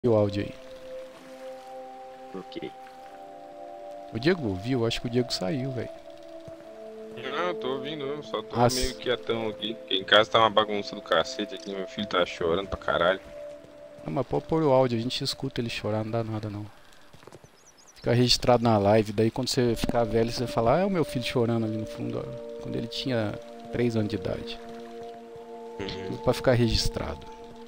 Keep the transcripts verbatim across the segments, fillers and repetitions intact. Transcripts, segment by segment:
o áudio aí. Ok. O Diego ouviu? Acho que o Diego saiu, velho. Não, tô ouvindo, eu só tô meio As... quietão aqui. Porque em casa tá uma bagunça do cacete aqui, meu filho tá chorando pra caralho. Não, mas pode pôr o áudio, a gente escuta ele chorar, não dá nada não. Fica registrado na live, daí quando você ficar velho, você fala, ah, é o meu filho chorando ali no fundo, ó, quando ele tinha três anos de idade. Uhum. Tudo pra ficar registrado.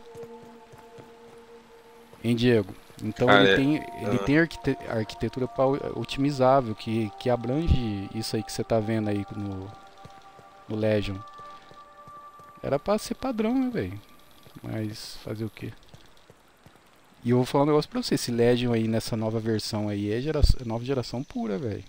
Hein, Diego? Então ele Cara, é... tem, ele ah, tem arquite arquitetura pra, otimizável, que, que abrange isso aí que você tá vendo aí no, no Legion. Era pra ser padrão, né, velho? Mas fazer o quê? E eu vou falar um negócio pra você, esse Legion aí nessa nova versão aí é, gera é nova geração pura, velho.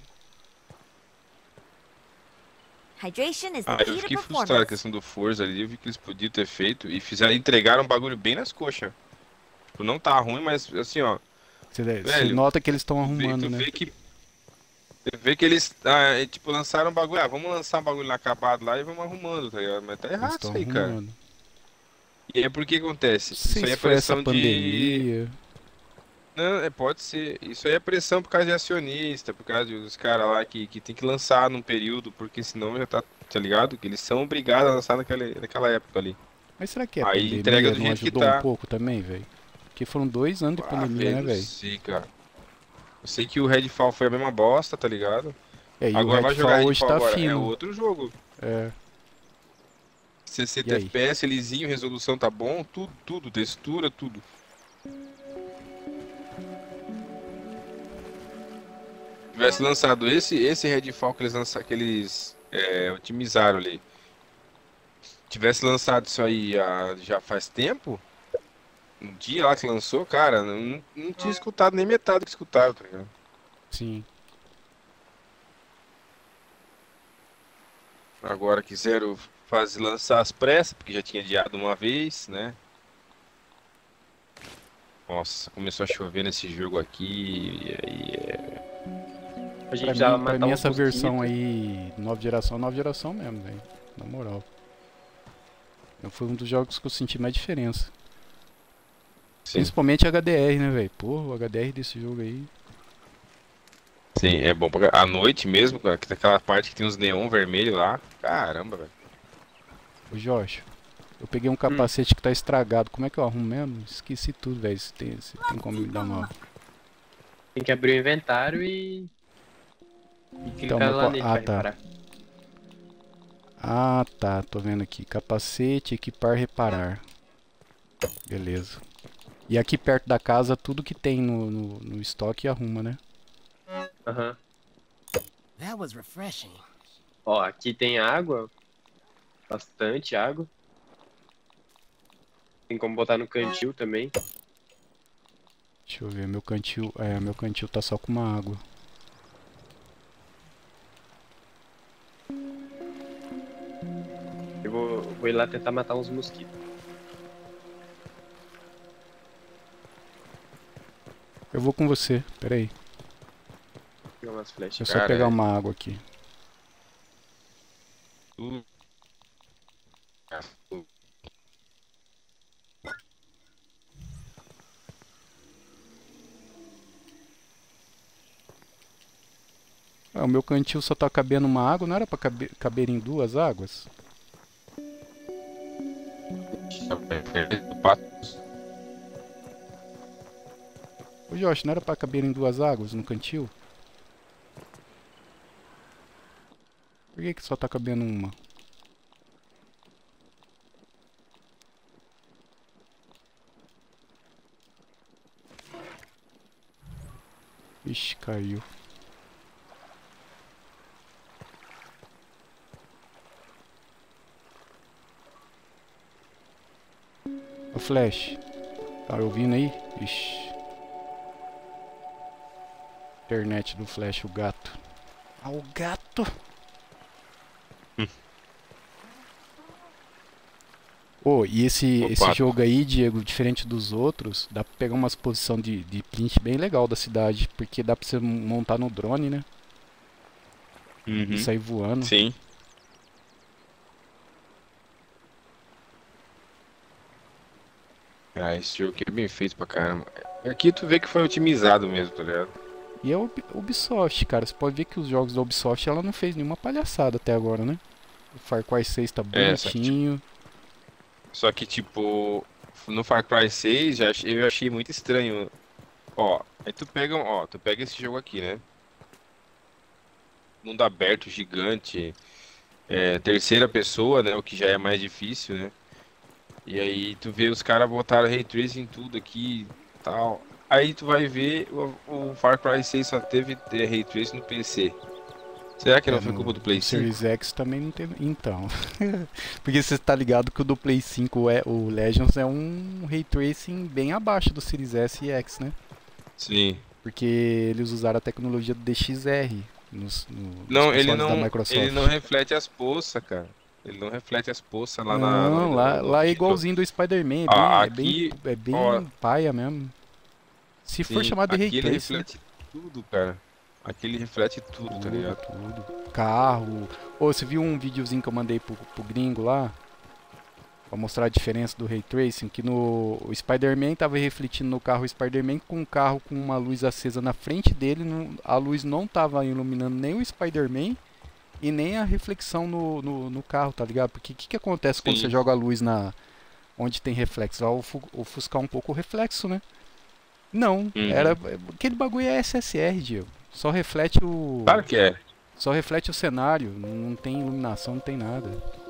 Hydration is the ah, eu key to fiquei frustrado com a performance. questão do Forza ali. Eu vi que eles podiam ter feito e fizeram, entregaram um bagulho bem nas coxas. Tipo, não tá ruim, mas assim, ó, Você velho, nota que eles estão tu vê, arrumando, tu né? vê que. Tu vê que eles, ah, é, tipo, lançaram um bagulho. Ah, vamos lançar um bagulho acabado lá e vamos arrumando, tá ligado? Mas tá Eles errado estão isso aí, cara. arrumando. E é porque acontece? Não sei Isso aí se é foi essa pressão de. pandemia. Não, é, pode ser. Isso aí é pressão por causa de acionista, por causa dos caras lá que, que tem que lançar num período, porque senão já tá, tá ligado? Que eles são obrigados a lançar naquela, naquela época ali. Mas será que a Aí entrega pandemia do não jeito que ajudou um tá. pouco também, velho? Porque foram dois anos de Ah, pandemia, né, velho, não velho? sei, cara. Eu sei que o Redfall foi a mesma bosta, tá ligado? É, e o Agora vai jogar Redfall hoje Redfall tá agora. É fino. outro jogo. É, e sessenta aí? F P S, lisinho, resolução tá bom, tudo, tudo, textura, tudo. Tivesse lançado esse, esse Redfall que eles, lança, que eles é, otimizaram ali. Tivesse lançado isso aí ah, já faz tempo, um dia lá que lançou, cara, não, não tinha escutado nem metade do que escutaram, tá ligado? Sim. Agora quiseram fazer lançar as pressas, porque já tinha adiado uma vez, né? Nossa, começou a chover nesse jogo aqui, e aí é... A gente Pra precisava mim, pra matar mim uns essa versão mosquitos. aí, nova geração, nova geração mesmo, velho. Na moral. Eu- Foi um dos jogos que eu senti mais diferença. Sim, Principalmente H D R, né, velho? Porra, o H D R desse jogo aí. sim, é bom pra... À noite mesmo, cara, que tem aquela parte que tem uns neon vermelho lá. Caramba, velho. Ô Jorge, eu peguei um Hum, capacete que tá estragado. Como é que eu arrumo mesmo? Esqueci tudo, velho. Se tem, se tem como me dar uma. tem que abrir o inventário e, e Então, clicar meu. lá co- nele Ah, pra tá. reparar. Ah, tá. Tô vendo aqui. Capacete, equipar, reparar. Beleza. E aqui perto da casa, tudo que tem no, no, no estoque arruma, né? Aham. That was refreshing. Ó, aqui tem água, bastante água. Tem como botar no cantil também. Deixa eu ver. Meu cantil. É, meu cantil tá só com uma água. Eu vou, vou ir lá tentar matar uns mosquitos. Eu vou com você. Pera aí. Pegar umas Deixa eu flechas. só Cara, pegar é uma água aqui. tudo. Ah, o meu cantil só tá cabendo uma água. Não era pra caber, caber em duas águas? Ô Josh, não era pra caber em duas águas no cantil? Por que, que só tá cabendo uma? Ixi, caiu. Ô Flash, tá ouvindo aí? Ixi. Internet do Flash, o gato. Ah, o gato! Ô, e esse, esse Opa. jogo aí, Diego, diferente dos outros, dá pra pegar umas posição de, de print bem legal da cidade, porque dá pra você montar no drone, né? E Uhum. sair voando. Sim. Ah, esse jogo aqui é bem feito pra caramba. Aqui tu vê que foi otimizado mesmo, tá ligado? E é a Ub- Ubisoft, cara. Você pode ver que os jogos da Ubisoft ela não fez nenhuma palhaçada até agora, né? O Far Cry seis tá É, só que, tipo, bonitinho. só que, tipo, no Far Cry seis já achei- eu achei muito estranho. Ó, aí tu pega, ó, tu pega esse jogo aqui, né? Mundo aberto, gigante, é, terceira pessoa, né? O que já é mais difícil, né? E aí tu vê os caras botaram Ray Tracing em tudo aqui, tal. Aí tu vai ver o, o Far Cry seis só teve é, Ray Tracing no P C. Será que não É, foi no, culpa do Play no cinco? Series X também não teve. Então. Porque você tá ligado que o do Play cinco, é, o Legends, é um ray tracing bem abaixo do Series S e X, né? Sim. Porque eles usaram a tecnologia do D X R nos, no- nos Não, ele consoles da não, ele não Microsoft. reflete as poças, cara. Ele não reflete as poças lá na, no, Não, no, lá, no lá é vídeo. igualzinho do Spider-Man, é Ó, bem, é bem, aqui, é ó, bem paia mesmo. Se for sim, chamado de ray aqui ele tracing, né? reflete tudo, cara. Aqui ele reflete tudo, tá Tudo, ligado? tudo. Carro. Ô, você viu um videozinho que eu mandei pro, pro gringo lá? Pra mostrar a diferença do Ray Tracing, que no o Spider-Man tava refletindo no carro Spider-Man com um carro com uma luz acesa na frente dele, não- a luz não tava iluminando nem o Spider-Man e nem a reflexão no, no, no carro, tá ligado? Porque o que, que acontece quando você Sim. joga a luz na onde tem reflexo? Vai ofu- ofuscar um pouco o reflexo, né? Não, era Uhum. aquele bagulho é S S R, Diego. Só reflete o Claro que é. só reflete o cenário, não tem iluminação, não tem nada.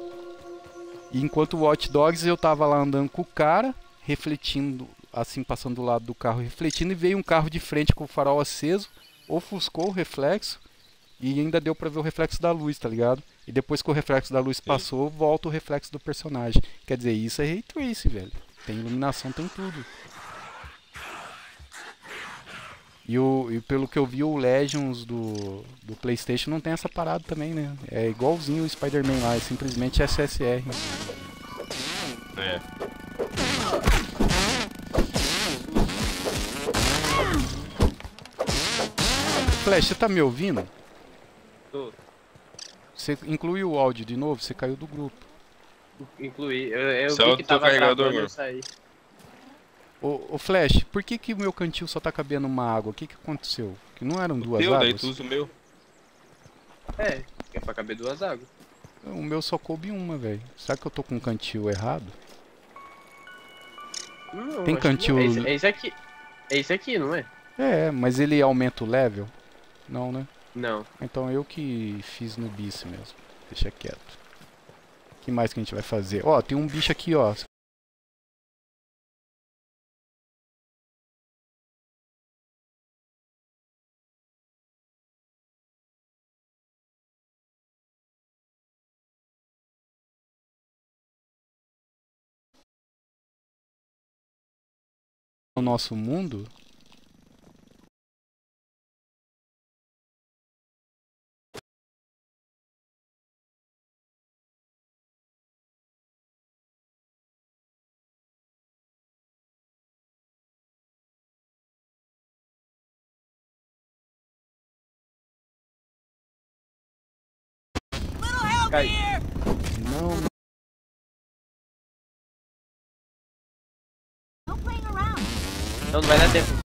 E enquanto o Watch Dogs eu tava lá andando com o cara, refletindo, assim, passando do lado do carro, refletindo, e veio um carro de frente com o farol aceso, ofuscou o reflexo e ainda deu pra ver o reflexo da luz, tá ligado? E depois que o reflexo da luz Sim. passou, volta o reflexo do personagem. Quer dizer, isso é Ray Tracing, velho. Tem iluminação, tem tudo. E, o, e pelo que eu vi, o Legends do, do PlayStation não tem essa parada também, né? É igualzinho o Spider-Man lá, é simplesmente S S R. É. Flash, você tá me ouvindo? Tô. Você incluiu o áudio de novo? Você caiu do grupo. Incluí. Eu, eu Só vi o que teu tava carregador, travando, eu mano. saí. Ô, ô Flash, por que que o meu cantil só tá cabendo uma água? O que que aconteceu? Que não eram O duas teu, daí tu águas? usa o meu. É, que é pra caber duas águas. O meu só coube uma, velho. Será que eu tô com o cantil errado? Não, Tem acho que não. É esse, cantil... é esse aqui. É esse aqui, não é? É, mas ele aumenta o level? Não, né? Não. Então eu que fiz no bice mesmo. Deixa quieto. O que mais que a gente vai fazer? Ó, tem um bicho aqui, ó. No nosso mundo. Cai. Não, No playing around. Então não vai dar tempo.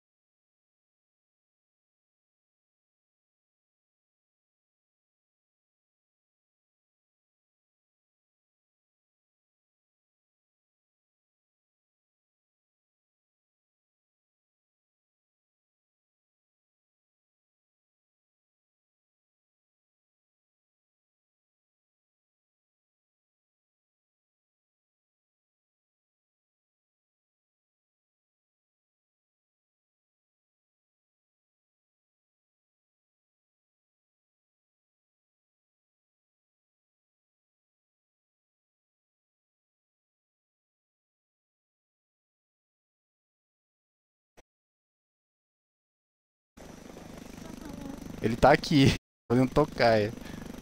ele tá aqui. Fazendo tocaia.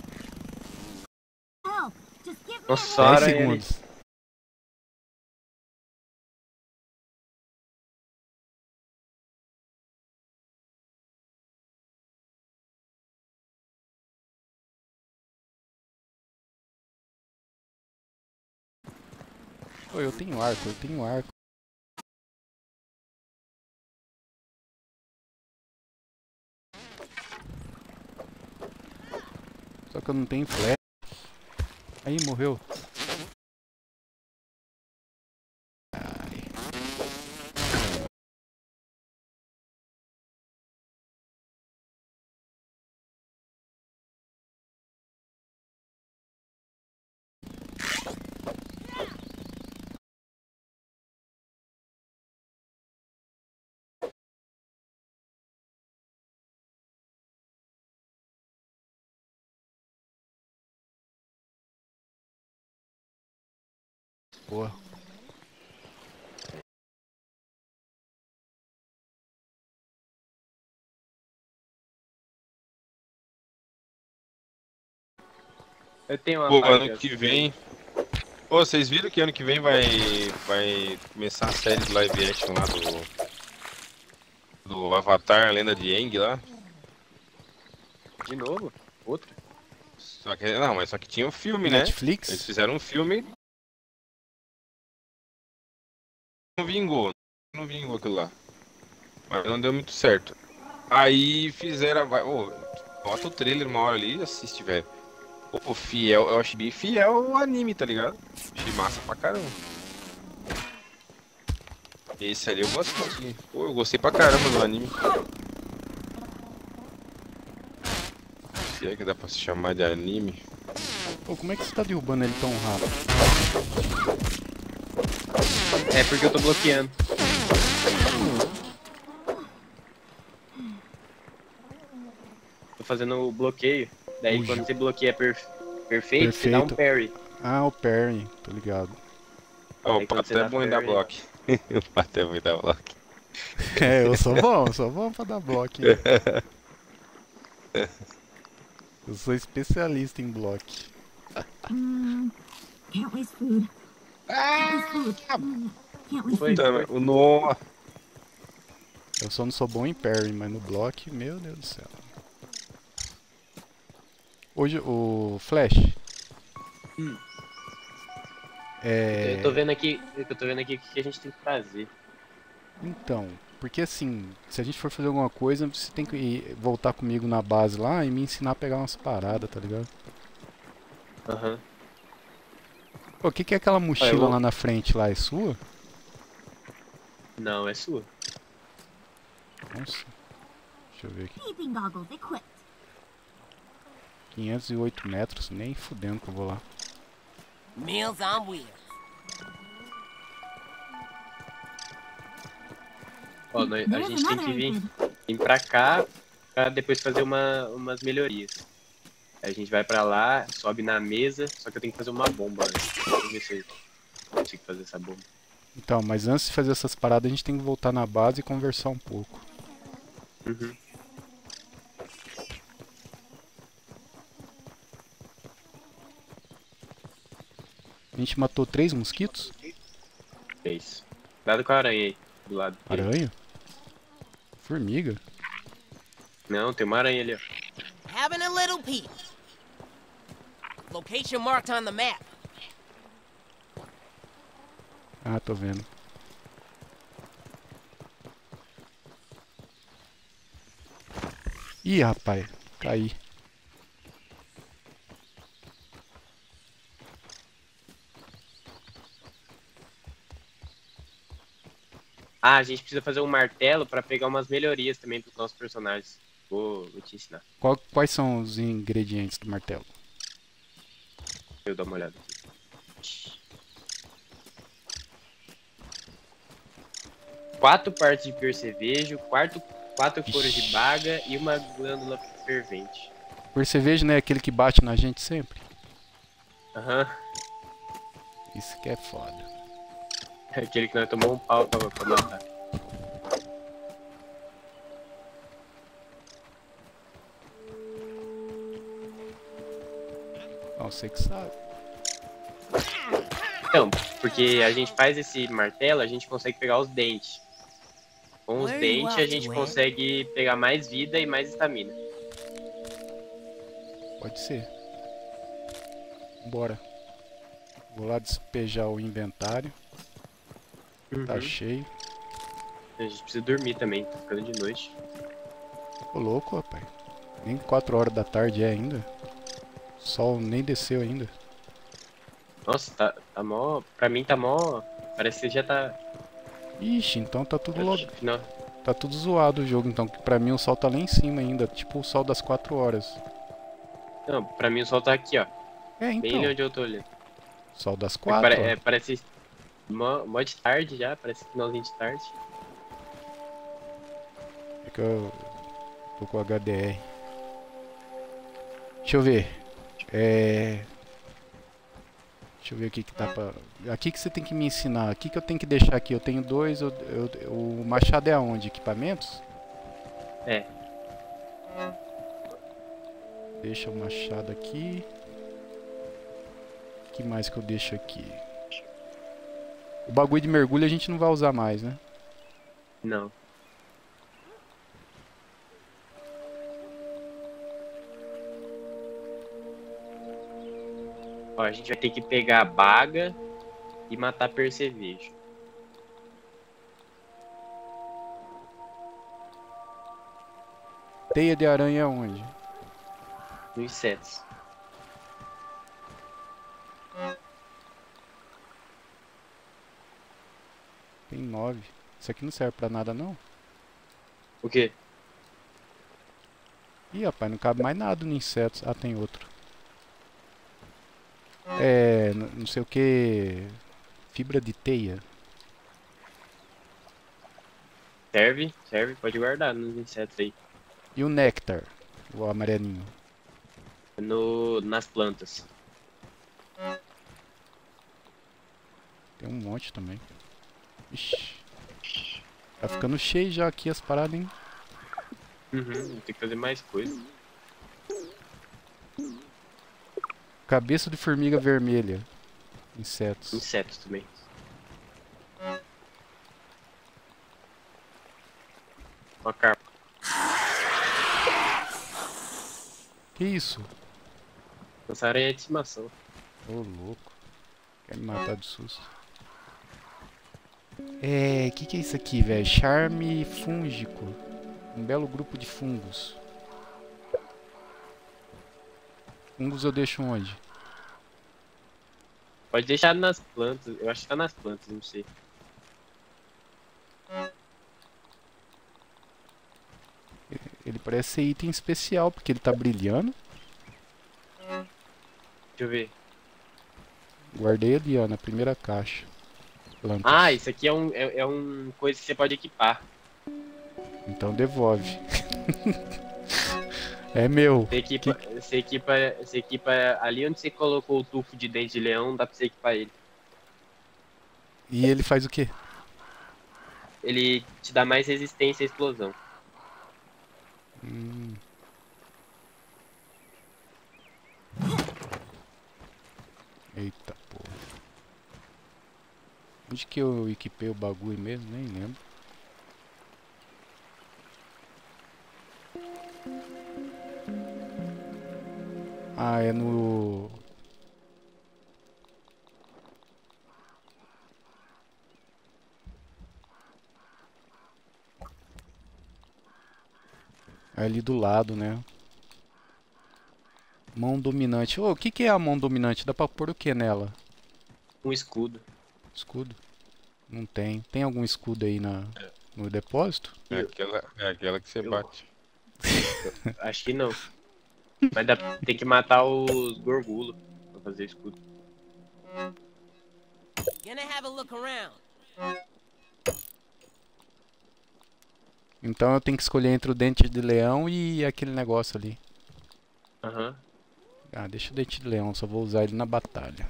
Help. Just give me a Nossa, dez aranha ali. segundos. Pô, eu tenho arco, eu tenho arco. Só que eu não tenho flash. Aí, morreu. Ai. Boa. Eu tenho uma Pô, faca. ano que vem. Pô, vocês viram que ano que vem vai, vai começar a série de live action lá do, do Avatar, a Lenda de Aang lá? De novo? Outra? Só que, não, mas só que tinha um filme, né? Eles Netflix? fizeram um filme. Não vingou. Não vingou aquilo lá. Mas não deu muito certo. Aí fizeram. Vai, ô, bota o trailer uma hora ali e assiste, velho. Pô, fiel, eu achei bem fiel ao anime, tá ligado? Achei massa pra caramba. Esse ali eu gosto assim. Pô, eu gostei pra caramba do anime. Se é que dá pra se chamar de anime. Pô, como é que você tá derrubando ele tão rápido? É porque eu tô bloqueando. Tô fazendo o bloqueio. Daí O quando ju- você bloqueia per- perfeito, você dá um Perfeito. parry. Ah, o Perry, tô ligado. Ó, Aí o quando Pato você é dá bom em dar parry- bloco. O Pato é bom em dar bloco. É, eu sou bom, eu sou bom pra dar bloco, hein? Eu sou especialista em bloco. Mm, can't waste food. Can't waste food. Mm, can't waste Foi, food. foi. O Noah. Eu só não sou bom em parry, mas no bloco, meu Deus do céu. Hoje, o Flash. Hum. É... Eu tô vendo aqui, eu tô vendo aqui o que a gente tem que fazer. Então, porque assim, se a gente for fazer alguma coisa, você tem que ir- voltar comigo na base lá e me ensinar a pegar umas paradas, tá ligado? Aham. Pô, o que, que é aquela mochila vou- lá na frente lá? É sua? Não, é sua. Nossa. Deixa eu ver aqui. Sleeping goggles equipped. quinhentos e oito metros, nem fudendo que eu vou lá. Meals on wheels. Ó, nós- a There's gente tem que another vir, exit. vir pra cá pra depois fazer uma, umas melhorias. Aí a gente vai pra lá, sobe na mesa, só que eu tenho que fazer uma bomba antes. Deixa eu ver se eu consigo fazer essa bomba. Então, mas antes de fazer essas paradas, a gente tem que voltar na base e conversar um pouco. Uhum. A gente matou três mosquitos? É isso. Cuidado com a aranha aí, do lado. Aranha? Formiga? Não, tem uma aranha ali, ó. Having a little peek. Location marked on the map. Ah, tô vendo. Ih, rapaz, caí. Ah, a gente precisa fazer um martelo pra pegar umas melhorias também pros nossos personagens. Vou, vou te ensinar. Qual- quais são os ingredientes do martelo? Deixa eu dar uma olhada aqui. Quatro partes de percevejo, quatro, quatro folhas de baga e uma glândula fervente. Percevejo, né? Aquele que bate na gente sempre. Aham. Isso que é foda. É aquele que nós tomamos um pau pra, pra matar. Não, você que sabe. Então, porque a gente faz esse martelo, a gente consegue pegar os dentes. Com os Where you dentes a off gente to, Ed? consegue pegar mais vida e mais estamina. Pode ser. Bora. Vou lá despejar o inventário. Tá Uhum. cheio. A gente precisa dormir também, tá ficando de noite. Ô louco, rapaz. Nem quatro horas da tarde é ainda. O sol nem desceu ainda. Nossa, tá, tá mó. Pra mim tá mó. Parece que já tá. Ixi, então tá tudo logo. Não. Tá tudo zoado o jogo, então. Que pra mim o sol tá lá em cima ainda. Tipo o sol das quatro horas. Não, pra mim o sol tá aqui, ó. É, Bem então. ali onde eu tô olhando. Sol das É, quatro. pare- ó. é, parece. Mó, mó de tarde já, parece finalzinho de tarde. É que eu tô com H D R. Deixa eu ver. É. Deixa eu ver o que que tá pra. Aqui que você tem que me ensinar. Aqui que eu tenho que deixar aqui. Eu tenho dois. Eu, eu- o machado é aonde? Equipamentos? É. Deixa o machado aqui. O que mais que eu deixo aqui? O bagulho de mergulho a gente não vai usar mais, né? Não. Ó, a gente vai ter que pegar a baga e matar percevejo. Teia de aranha é onde? No insetos. Tem nove. Isso aqui não serve pra nada, não? O quê? Ih, rapaz, não cabe mais nada no insetos. Ah, tem outro. É, n- não sei o que. Fibra de teia. Serve? Serve? Pode guardar nos insetos aí. E o néctar, o amarelinho. No, nas plantas. Tem um monte também. Ixi. Tá ficando cheio já aqui as paradas, hein? Uhum, tem que fazer mais coisa. Cabeça de formiga vermelha. Insetos. Insetos também. Ó a carpa. Que isso? Essa aranha é de estimação. Ô, louco. Quer me matar de susto. É, que que é isso aqui, velho? Charme fúngico. Um belo grupo de fungos. Fungos eu deixo onde? Pode deixar nas plantas. Eu acho que tá nas plantas, não sei. Ele parece ser item especial, porque ele tá brilhando. Deixa eu ver. Guardei ali, ó, na primeira caixa. Plantas. Ah, isso aqui é um, é, é um coisa que você pode equipar. Então devolve. É meu. Você equipa, você, equipa, você equipa ali onde você colocou o tufo de dente de leão, dá pra você equipar ele. E ele faz o quê? Ele te dá mais resistência à explosão. Hum. Eita porra. Onde que eu equipei o bagulho mesmo? Nem lembro. Ah, é no... É ali do lado, né? Mão dominante. Ô, o que que é a mão dominante? Dá pra pôr o que nela? Um escudo. Escudo? Não tem. Tem algum escudo aí na, no depósito? É aquela, é aquela que você Eu- bate. Acho que não. Mas dá, tem que matar os gorgulos pra fazer escudo. Gonna have a look around. Então eu tenho que escolher entre o dente de leão e aquele negócio ali. Aham. Ah, deixa o dente de leão, só vou usar ele na batalha.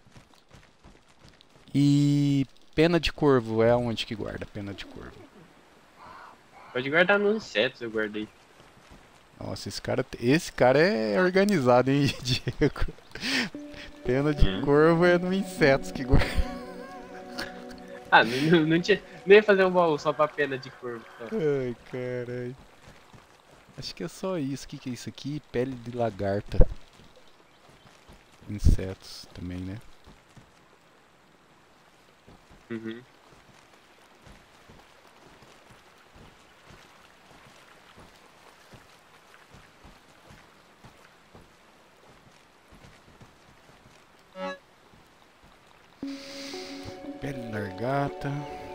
E pena de corvo, é onde que guarda pena de corvo? Pode guardar nos insetos, eu guardei. Nossa, esse cara, esse cara é organizado, hein, Diego? Pena de Hum. corvo é no insetos que guarda. Ah, não, não, não tinha. Nem ia fazer um baú só pra pena de corvo. Só. Ai, caralho. Acho que é só isso. O que, que é isso aqui? Pele de lagarta. Insetos também, né? Uhum. gata.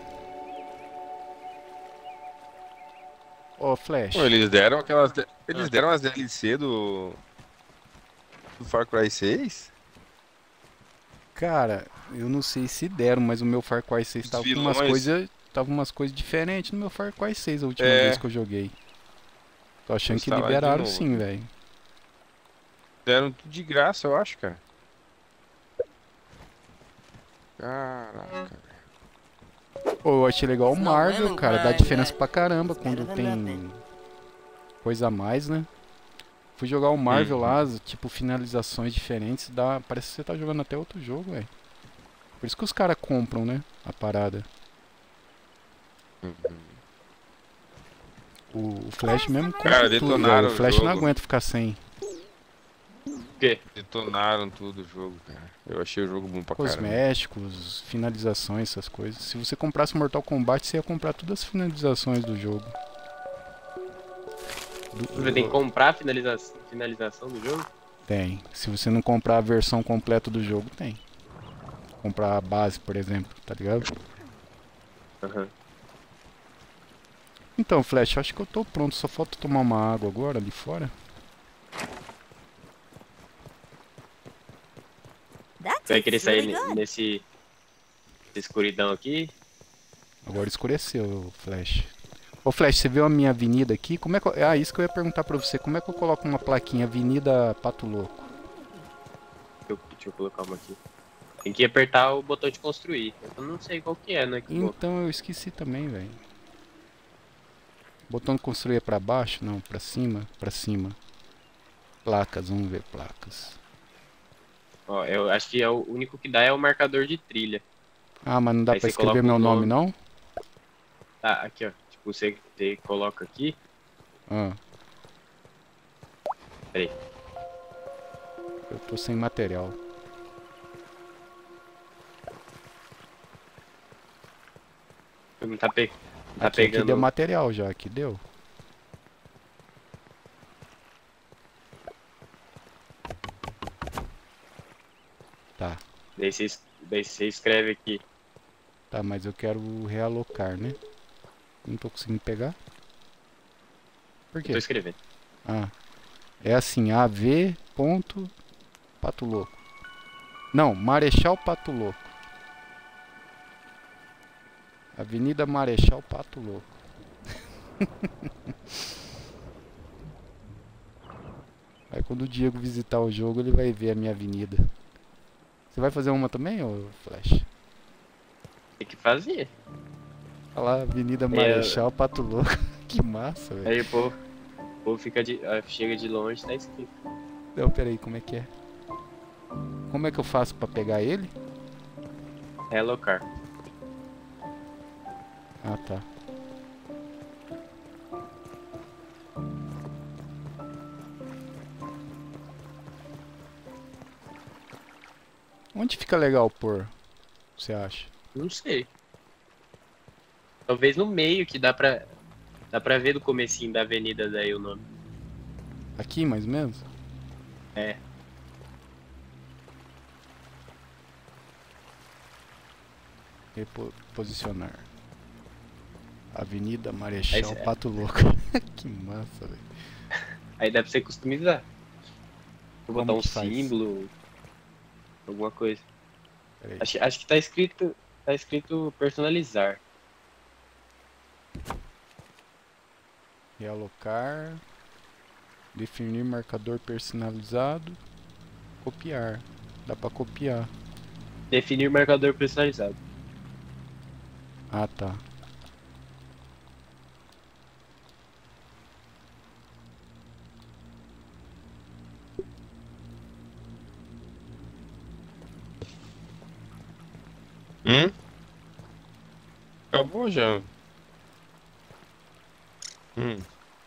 Ô, Flash. Pô, eles deram aquelas. Eles deram as D L C do. Do Far Cry seis? Cara, eu não sei se deram, mas o meu Far Cry seis Os tava com umas vilões. coisas. Tava umas coisas diferentes no meu Far Cry seis a última É. vez que eu joguei. Tô achando que Instalar de liberaram novo sim, aqui. velho. Deram tudo de graça, eu acho, cara. Caraca. Pô, eu achei legal o It's no Marvel, lemon cara. Dá grind, diferença but pra caramba it's quando better than tem nothing. coisa a mais, né? Fui jogar o Marvel Uhum. lá, tipo, finalizações diferentes. Dá... Parece que você tá jogando até outro jogo, velho. Por isso que os caras compram, né? A parada. Uhum. O, o Flash mesmo compra Cara, tudo, detonaram velho. O o Flash não jogo. aguenta ficar sem. O quê? Detonaram tudo o jogo, cara. Eu achei o jogo bom pra caramba. Cosméticos, finalizações, essas coisas. Se você comprasse Mortal Kombat, você ia comprar todas as finalizações do jogo. Do- Você tem que comprar a finaliza... finalização do jogo? Tem. Se você não comprar a versão completa do jogo, tem. Comprar a base, por exemplo, tá ligado? Aham. Então, Flash, acho que eu tô pronto. Só falta tomar uma água agora ali fora. That Você vai querer tastes sair really ne- good. nesse... nessa escuridão aqui? Agora escureceu, Flash. Ô, Flash, você viu a minha avenida aqui? Como é que eu... Ah, isso que eu ia perguntar pra você. Como é que eu coloco uma plaquinha Avenida Pato Louco? Deixa eu, deixa eu colocar uma aqui. Tem que apertar o botão de construir. Eu não sei qual que é no Xbox. Então eu esqueci também, velho. Botão de construir é pra baixo? Não, pra cima? Pra cima. Placas, vamos ver placas. Ó, eu acho que é o único que dá é o marcador de trilha. Ah, mas não dá Aí pra você escrever coloca meu o nome, nome. não? Tá, aqui ó. Tipo, você, você coloca aqui. Ah. Peraí. Eu tô sem material. Não tá, pe... não tá Aqui, aqui pegando. deu material já, aqui deu. Tá, Daí você, es- daí você escreve aqui. tá, mas eu quero realocar, né? Não tô conseguindo pegar. Por Eu tô quê? escrevendo. Ah, é assim, A V ponto Pato Louco. Não, Marechal Pato Louco. Avenida Marechal Pato Louco. Aí quando o Diego visitar o jogo, ele vai ver a minha avenida. Você vai fazer uma também, ô Flash? Tem que fazer. Olha lá, Avenida É. Marechal Pato Louco. Que massa, velho. Aí o povo, o povo fica de, ah, chega de longe, tá escrito. Não, peraí, como é que é? Como é que eu faço pra pegar ele? Realocar. Ah, tá. Onde fica legal pôr? Você acha? Não sei. Talvez no meio que dá pra. Dá pra ver do comecinho da avenida daí o nome. Aqui, mais ou menos? É. Reposicionar. Avenida Marechal Aí cê- Pato Louco. Que massa, velho. Aí dá pra você customizar. Vou Como botar um que faz? símbolo. Alguma coisa. Peraí. Acho, acho que tá escrito. Tá escrito personalizar. Realocar. Definir marcador personalizado. Copiar. Dá pra copiar. Definir marcador personalizado. Ah, tá. Hum? Acabou já. Hum.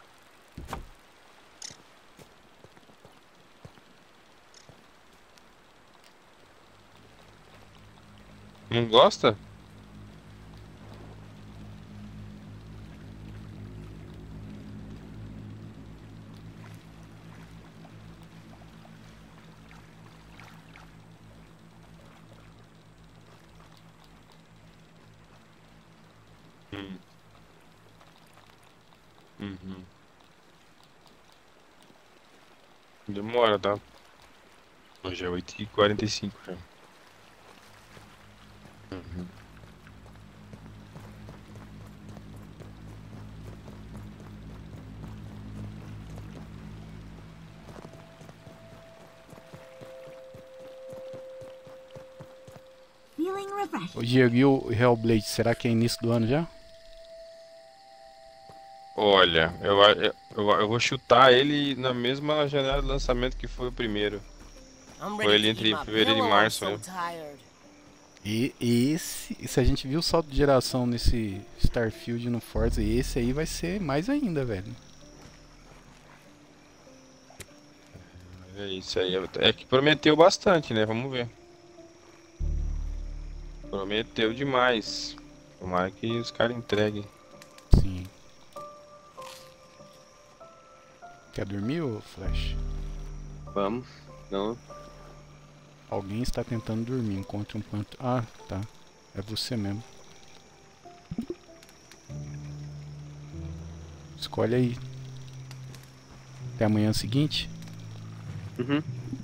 Não gosta? Uhum. Demora, tá? Hoje é oito e quarenta e cinco já. Uhum. Feeling refreshed. Ô Diego, e o Hellblade, será que é início do ano já? Olha, eu, a- eu, eu, eu vou chutar ele na mesma janela de lançamento que foi o primeiro. I'm Foi ready ali to entre eat my fevereiro e pillow. I'm março, so né? tired. E esse, se a gente viu o salto de geração nesse Starfield e no Forza, esse aí vai ser mais ainda, velho. É isso aí. É que prometeu bastante, né? Vamos ver. Prometeu demais. Tomara que os caras entreguem. Sim. Quer dormir, ô Flash? Vamos. Não. Alguém está tentando dormir, encontre um ponto. Ah, tá. É você mesmo. Escolhe aí. Até amanhã seguinte? Uhum.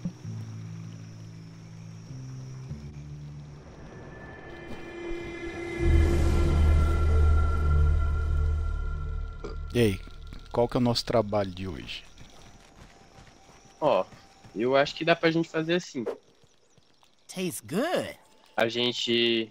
E aí, qual que é o nosso trabalho de hoje? Ó, eu acho que dá pra gente fazer assim. Tastes good. A gente...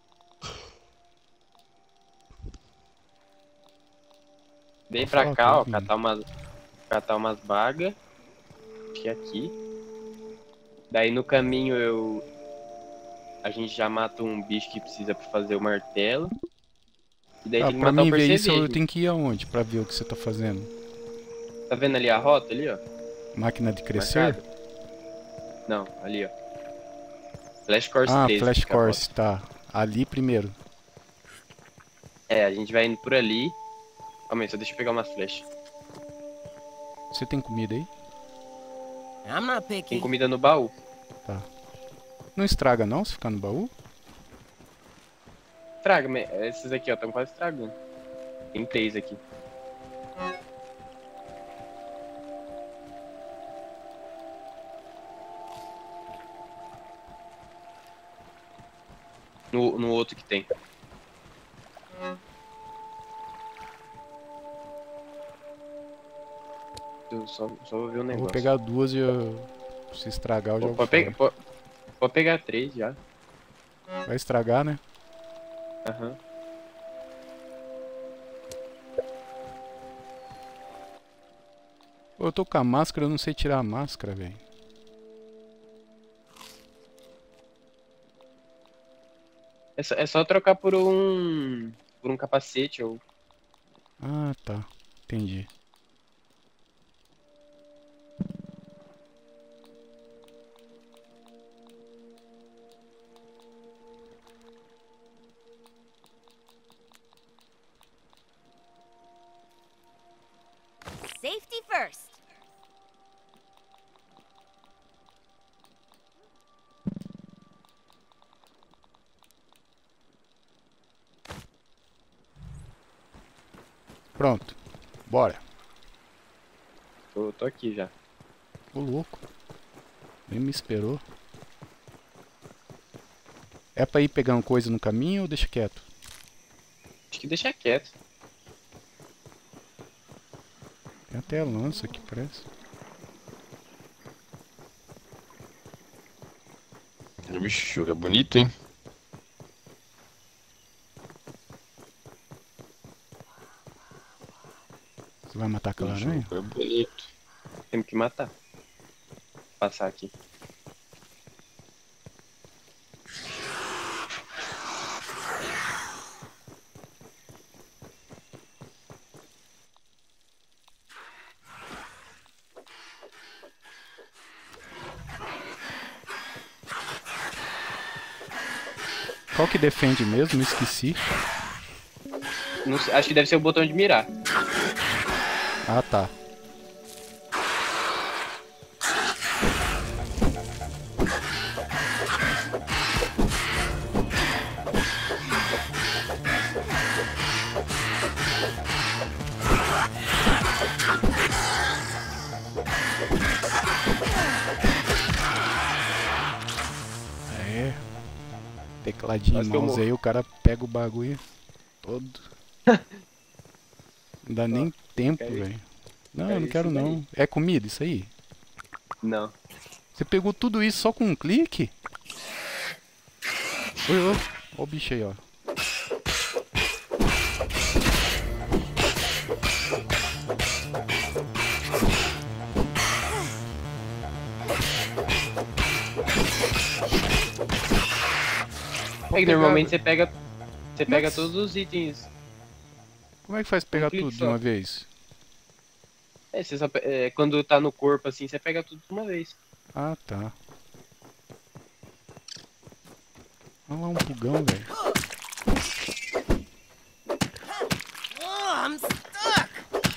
Vem Pode pra falar, cá, tô ó, ouvindo. catar umas, catar umas bagas. Que é aqui. Daí no caminho eu... A gente já mata um bicho que precisa pra fazer o martelo. E daí Ah, tem que pra matar mim o ver isso eu percevejo. tenho que ir aonde pra ver o que você tá fazendo? Tá vendo ali a rota ali, ó? Máquina de crescer? Marcado? Não, ali, ó. Flash Course Ah, treze. Flash que é a rota. Course, tá. Ali primeiro. É, a gente vai indo por ali. Calma aí, só deixa eu pegar umas flechas. Você tem comida aí? I'm not Tem picky. comida no baú. Tá. Não estraga não se ficar no baú? Traga, me- esses aqui, ó, estão quase estragando. Tem três aqui. No, no outro que tem. Eu só, só vou ver um Eu negócio. vou pegar duas e eu... se estragar eu Pô, jogo pode, pegar, fora. pode, pode pegar três já. Vai estragar, né? Aham. Pô, eu tô com a máscara, eu não sei tirar a máscara, velho. É só, é só trocar por um. Por um capacete ou. Ah, tá. Entendi. Safety first. Pronto. Bora. Tô, tô aqui já. Ô louco. Nem me esperou. É pra ir pegando coisa no caminho ou deixa quieto? Acho que deixa quieto. Tem até a lança aqui, parece. O bicho é bonito, hein? Você vai matar aquela O aranha? jogo é bonito. Temos que matar. Vou passar aqui. Qual que defende mesmo? Esqueci. Não sei, acho que deve ser o botão de mirar. Ah, tá. Tecladinho, Quase que eu mouse morro. aí, o cara pega o bagulho todo. Não dá nem tempo, quer isso? velho. Não, Quer eu não isso quero daí? não. É comida isso aí? Não. Você pegou tudo isso só com um clique? Oi, oi. Ó o bicho aí, ó. É que pegar, normalmente velho. você pega. Você pega Mas- todos os itens. Como é que faz pra pegar clique tudo de só. uma vez? É, você só pe- é, quando tá no corpo assim, você pega tudo de uma vez. Ah, tá. Olha lá um pulgão, velho. Oh, I'm stuck.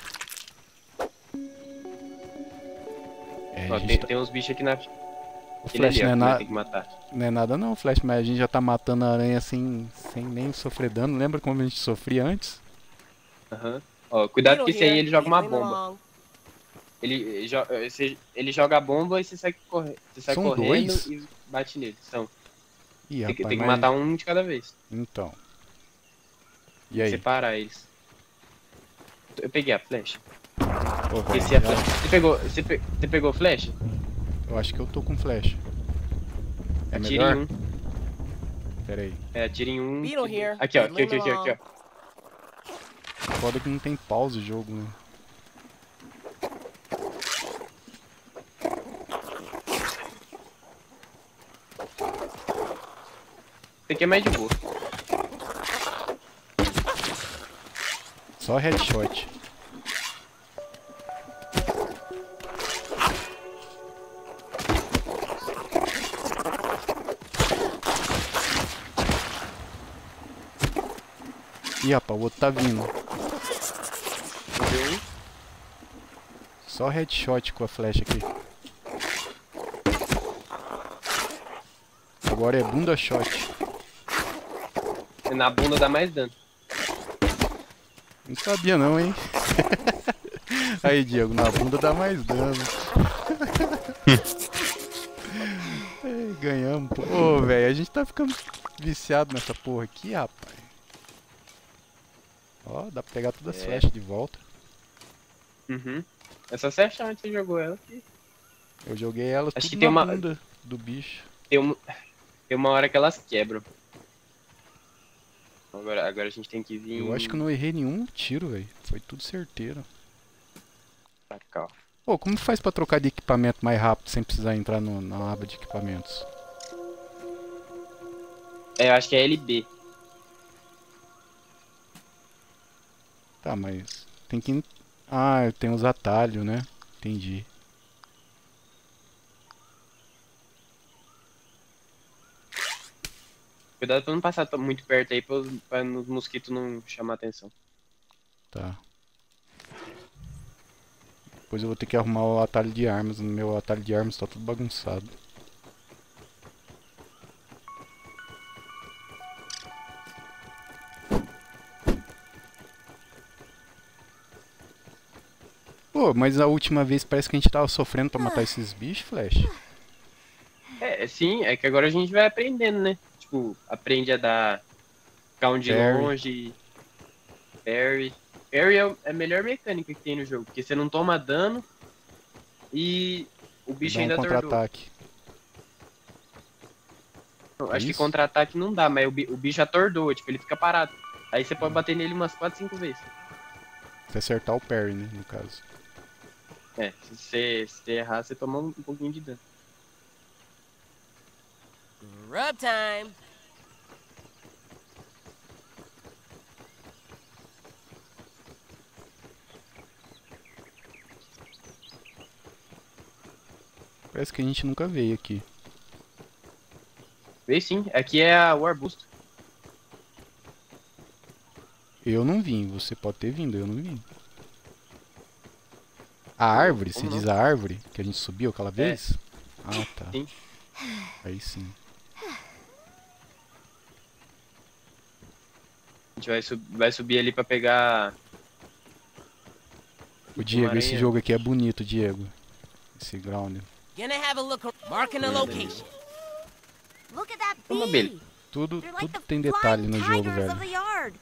É, Ó, a gente tem, tá... tem uns bichos aqui na. O Aquele Flash ali, ó, não é, que nós na... tem que matar. não é nada não, Flash, mas a gente já tá matando a aranha assim, sem nem sofrer dano. Lembra como a gente sofria antes? Aham. Ó, cuidado Beetle que esse aí here. ele joga uma Keep him bomba. along. Ele, ele, jo- esse- ele joga a bomba e você sai, corre... você sai São correndo dois? e bate nele. São. Ih, Tem, que- rapaz, tem que mas... matar um de cada vez. Então. E aí? Separar eles. Eu peguei a flecha. Ô, velho, Esse é a já- flecha. Você pegou, você, pe... você pegou a flecha? Eu acho que eu tô com flecha. É Atire melhor? em um. Pera aí. É, atire em um. Beetle here. Aqui, ó. Keep Aqui, aqui, him aqui, aqui, ó. Foda que não tem pause o jogo, né? Esse aqui é mais de boa. Só headshot. Ih, rapaz, o outro tá vindo. Entendeu? Só headshot com a flecha aqui. Agora é bunda shot. Na bunda dá mais dano. Não sabia não, hein? Aí, Diego, na bunda dá mais dano. Ei, ganhamos, pô. Ô, velho, a gente tá ficando viciado nessa porra aqui, rapaz. Ó, dá pra pegar todas as É. flechas de volta. Uhum. É só você achar onde você jogou ela. que Eu joguei elas Acho tudo que tem na uma- bunda do bicho. Tem uma, tem uma hora que elas quebram. Agora, agora a gente tem que vir Eu acho que eu não errei nenhum tiro, velho. Foi tudo certeiro. pra cá, ó. Pô, como faz pra trocar de equipamento mais rápido sem precisar entrar no- na aba de equipamentos? É, eu acho que é L B. Tá, mas tem que... Ah, tem os atalhos, né? Entendi. Cuidado pra não passar tão- muito perto aí, pra, os- pra os mosquitos não chamar atenção. Tá. Depois eu vou ter que arrumar o atalho de armas. No meu atalho de armas tá tudo bagunçado. Pô, mas a última vez parece que a gente tava sofrendo pra matar esses bichos, Flash. É, sim, é que agora a gente vai aprendendo, né? Tipo, aprende a dar count de Parry. longe, parry. Parry é o- é a melhor mecânica que tem no jogo, porque você não toma dano e o bicho Dá um ainda atordoa. contra-ataque. Não, Acho que Isso? contra-ataque não dá, mas o, bi- o bicho atordoa, tipo, ele fica parado. Aí você pode bater nele umas quatro, cinco vezes. Se acertar o parry, né, no caso. É, se você, se você errar, você toma um, um pouquinho de dano. Rub time. Parece que a gente nunca veio aqui. Vê sim, aqui é a- o arbusto. Eu não vim, você pode ter vindo, eu não vim. A árvore, você como diz a árvore que a gente subiu aquela vez? Ah, tá. Sim. Aí sim. A gente vai, sub- vai subir ali pra pegar. O Diego, esse aranha. jogo aqui é bonito, Diego. Esse ground. Gonna have a look. ar- Marking a location. Look at that Uma bee. abelha. Tudo, They're like tudo the tem detalhe flying no jogo, tigers velho. of the yard.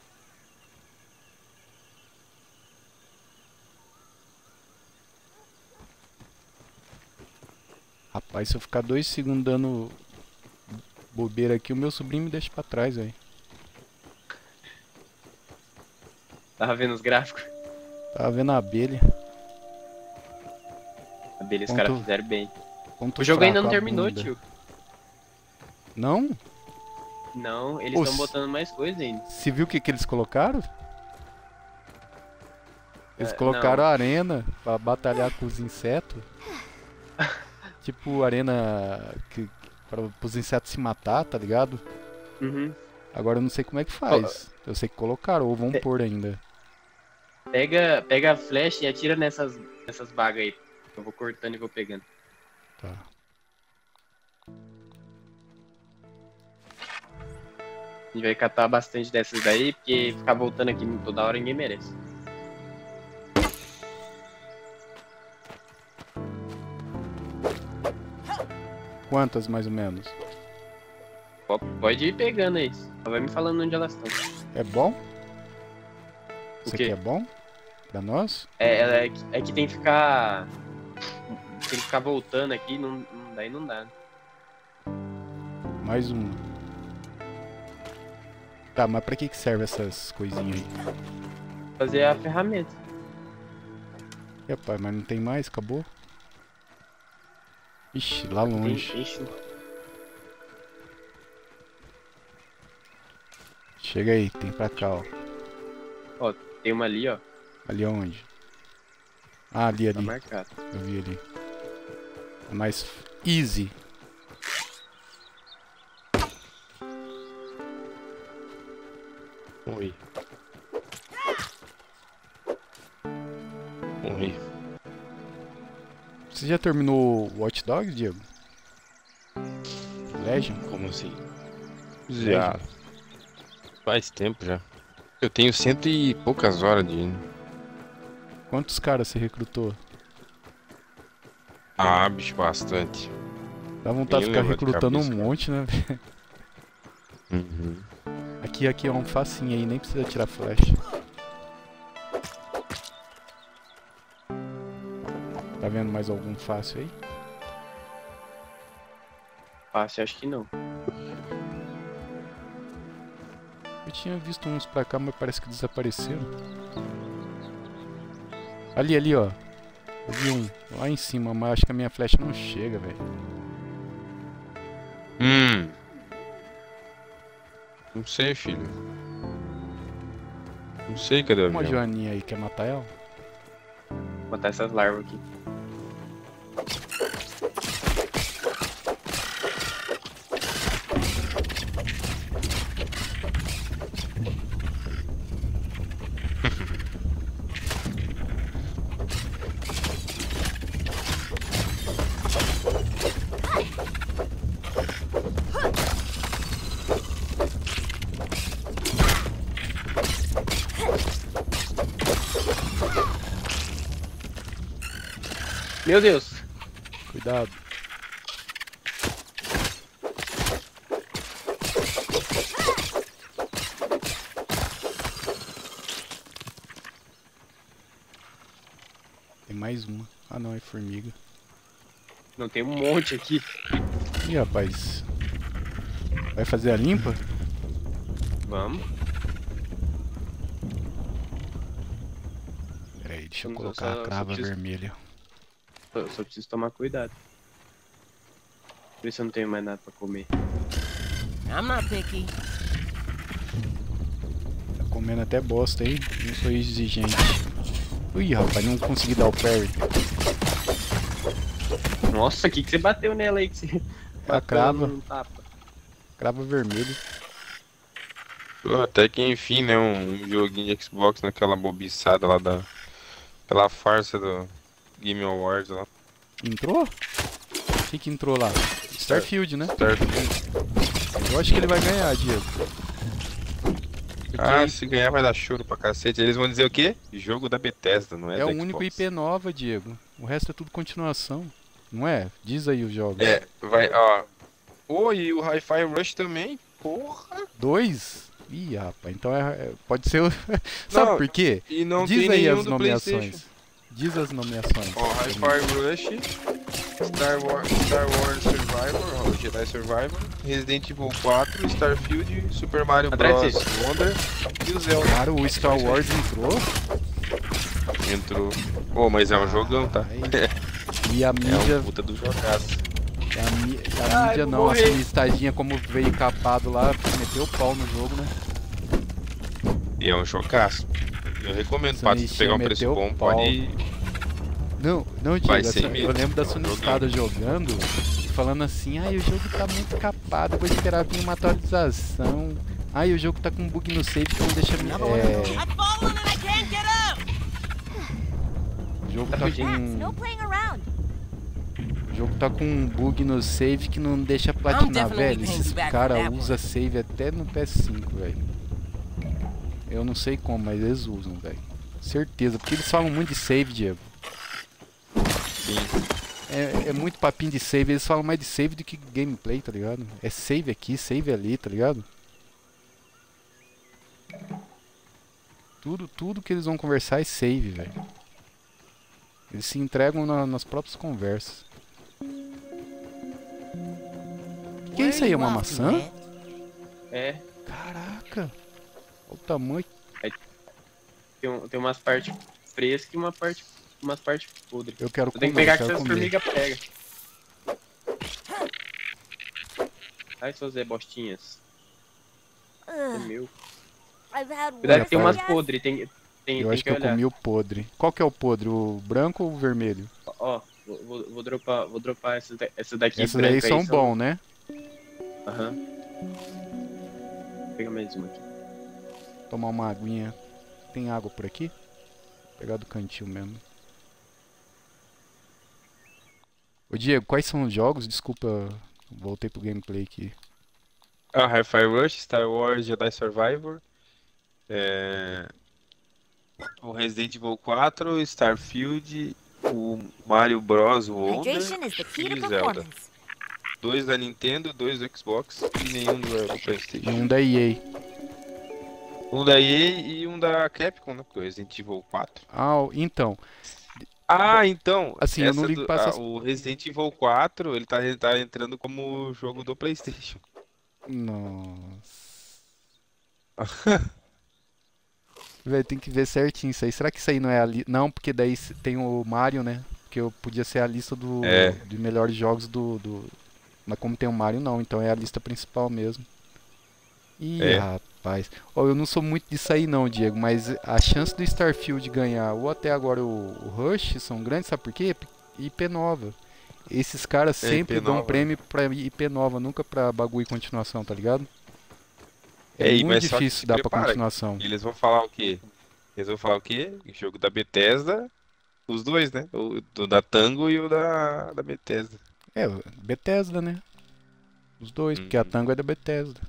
Rapaz, se eu ficar dois segundos dando bobeira aqui, o meu sobrinho me deixa pra trás, velho. Tava vendo os gráficos? Tava vendo a abelha. A abelha, os Ponto- caras fizeram bem. Ponto O jogo ainda fraco, não a terminou, bunda. tio. Não? Não, eles Pô, estão se- botando mais coisa ainda. Você viu o que, que eles colocaram? Eles É, colocaram não. a arena pra batalhar com os insetos. Tipo, arena que, para os insetos se matar, tá ligado? Uhum. Agora eu não sei como é que faz. Eu sei que colocaram, ou vão É. pôr ainda. Pega, pega a flecha e atira nessas, nessas bagas aí. Eu vou cortando e vou pegando. Tá. A gente vai catar bastante dessas daí, porque ficar voltando aqui toda hora ninguém merece. Quantas mais ou menos? Ó, pode ir pegando aí. Só vai me falando onde elas estão. É bom? O Isso quê? aqui é bom? Pra nós? É, é, que- é que tem que ficar. Tem que ficar voltando aqui, não, não- daí não dá. Mais uma. Tá, mas pra que que serve essas coisinhas aí? Fazer a ferramenta. Ih, rapaz, mas não tem mais? Acabou? Ixi, lá Tem, longe. tem, Chega aí, tem pra cá, ó. tem uma ali, ó. Ali aonde? Ah, ali, Tá ali. marcado. Eu vi ali. É mais easy. Oi. Oi. Você já terminou o Watch Dogs, Diego? Legion? Como assim? Já. Faz tempo já. Eu tenho cento e poucas horas de. Quantos caras você recrutou? Ah, bicho, bastante. Dá vontade de Nem ficar lembro de recrutando um cabeça, cara. monte, né? Uhum. Aqui, aqui é um facinho aí, nem precisa tirar flecha. Tá vendo mais algum fácil aí? Fácil, acho que não. Eu tinha visto uns pra cá, mas parece que desapareceram. Ali, ali, ó. Eu vi um lá em cima, mas acho que a minha flecha não chega, velho. Hum. Não sei, filho. Não sei cadê o Uma avião. joaninha aí, quer matar ela? Vou botar essas larvas aqui. Meu Deus! Cuidado. Tem mais uma. Ah não, é formiga. Não, tem um monte aqui. Ih, rapaz. Vai fazer a limpa? Vamos. Pera aí, deixa eu Só- colocar só- a crava só preciso- vermelha. Eu só preciso tomar cuidado. Ver se eu não tenho mais nada pra comer. I'm not picky. Tá comendo até bosta aí. Não sou exigente. Ui, rapaz, não consegui dar o parry. Nossa, o que, que você bateu nela aí? Que você É a bateu crava. num tapa? Crava vermelha. Pô, até que enfim, né? Um joguinho de Xbox naquela bobiçada lá da. Pela farsa do Game Awards lá. Entrou? O que que entrou lá? Starfield, né? Starfield. Eu acho que ele vai ganhar, Diego. Porque Ah, se ganhar vai dar choro pra cacete. Eles vão dizer o quê? Jogo da Bethesda, não é? é o da único Xbox. I P nova, Diego. O resto é tudo continuação. Não é? Diz aí os jogos. É, vai, ó. Oi, e o Hi-Fi Rush também. Porra! Dois? Ih, rapaz, então é, é- pode ser o... Sabe Não, por quê? E não Diz tem aí nenhum as do nomeações. PlayStation. Diz as nomeações. Ó, Hi-Fi Rush, Star Wars, Star Wars Survivor, ó, Jedi Survivor, Resident Evil quatro, Starfield, Super Mario Atrás Bros. Wonder e o Zelda. Claro, o Star Wars entrou. Entrou. Pô, mas é um jogão, tá? Ai, E a É mídia... um puta do jogaço. A, mi- a Ai, mídia vou não, a morrer. sonistadinha como veio capado lá, meteu o pau no jogo, né? E é um jogaço. Eu recomendo, Essa Pato, se mexia, pegar um preço meteu bom, pau. pode... Não, não, Diego, Vai essa- ser eu mesmo. lembro da É um sonistada jogando, falando assim, ai, o jogo tá muito capado, vou esperar vir uma atualização. Ai, o jogo tá com bug no save que não deixa... me- É, I've fallen and I can't get up! o jogo tá Max, no com... playing around. O jogo tá com um bug no save que não deixa platinar, definitely velho. paying Esses you back caras for that usam save até no P S cinco, velho. Eu não sei como, mas eles usam, velho. Certeza, porque eles falam muito de save, Diego. Sim. É, é muito papinho de save, eles falam mais de save do que gameplay, tá ligado? É save aqui, save ali, tá ligado? Tudo, tudo que eles vão conversar é save, velho. Eles se entregam na- nas próprias conversas. Que é isso aí? É uma maçã? É, Caraca! Olha o tamanho. tem, um- tem umas partes frescas e uma parte, umas partes podres. Eu quero Eu comer, tenho que pegar eu que quero essas comer. formigas pegam. Ai, seus Zé Bostinhas. É Ugh, meu. I've had Cuidado Olha, que tem umas pai. podres, tem, tem, Eu tem acho que que eu olhar. comi o podre. Qual que é o podre? O branco ou o vermelho? Ó, vou, vou, vou dropar, vou dropar essas, da- essas daqui Essas daí branca são aí, bons, né? Aham. Pega mais uma aqui. Tomar uma aguinha. Tem água por aqui? Vou pegar do cantinho mesmo. Ô Diego, quais são os jogos? Desculpa, voltei pro gameplay aqui. Ah, Hi-Fi Rush, Star Wars Jedi Survivor, é... o Resident Evil quatro, Starfield, o Mario Bros. Wonder hydration is the key to e Zelda. performance. Dois da Nintendo, dois do Xbox e nenhum do, do E PlayStation. um da E A. Um da E A e um da Capcom, né? Porque o Resident Evil quatro. Ah, o- então. Ah, então, Assim, eu não essa ligo do- pra essas- ah, o Resident Evil quatro, ele tá, ele tá entrando como jogo do PlayStation. Nossa. Velho, tem que ver certinho isso aí. Será que isso aí não é a lista? Não, porque daí se- tem o Mario, né? Porque eu podia ser a lista do, É. de melhores jogos do, do. Mas como tem o Mario, não. Então é a lista principal mesmo. Ih, É. rapaz. Ó, eu não sou muito disso aí não, Diego. Mas a chance do Starfield ganhar ou até agora o, o Rush são grandes, sabe por quê? I P nova. Esses caras É, sempre I P dão nova. prêmio pra I P nova, nunca pra bagulho e continuação, tá ligado? É É, e- muito mas só que difícil se dar pra prepara. continuação. E eles vão falar o quê? Eles vão falar o quê? O jogo da Bethesda, os dois, né? O do da Tango e o da, da Bethesda. É, Bethesda, né? Os dois, porque a Uhum. Tango é da Bethesda.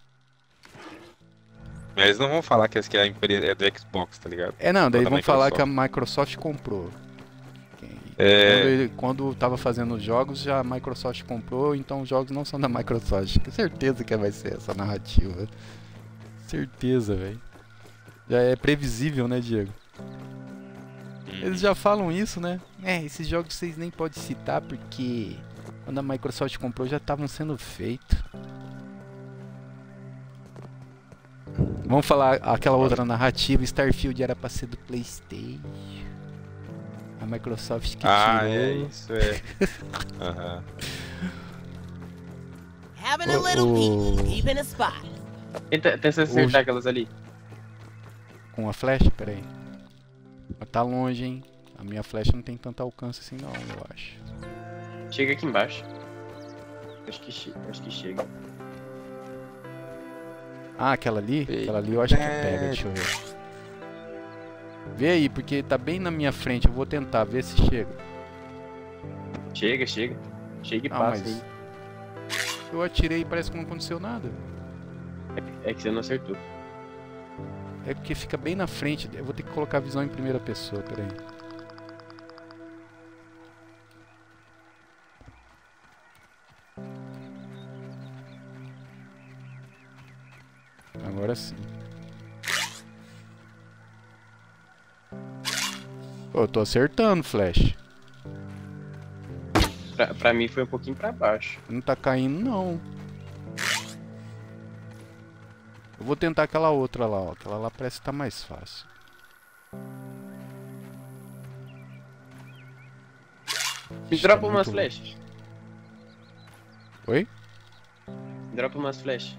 Mas eles não vão falar que essa que é a empresa é do Xbox, tá ligado? É, não, daí da vão falar que a Microsoft. Microsoft comprou. Quem- É. Quando, ele- quando tava fazendo os jogos, já a Microsoft comprou, então os jogos não são da Microsoft. Com certeza que vai ser essa narrativa. Certeza, velho. Já é previsível, né, Diego? Eles já falam isso, né? É, esses jogos vocês nem podem citar porque quando a Microsoft comprou já estavam sendo feitos. Vamos falar aquela outra narrativa, Starfield era pra ser do PlayStation. A Microsoft que Ah, tirou. é, isso é. Aham. Having a Oh, little oh. peek, deep in a spot. Tenta, tenta Hoje- acertar aquelas ali. Com a flecha? Pera aí. Mas tá longe, hein? A minha flecha não tem tanto alcance assim não, eu acho. Chega aqui embaixo. Acho que, che acho que chega. Ah, aquela ali? Ei. Aquela ali eu acho que É. pega, deixa eu ver. Vê aí, porque tá bem na minha frente, eu vou tentar ver se chega. Chega, chega. Chega e Ah, passa mas- aí. Eu atirei e parece que não aconteceu nada. É que você não acertou. É porque fica bem na frente, eu vou ter que colocar a visão em primeira pessoa, peraí. agora sim. Pô, eu tô acertando, Flash. Pra, pra mim foi um pouquinho pra baixo. Não tá caindo, não. Eu vou tentar aquela outra lá, ó. Aquela lá parece que tá mais fácil. Me Ixi, dropa tá umas muito flechas. Oi? Me dropa umas flechas.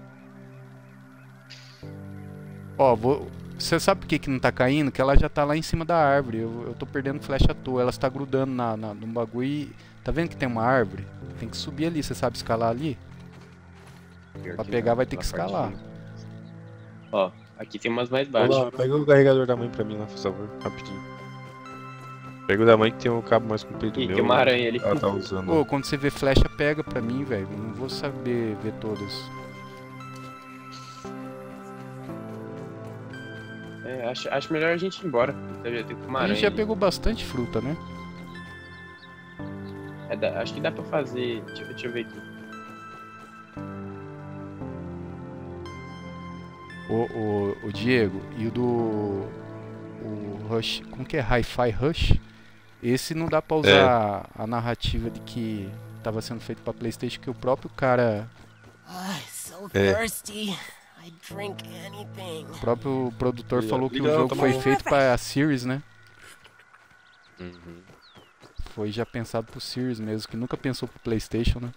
Ó, vou... Você sabe por que que não tá caindo? Que ela já tá lá em cima da árvore. Eu, eu tô perdendo flecha à toa. Ela está grudando na, na, no bagulho e... Tá vendo que tem uma árvore? Tem que subir ali. Você sabe escalar ali? Pior Pra que pegar não, vai ter que na parte escalar. de- Ó, aqui tem umas mais baixas. Olá, pega o carregador da mãe pra mim lá, por favor, rapidinho. Pega o da mãe que tem o cabo mais comprido do Ih, meu. tem uma aranha ali. Ela tá usando. Ô, quando você vê flecha, pega pra mim, velho. Eu não vou saber ver todas. É, acho, acho melhor a gente ir embora. Tem tem uma A aranha gente já ali. pegou bastante fruta, né? É, dá- acho que dá pra fazer. Deixa, eu- deixa eu ver aqui. O, o, o Diego e o do... O Rush... Como que é? Hi-Fi Rush? Esse não dá pra usar a narrativa de que tava sendo feito pra PlayStation, que o próprio cara... Ah, so É. thirsty. I'd drink anything. O próprio produtor Liga- falou que liga o lá, jogo toma foi um. feito pra Series, né? Uhum. Foi já pensado pro Series mesmo, que nunca pensou pro PlayStation, né?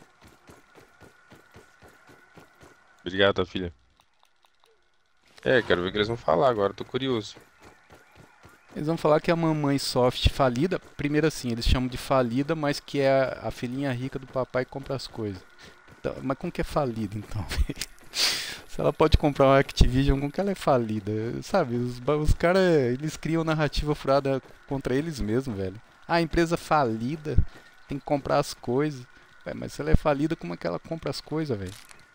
Obrigado, tua filha. É, quero ver o que eles vão falar agora, tô curioso. Eles vão falar que a mamãe soft falida, primeiro assim, eles chamam de falida, mas que é a, a filhinha rica do papai que compra as coisas. Então, mas como que é falida então? Se ela pode comprar uma Activision, como que ela é falida? Sabe, os, ba- os caras, eles criam narrativa furada contra eles mesmos, velho. Ah, a empresa falida tem que comprar as coisas. Ué, mas se ela é falida, como é que ela compra as coisas, velho?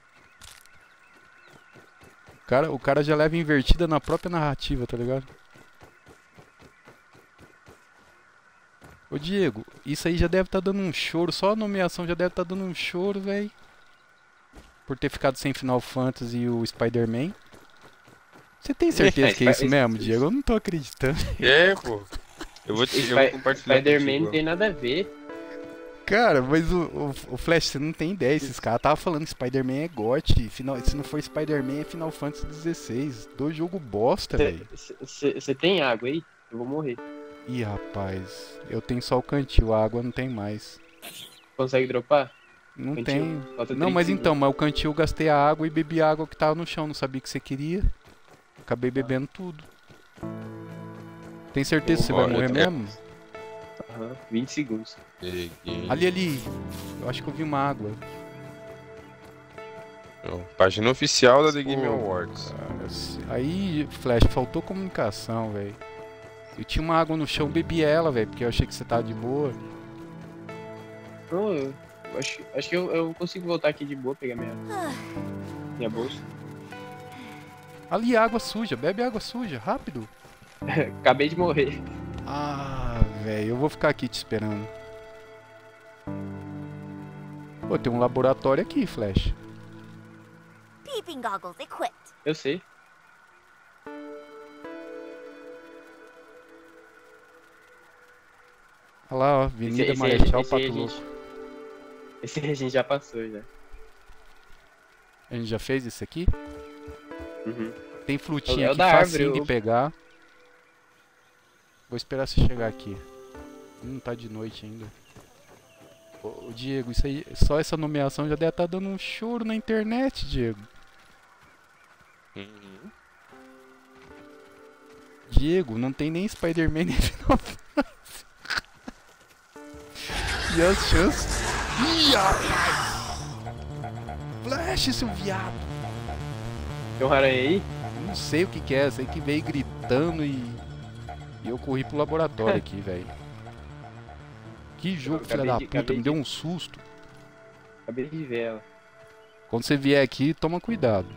O cara, o cara já leva invertida na própria narrativa, tá ligado? Ô Diego, isso aí já deve estar dando um choro, só a nomeação já deve estar dando um choro, velho. Por ter ficado sem Final Fantasy e o Spider-Man. Você tem certeza que é isso mesmo, Diego? Eu não tô acreditando. É, pô. Eu vou, te, eu vou Spy- compartilhar Spider-Man contigo, não tem nada a ver. Cara, mas o, o, o Flash, você não tem ideia. Esses caras tava falando que Spider-Man é G O T. Final, se não for Spider-Man, é Final Fantasy dezesseis. Do jogo bosta, velho. Você tem água aí? Eu vou morrer. Ih, rapaz. Eu tenho só o cantil, a água não tem mais. Consegue dropar? Não Cantil? tenho. Falta Não, trinta mas segundos. então, mas o cantil eu gastei a água e bebi a água que tava no chão. Não sabia que você queria. Acabei bebendo tudo. Tem certeza que você vai Olha, morrer é- mesmo? Aham, vinte segundos. Peguei. Ali, ali. Eu acho que eu vi uma água. Ó, página oficial da The Game Pô, Awards. cara, se- Aí, Flash, faltou comunicação, velho. Eu tinha uma água no chão, bebi ela, velho, porque eu achei que você tava de boa. Não, eu acho, acho que eu, eu consigo voltar aqui de boa, pegar minha, minha bolsa. Ali, água suja, bebe água suja, rápido. Acabei de morrer. Ah, velho, eu vou ficar aqui te esperando. Pô, tem um laboratório aqui, Flash. Peeping goggles equipped. Eu sei. Olha lá, ó, Esse, Avenida esse, aí, Marechal esse, aí Pato a Louco. gente, esse aí a gente já passou já. A gente já fez isso aqui? Uhum. Tem frutinha É o aqui da facinho árvore, de eu- pegar. Vou esperar você chegar aqui. Hum, tá de noite ainda. Ô, ô, Diego, isso aí, só essa nomeação já deve estar dando um choro na internet, Diego. Uhum. Diego, não tem nem Spider-Man nem Final Fantasy. E as chances... Ih, rapaz! Flash, seu viado! Tem um aranha aí? Não sei o que que é, sei que veio gritando e... E eu corri pro laboratório aqui, velho. Que jogo, Eu filha acabei da de- puta, acabei me de- deu um susto. Acabei de ver ela. Quando você vier aqui, toma cuidado.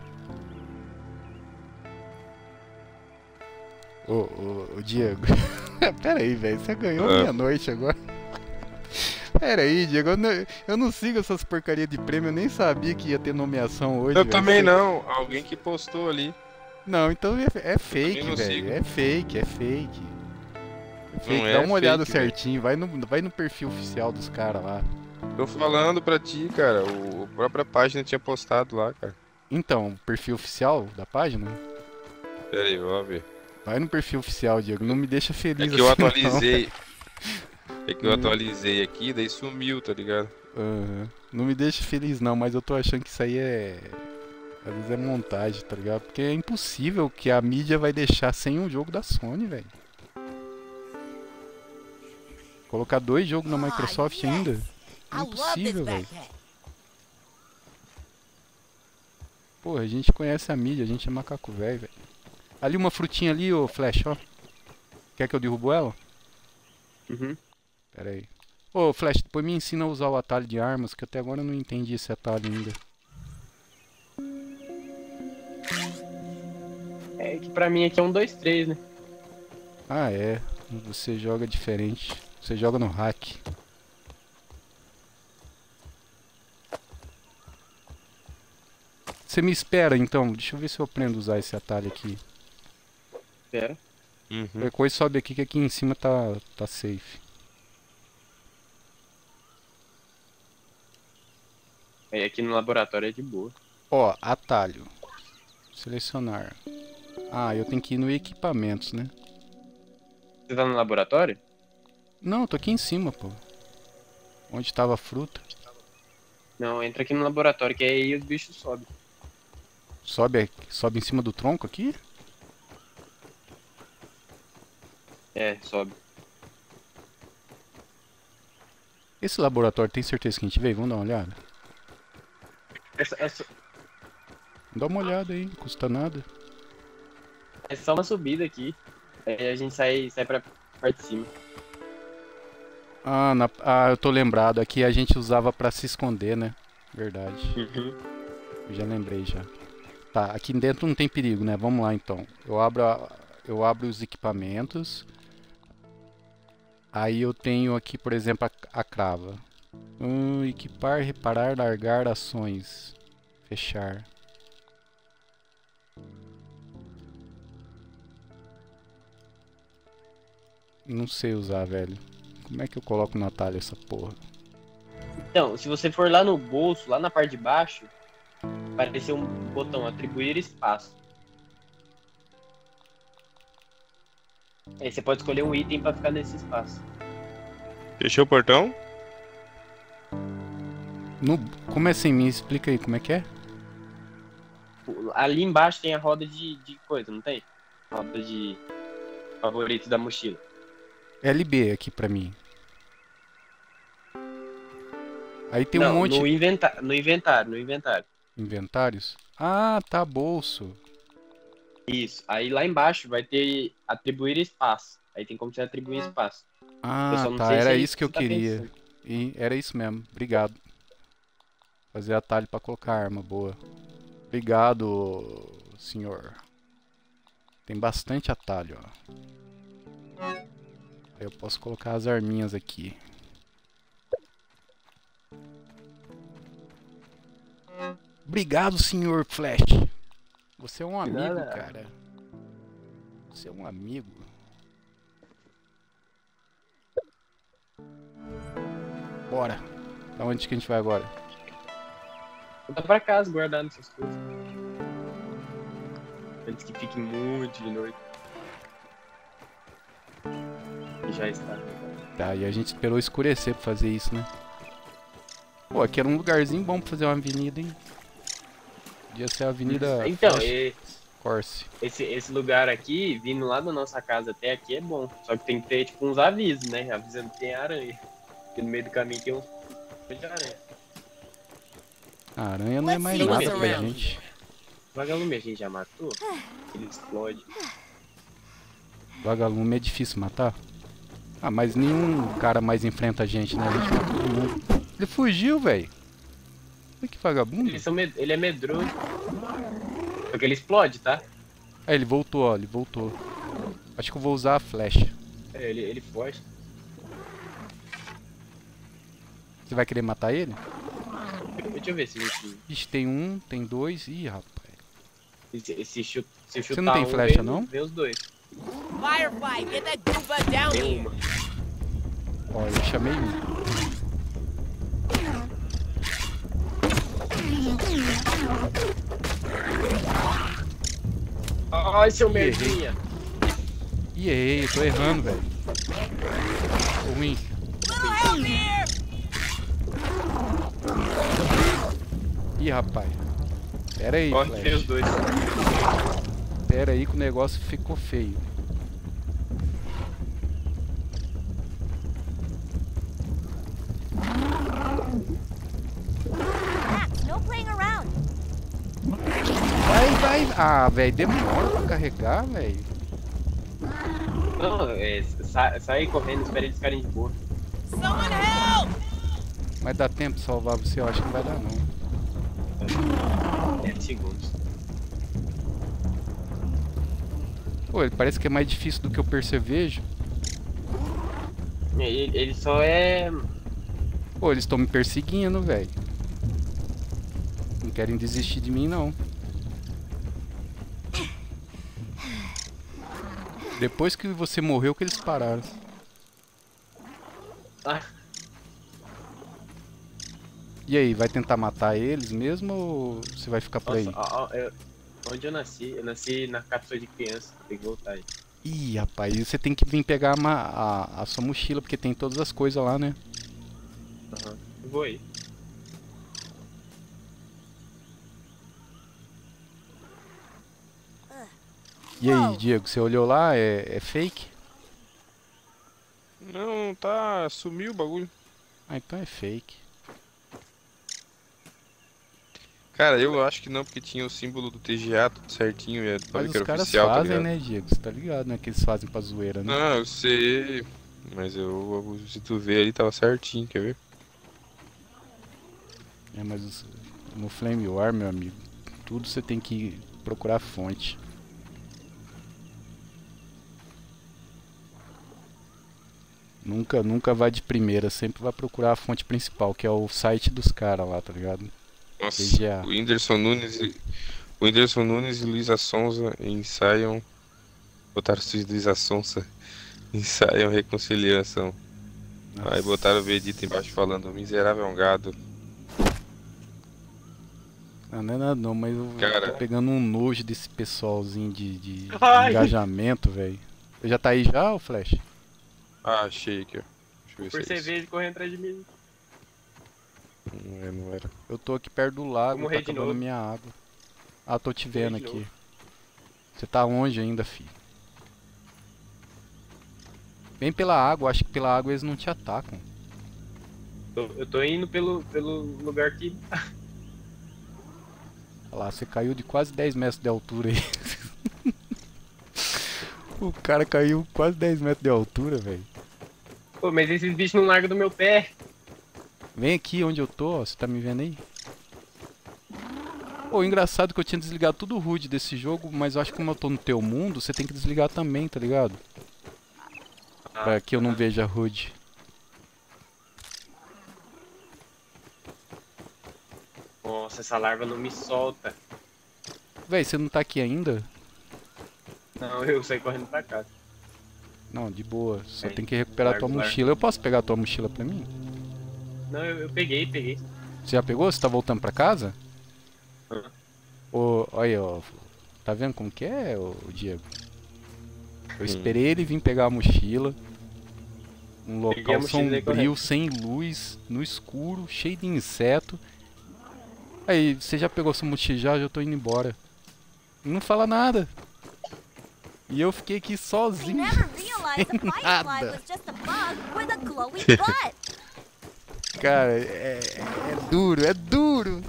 Ô, ô, ô Diego. Pera aí, velho, você ganhou Ah. meia-noite agora. Pera aí, Diego, eu não, eu não sigo essas porcaria de prêmio, eu nem sabia que ia ter nomeação hoje. Eu velho. também não. Alguém que postou ali. Não, então é, é fake, não velho. sigo. É fake, é fake. É fake. Não é Dá uma olhada fake, velho. certinho, vai no, vai no perfil oficial dos caras lá. Tô falando pra ti, cara. O, a própria página tinha postado lá, cara. Então, perfil oficial da página? Pera aí, vamos ver. Vai no perfil oficial, Diego. Não me deixa É feliz que eu assim, não. atualizei. É que eu atualizei aqui, daí sumiu, tá ligado? Aham. Não me deixa feliz não, mas eu tô achando que isso aí é... Às vezes é montagem, tá ligado? Porque é impossível que a mídia vai deixar sem um jogo da Sony, velho. Colocar dois jogos na Microsoft ainda? I love this Impossível, velho. backpack. Porra, a gente conhece a mídia, a gente é macaco velho, velho. Ali uma frutinha ali, ô Flash, ó. Quer que eu derrubo ela? Uhum. Pera aí. Ô Flash, depois me ensina a usar o atalho de armas, que até agora eu não entendi esse atalho ainda. É que pra mim aqui é um, dois, três, né? Ah, é. Você joga diferente. Você joga no hack. Você me espera então. Deixa eu ver se eu aprendo a usar esse atalho aqui. Pera. Uhum. Qualquer coisa sobe aqui que aqui em cima tá, tá safe. Aí aqui no laboratório é de boa. Ó, atalho. Selecionar. Ah, eu tenho que ir no equipamentos, né? Você tá no laboratório? Não, eu tô aqui em cima, pô. Onde tava a fruta. Não, entra aqui no laboratório que aí os bichos sobem. Sobe, aqui- sobe em cima do tronco aqui? É, sobe. Esse laboratório tem certeza que a gente veio? Vamos dar uma olhada? Essa, essa, Dá uma olhada aí, não custa nada. é só uma subida aqui. Aí a gente sai, sai pra parte de cima. Ah, na- ah, eu tô lembrado. Aqui a gente usava pra se esconder, né? Verdade. Uhum. Eu já lembrei já. Tá, aqui dentro não tem perigo, né? Vamos lá então. Eu abro, a- eu abro os equipamentos. Aí eu tenho aqui, por exemplo, a, a crava. Hum, equipar, reparar, largar ações. Fechar. Não sei usar, velho. Como é que eu coloco no atalho essa porra? Então, se você for lá no bolso, lá na parte de baixo, vai aparecer um botão atribuir espaço. Aí você pode escolher um item pra ficar nesse espaço. Fechou o portão? No, como é assim? Me explica aí como é que é? Ali embaixo tem a roda de, de coisa, não tem? Roda de favorito da mochila. L B aqui pra mim. Aí tem não, um monte no, inventa no inventário, no inventário. inventários. Ah, tá, bolso. Isso. Aí lá embaixo vai ter atribuir espaço. Aí tem como você atribuir espaço. Eu Ah, só não tá, sei se era é isso que eu você tá queria. pensando. E era isso mesmo. Obrigado. Fazer atalho pra colocar arma, boa. Obrigado, senhor. Tem bastante atalho, ó. Aí eu posso colocar as arminhas aqui. Obrigado, senhor Flash. Você é um amigo, nada. cara. Você é um amigo. Bora. Pra onde que a gente vai agora? Voltar pra casa guardando essas coisas. Antes que fique muito de noite. E já está. Tá, e a gente esperou escurecer pra fazer isso, né? Pô, aqui era um lugarzinho bom pra fazer uma avenida, hein? Podia ser a Avenida Então, Flash e- Corse. esse, esse lugar aqui, vindo lá da nossa casa até aqui é bom. Só que tem que ter tipo uns avisos, né? Avisando que tem aranha. Porque no meio do caminho tem uns de aranha. A aranha não é Let's mais see nada what's pra around gente. Vagalume a gente já matou? Ele explode. Vagalume é difícil matar. Ah, mas nenhum cara mais enfrenta a gente, né? A gente mata todo mundo. Ele fugiu, velho. Olha que vagabundo. Eles são med- Ele é medroso. Porque ele explode, tá? Ah, ele voltou, ó. Ele voltou. Acho que eu vou usar a flecha. É, ele, ele foge. Você vai querer matar ele? Deixa eu ver se a gente... Ixi, tem um, tem dois. Ih, rapaz. Se, se, chu- se chutar Você não tem um, flecha, vem- não? Vem os dois. Firefly, get that goober down Tem here. uma. Ó, eu chamei um. Ai, seu Errei. merdinha. Ih, errei, eu tô errando, velho. Tô ruim. Little help here. Ih, rapaz. Pera aí, Corre, vem os Flash. dois. Pera aí que o negócio ficou feio. Max, no playing around. Vai, vai. Ah, velho, demora pra carregar, velho. Não, é, sa sai correndo, espera eles ficarem de boa. Someone help. Mas dá tempo de salvar você? Eu acho que não vai dar, não. dez segundos. Pô, ele parece que é mais difícil do que eu percevejo. Ele, ele só é... Pô, eles estão me perseguindo, velho. Não querem desistir de mim, não. Depois que você morreu que eles pararam. Ah, E aí, vai tentar matar eles mesmo ou você vai ficar por aí? nossa, ó, ó, eu- onde eu nasci? Eu nasci na cápsula de criança. Tem que voltar aí. Ih, rapaz, e você tem que vir pegar a, ma- a, a sua mochila, porque tem todas as coisas lá, né? Aham. Eu vou aí. E aí, Diego, você olhou lá? É, é fake? Não, tá. Sumiu o bagulho. Ah, então é fake. Cara, eu acho que não, porque tinha o símbolo do T G A tudo certinho, e é pra ver Mas que os era caras oficial, tá fazem, ligado? né, Diego? Você tá ligado, né? Que eles fazem pra zoeira, né? Não, eu sei. Mas eu, se tu ver ali, tava certinho, quer ver? É, mas os- no Flame War, meu amigo, tudo você tem que procurar a fonte. Nunca, nunca vai de primeira, sempre vai procurar a fonte principal, que é o site dos caras lá, tá ligado? Nossa, T G A. o Whindersson Nunes e, o Whindersson Nunes e Luísa Sonza ensaiam. Botaram o Luísa Sonza, ensaiam reconciliação. Aí botaram o Vegeta embaixo falando: miserável é um gado. Ah, não é nada não, mas eu Cara. tô pegando um nojo desse pessoalzinho de, de Ai. engajamento, velho. Já tá aí já, o Flash? Ah, achei aqui, ó. Deixa eu ver Por se você é isso. ver ele correndo atrás de mim. Não, é, não era. Eu tô aqui perto do lago, Vou morrer tá de acabando novo. minha água. Ah, tô te vendo de aqui. novo. Você tá longe ainda, filho. Vem pela água, acho que pela água eles não te atacam. Tô- Eu tô indo pelo, pelo lugar que... Olha lá, você caiu de quase dez metros de altura aí. O cara caiu quase dez metros de altura, velho. Pô, mas esses bichos não largam do meu pé. Vem aqui onde eu tô, ó, você tá me vendo aí? Pô, engraçado que eu tinha desligado tudo o H U D desse jogo, mas eu acho que como eu tô no teu mundo, você tem que desligar também, tá ligado? Pra que eu não veja H U D. Nossa, essa larva não me solta. Véi, você não tá aqui ainda? Não, eu saí correndo pra casa. Não, de boa. Só Aí, tem que recuperar larga, tua larga. mochila. Eu posso pegar tua mochila pra mim? Não, eu, eu peguei, peguei. Você já pegou? Você tá voltando pra casa? Aham. Ô, olha aí, ó. Tá vendo como que é, ô, Diego? Eu Sim. esperei ele vir pegar a mochila. Um Peguei a local mochila e sombrio, correto. sem luz, no escuro, cheio de inseto. Aí, você já pegou sua mochila? Já, já tô indo embora. Não fala nada. E eu fiquei aqui I sozinho. never realized a firefly Nada. was just a bug with a glowing butt. Cara, é, é duro, é duro.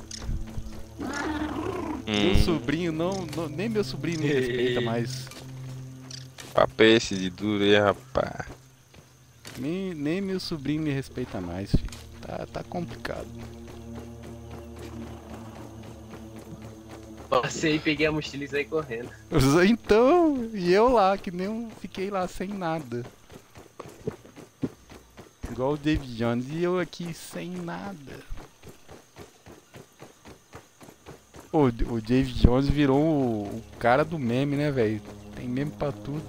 Meu Hum, sobrinho não, não- nem meu sobrinho me respeita mais. papo é esse de duro aí, rapaz. Nem, nem meu sobrinho me respeita mais, filho. Tá, tá complicado. Passei, peguei a mochila e saí correndo. Então, e eu lá, que nem um, fiquei lá sem nada. igual o David Jones. E eu aqui sem nada. Pô, o David Jones virou o, o cara do meme, né, velho? Tem meme pra tudo.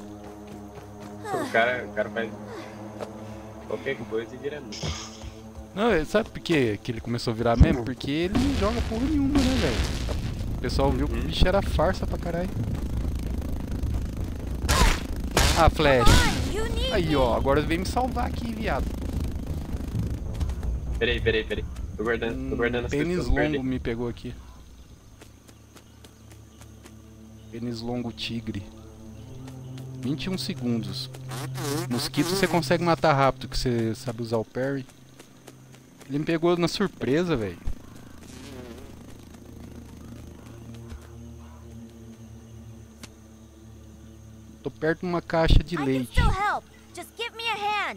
O cara, o cara faz qualquer coisa e vira meme. Não, sabe por que que ele começou a virar meme? Porque ele não joga porra nenhuma, né, velho? O pessoal viu que o bicho era farsa pra caralho. Ah, Flash. Aí, ó, agora vem me salvar aqui, viado. Peraí, peraí, peraí. Tô guardando, tô guardando as Pênis coisas que eu longo perdi. me pegou aqui. Pênis longo tigre. vinte e um segundos. Mosquito você consegue matar rápido, que você sabe usar o parry. Ele me pegou na surpresa, velho. Tô perto de uma caixa de I can leite. still help. Just give me a hand.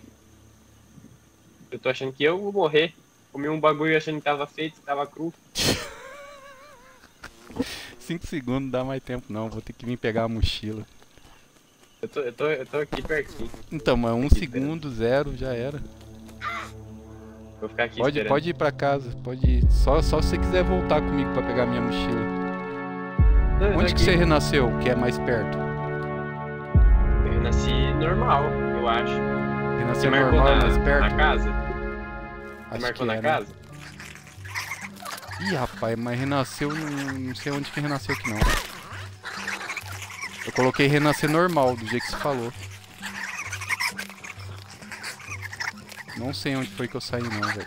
Eu tô achando que eu vou morrer. Comi um bagulho achando que tava feito, tava cru. cinco segundos não dá mais tempo não, vou ter que vir pegar a mochila. Eu tô, eu tô, eu tô aqui pertinho. Então, mas um Aqui, segundo, zero, já era. Vou ficar aqui Pode, esperando. pode ir pra casa, pode ir. Só, só se você quiser voltar comigo pra pegar minha mochila. Não, eu tô Onde que aqui. você renasceu, que é mais perto? Eu nasci normal, eu acho. Você Renasceu marcou normal, na, mais perto? na casa? Você Acho marcou que na é, né? casa? Ih, rapaz, mas renasceu, não, não sei onde que renasceu aqui não. Eu coloquei renascer normal, do jeito que você falou. Não sei onde foi que eu saí não, velho.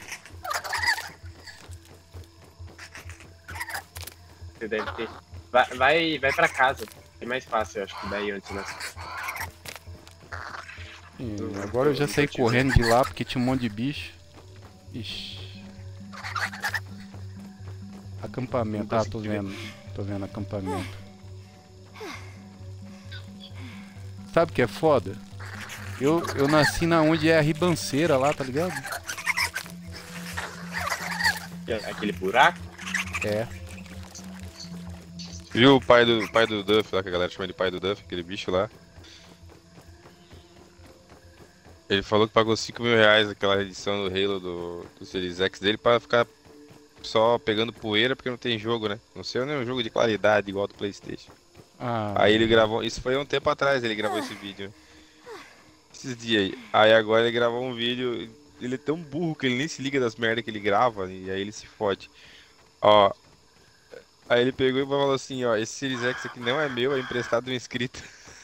Você deve ter. Vai, vai, vai pra casa. É mais fácil, eu acho, que daí antes, né? Ih, agora eu já saí correndo de lá porque tinha um monte de bicho. Ixi. Acampamento, ah, tô vendo. Tô vendo acampamento. Sabe o que é foda? Eu, eu nasci na onde é a ribanceira lá, tá ligado? Aquele buraco? É. Viu o pai do, pai do Duff lá, que a galera chama de pai do Duff, aquele bicho lá? Ele falou que pagou cinco mil reais naquela edição do Halo do, do Series X dele pra ficar só pegando poeira porque não tem jogo, né? Não sei, nem um jogo de qualidade igual do PlayStation. Ah, Aí ele gravou, isso foi um tempo atrás ele gravou esse vídeo. Esses dias aí. Aí agora ele gravou um vídeo, ele é tão burro que ele nem se liga das merdas que ele grava e aí ele se fode. Ó. Aí ele pegou e falou assim, ó, esse Series X aqui não é meu, é emprestado de um inscrito.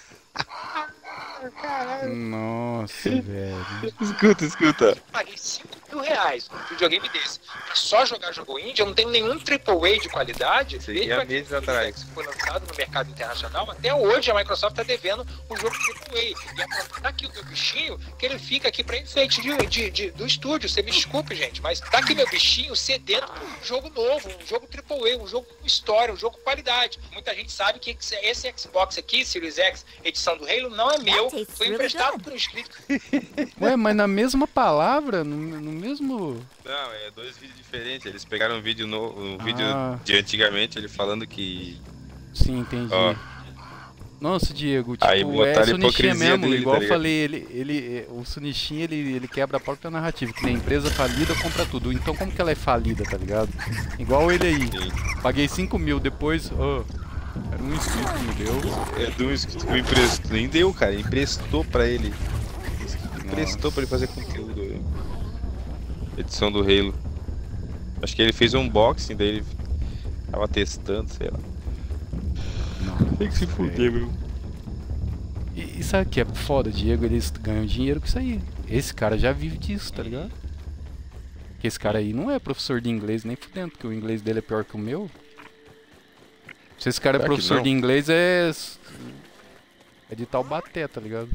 nossa, velho. Escuta, escuta. Paguei cinco mil reais num videogame desse pra só jogar jogo indie. Eu não tenho nenhum triplo A de qualidade. Isso aí Desde há que aquele meses atrás. Series X foi lançado no mercado internacional, até hoje a Microsoft tá devendo um jogo triplo A. E é tá aqui o meu bichinho, que ele fica aqui pra enfeite de, de, de- do estúdio. Você me desculpe, gente, mas tá aqui meu bichinho cedendo por um jogo novo, um jogo triplo A, um jogo com história, um jogo com qualidade. Muita gente sabe que esse Xbox aqui, Series X, edição do Halo, não é meu. tastes Foi really emprestado good. por um inscrito. Ué, mas na mesma palavra, no, no mesmo... Não, é dois vídeos diferentes. Eles pegaram um vídeo novo, um vídeo Ah. de antigamente, ele falando que. Sim, entendi. Ó. Nossa, Diego, tipo, Aí é botaram a Sunishin hipocrisia mesmo, dele, igual tá eu ligado? falei, ele, ele, o Sunishin, ele, ele quebra a própria narrativa, que nem empresa falida compra tudo, então como que ela é falida, tá ligado? Igual ele aí, Sim. paguei cinco mil, depois, ó, era um inscrito que me deu. É do inscrito que emprestou. Nem deu, cara. Ele emprestou pra ele. Emprestou pra ele fazer conteúdo. né? Edição do Halo. Acho que ele fez um unboxing, daí ele tava testando, sei lá. Tem que se fuder, meu. E, e sabe o que é foda, Diego, eles ganham dinheiro com isso aí. Esse cara já vive disso, tá ligado? Porque esse cara aí não é professor de inglês nem fudendo, porque o inglês dele é pior que o meu. Se esse cara é Será que professor não? de inglês, é. É de Taubaté, tá ligado?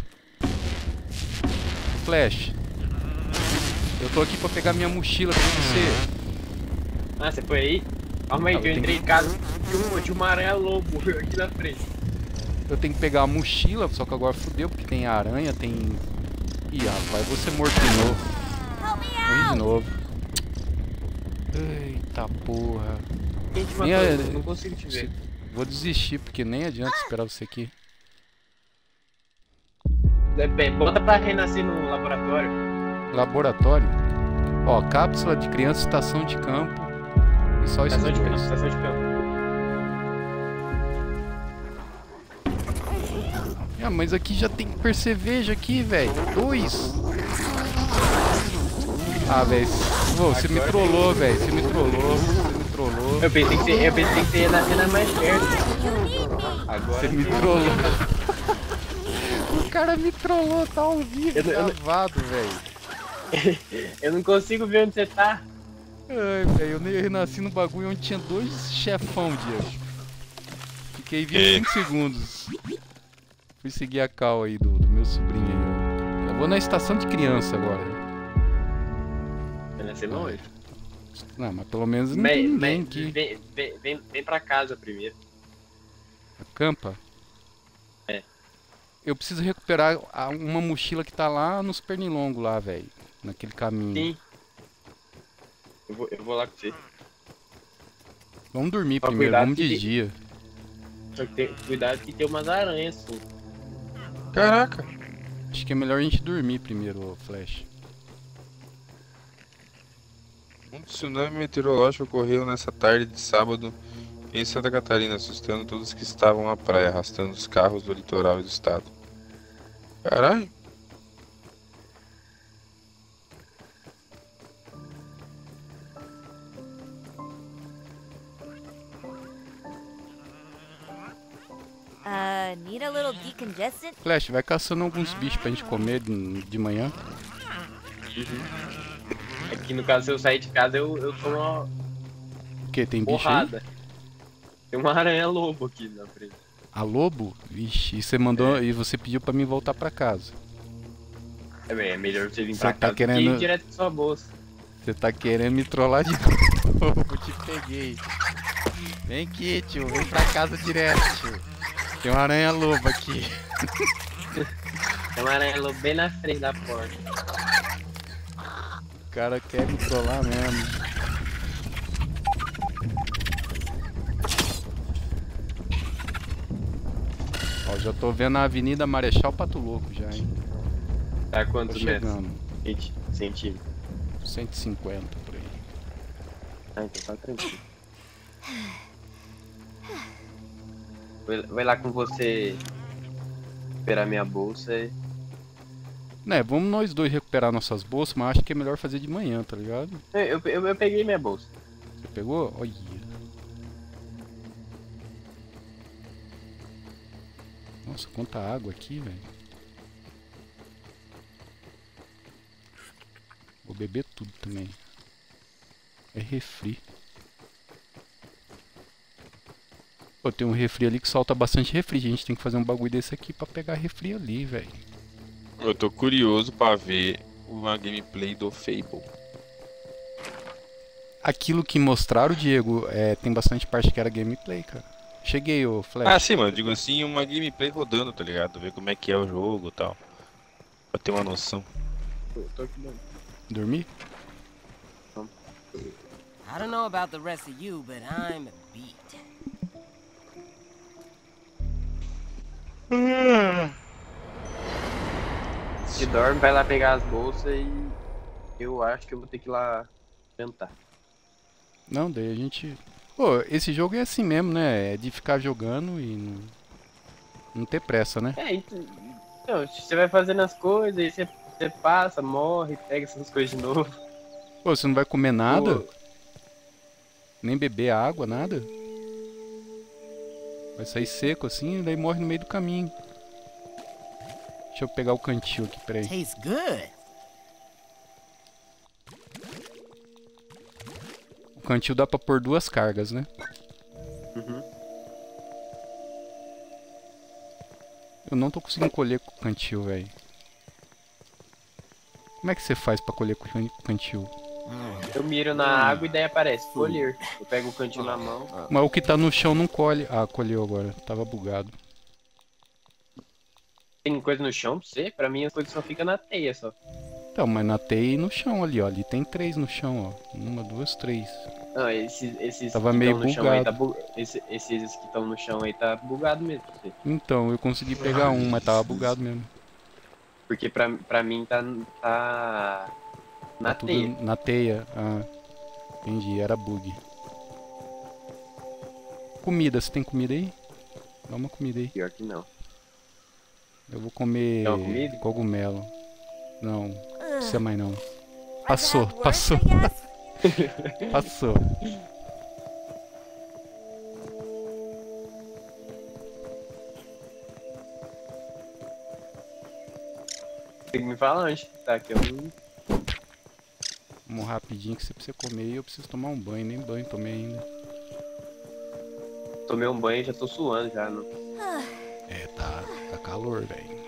Flash. Eu tô aqui pra pegar minha mochila pra você. Ah, você foi aí? Calma aí, Ah, que eu eu tenho entrei que- em casa tinha um, tinha uma aranha lobo aqui na frente. Eu tenho que pegar a mochila, só que agora fudeu, porque tem aranha, tem. Ih, rapaz, vou ser morto de novo. Help me Morri de out. novo. Eita porra. Quem te Nem matou? a- Eu não consigo te ver. Vou desistir, porque nem adianta esperar você aqui. é, bota pra renascer no laboratório. Laboratório. Ó, cápsula de criança, estação de campo. E só esses Estação de campo, dois. estação de campo. Ah, mas aqui já tem percevejo aqui, velho. Dois. Ah, velho. Você me trollou, velho. Você me trollou. Você me trollou. Eu pensei que você, eu pensei que você ia nascer na mais perto. Agora Você me trollou. O cara me trollou, tá ao vivo, Eu não- eu não- gravado, velho. eu não consigo ver onde você tá. Ai, velho, eu nem renasci no bagulho onde tinha dois chefão, Diego. Fiquei vinte e cinco segundos. Fui seguir a cal aí do, do meu sobrinho aí, ó. Eu vou na estação de criança agora. Vai nascer longe. Não, mas pelo menos não tem Vem, ninguém vem, aqui. vem, vem, vem, vem pra casa primeiro. Acampa? É. Eu preciso recuperar a- uma mochila que tá lá nos pernilongos lá, velho. Naquele caminho. Sim. Eu vou, eu vou lá com você. Vamos dormir Ó, primeiro, cuidado vamos de que- dia. Só que tem, cuidado que tem umas aranhas, assim. Caraca. Acho que é melhor a gente dormir primeiro, ô Flash. Um tsunami meteorológico ocorreu nessa tarde de sábado em Santa Catarina, assustando todos que estavam à praia, arrastando os carros do litoral e do estado. Caralho. Uh, need a little decongestant? Flash, vai caçando alguns bichos pra gente comer de, de manhã. Aqui no caso, se eu sair de casa, eu, eu tomo uma O que? Tem bicho aí? porrada. Tem uma aranha-lobo aqui na frente. A lobo? Vixe, e você mandou e você pediu pra mim voltar pra casa. É, bem, é melhor você vir Você pra tá casa do que querendo- ir direto pra sua bolsa. Você tá querendo me trollar de novo, te peguei. Vem aqui, tio, vem pra casa direto, tio. Tem uma aranha-lobo aqui. Tem uma aranha-lobo bem na frente da porta. O cara quer me trollar mesmo. Ó, já tô vendo a Avenida Marechal Pato Louco já, hein. Tá Tô quantos metros? chegando. vinte centímetros. cento e cinquenta por aí. Ah, então tá tranquilo. Vou, vou lá com você esperar minha bolsa e... Né, vamos nós dois recuperar nossas bolsas, mas acho que é melhor fazer de manhã, tá ligado? Eu, eu, eu peguei minha bolsa. Você pegou? Olha. Nossa, quanta água aqui, velho. Vou beber tudo também. É refri. Pô, tem um refri ali que solta bastante refri. A gente tem que fazer um bagulho desse aqui pra pegar refri ali, velho. Eu tô curioso pra ver uma gameplay do Fable. Aquilo que mostraram, Diego, é, tem bastante parte que era gameplay, cara. Cheguei, ô Flash. Ah, sim, mano. Digo assim, uma gameplay rodando, tá ligado? Ver como é que é o jogo e tal. Pra ter uma noção. Tô, tô aqui dentro. Dormi? I don't know about the rest of you, but I'm beat. Se dorme, vai lá pegar as bolsas e... Eu acho que eu vou ter que ir lá jantar. Não, daí a gente... Pô, esse jogo é assim mesmo, né? É de ficar jogando e não, não ter pressa, né? É, então... Então, você vai fazendo as coisas, aí você, você passa, morre, pega essas coisas de novo. Pô, você não vai comer nada? Pô, Nem beber água, nada? Vai sair seco assim e daí morre no meio do caminho. Deixa eu pegar o cantil aqui, peraí. Tastes good. O cantil dá pra pôr duas cargas, né? Uhum. Eu não tô conseguindo colher com o cantil, velho. Como é que você faz pra colher com o can- cantil? Eu miro na água e daí aparece colher. Eu pego o cantil na mão. Mas o que tá no chão não colhe. Ah, colheu agora. Tava bugado. Tem coisa no chão pra você? Pra mim as coisas só ficam na teia só. Então, mas na teia e no chão ali, ó. Ali tem três no chão, ó. Uma, duas, três. Não, esses, esses Tava que meio estão no chão aí tá bugado. bu... Esse, esses que estão no chão aí tá bugado mesmo pra você. Então, eu consegui pegar um, mas tava bugado mesmo. Porque pra, pra mim tá, tá na Tá tudo teia. na teia. Ah, entendi, era bug. Comida, você tem comida aí? Dá uma comida aí. Pior que não. Eu vou comer Tem uma comida? cogumelo. Não, não precisa mais não. I've Passou, had worse, passou. I guess. Passou. Tem que me falar onde que tá, que eu não... Vamos rapidinho que você precisa comer e eu preciso tomar um banho. Nem banho tomei ainda. Tomei um banho e já tô suando já. Não. É, tá, tá calor, velho.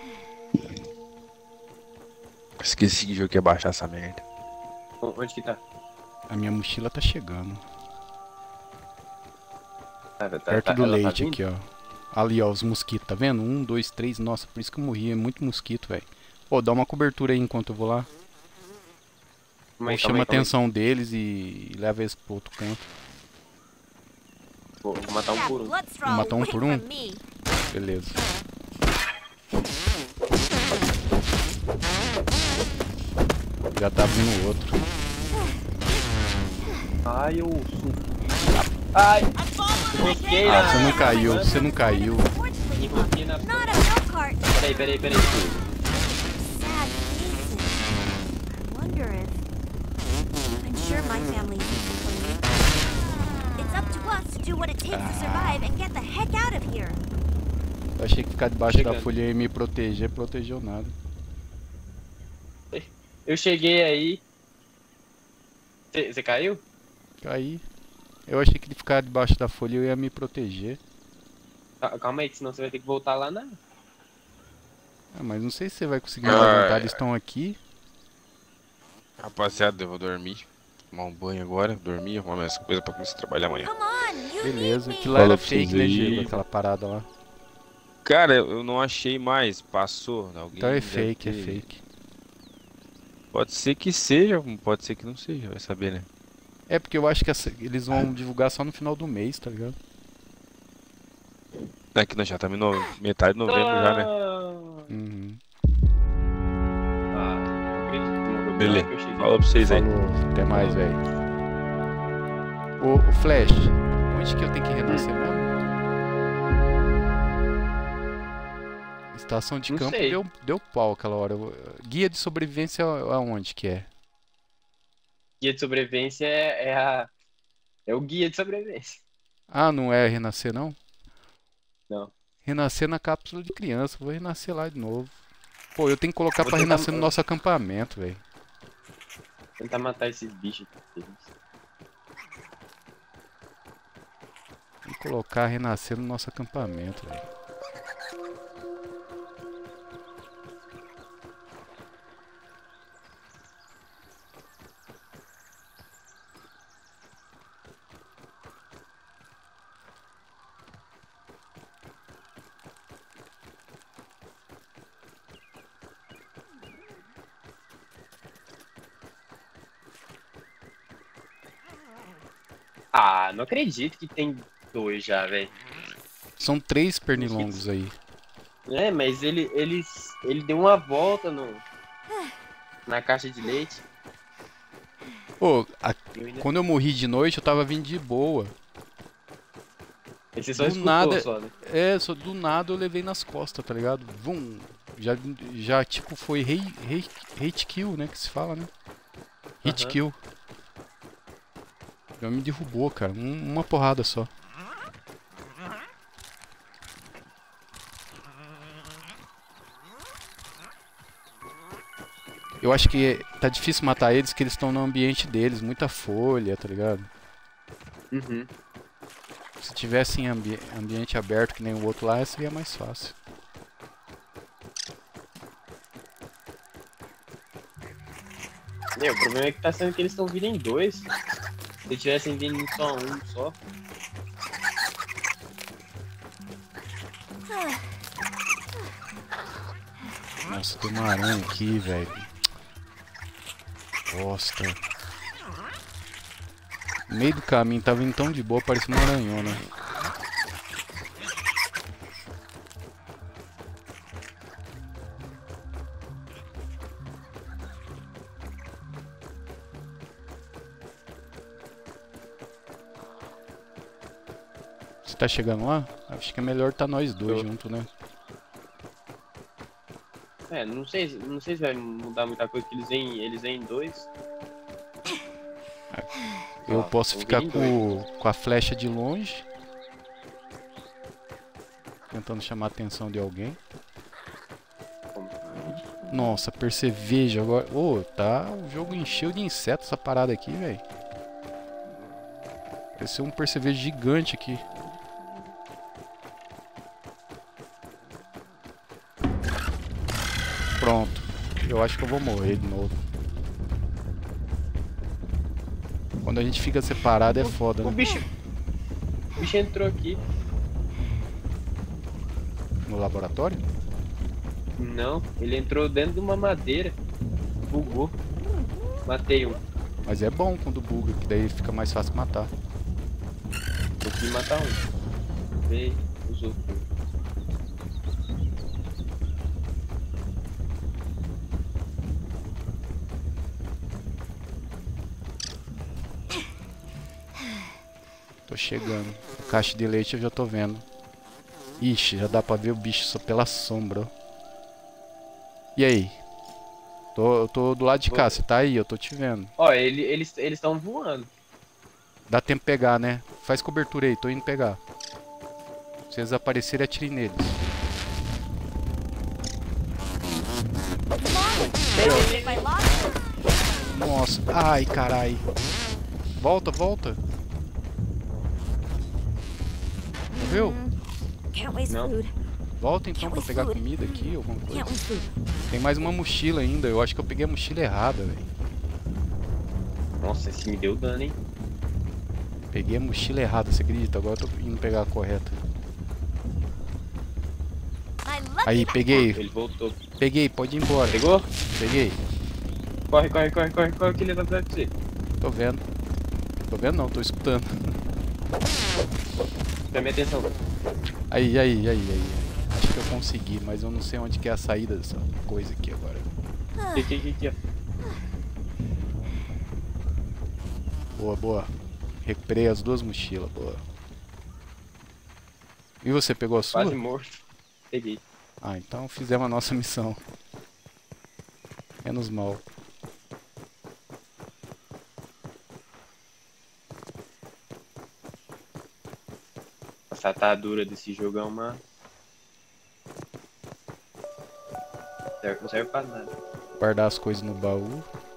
Esqueci que jogo que ia baixar essa merda. Onde que tá? A minha mochila tá chegando. Tá, tá, Perto tá, do ela tá leite vindo? aqui, ó. Ali, ó, os mosquitos, tá vendo? Um, dois, três. Nossa, por isso que eu morri. É muito mosquito, velho. Pô, dá uma cobertura aí enquanto eu vou lá. Calma aí, Ou calma chama a aí, calma aí. atenção deles e leva eles pro outro canto. Vou, vou matar um That por um. blood straw Vou matar um away por um? from me. Beleza. Já tá vindo outro. Ai, eu suco. Ai, enrosquei Ah, na... você não caiu, você não caiu. Unfortunately, Enrosquei na... not a milk cart. Peraí, peraí, peraí. Sad faces. I wonder if... I'm sure my family is disappointed. It's up to us to do what it takes to survive and get the heck out of here. Eu achei que ficar debaixo da Chegando. folha e me proteger, protegeu nada. Eu cheguei aí... Você caiu? Caí. Eu achei que de ficar debaixo da folha eu ia me proteger. Ca- Calma aí, que senão você vai ter que voltar lá na... Ah, mas não sei se você vai conseguir me Ah, levantar, é. eles estão aqui. Rapaziada, eu vou dormir. Tomar um banho agora, dormir, arrumar minhas coisas pra começar a trabalhar amanhã. Come on, you Beleza. need Aquilo me. lá era Falou pra fake, vocês né, aí. Diego? Aquela parada lá. Cara, eu eu não achei mais, passou. Alguém Então é deve fake, é ter- fake. Pode ser que seja, como pode ser que não seja, vai saber, né? É porque eu acho que essa- eles vão divulgar só no final do mês, tá ligado? É que nós já estamos em no- metade de novembro já, né? Uhum. Ah, não acredito que morreu. Beleza, Que eu cheguei. fala pra vocês aí. Falou, até mais, velho. Ô, ô, Flash, onde que eu tenho que renascer mesmo? Estação de Não campo sei. deu, deu pau aquela hora. Eu- Guia de sobrevivência aonde que é? Guia de sobrevivência é, é a... É o guia de sobrevivência. Ah, não é renascer não? Não. Renascer na cápsula de criança. Vou renascer lá de novo. Pô, eu tenho que colocar Vou pra tentar- renascer no nosso acampamento, velho. Tentar matar esses bichos aqui. Tem que colocar renascer no nosso acampamento, velho. Ah, não acredito que tem dois já, velho. São três pernilongos aí. É, mas ele, ele, ele deu uma volta no, na caixa de leite. Pô, a- Eu ainda... quando eu morri de noite, eu tava vindo de boa. Você só do escutou nada- só, né? É, só do nada eu levei nas costas, tá ligado? Vum. Já, já tipo, foi hate, hate, hate kill, né? Que se fala, né? Hit Aham. kill. Já me derrubou, cara. Um- uma porrada só. Eu acho que tá difícil matar eles, que eles estão no ambiente deles. Muita folha, tá ligado? Uhum. Se tivesse em ambi ambiente aberto, que nem o outro lá, seria mais fácil. Meu, o problema é que tá sendo que eles estão vindo em dois. Se tivessem vindo em só um só. Nossa, tem uma aranha aqui, velho. Bosta. No meio do caminho, tava vindo tão de boa, parecia uma aranhona. tá chegando lá? Acho que é melhor tá nós dois Tô. junto, né? É, não sei, não sei se vai mudar muita coisa, que eles vêm, eles vêm em dois. Eu Ó, posso vão ficar vir em com, com a flecha de longe. Tentando chamar a atenção de alguém. Como? Nossa, perceveja agora. Ô, tá. O jogo encheu de insetos essa parada aqui, velho. Pareceu um percevejo gigante aqui. Pronto. Eu acho que eu vou morrer de novo. Quando a gente fica separado é foda, O né? bicho. O bicho entrou aqui. No laboratório? Não, ele entrou dentro de uma madeira. Bugou. Matei um. Mas é bom quando buga, que daí fica mais fácil matar. Consegui matar um. Vê os outros. Tô chegando. A caixa de leite eu já tô vendo. Ixi, já dá pra ver o bicho só pela sombra, ó. E aí? Tô, eu tô do lado de cá, você tá aí, eu tô te vendo. Ó, ele, eles eles estão voando. Dá tempo de pegar, né? Faz cobertura aí, tô indo pegar. Se eles aparecerem, atire neles. If I lost Nossa, ai carai. Volta, volta. Morreu? Can't waste No. food. Volta então pra pegar comida aqui, alguma coisa. Can't waste food. Tem mais uma mochila ainda, eu acho que eu peguei a mochila errada, velho. Nossa, esse me deu dano, hein? Peguei a mochila errada, você acredita? Agora eu tô indo pegar a correta. I'm lucky. Aí, peguei, Ele voltou. peguei, pode ir embora. Pegou? Peguei, Corre, corre, corre, corre, corre, que ele vai atrás de você. tô vendo. Tô vendo não, tô escutando. Preste atenção. Aí, aí, aí, aí. Acho que eu consegui, mas eu não sei onde que é a saída dessa coisa aqui agora. Aqui, aqui, aqui, aqui, ó. Boa, boa. Recuperei as duas mochilas, boa. E você pegou a sua? Quase morto. Peguei. Ah, então fizemos a nossa missão. Menos mal. Essa atadura desse jogo é uma... Serve- Não serve pra nada. Guardar as coisas no baú.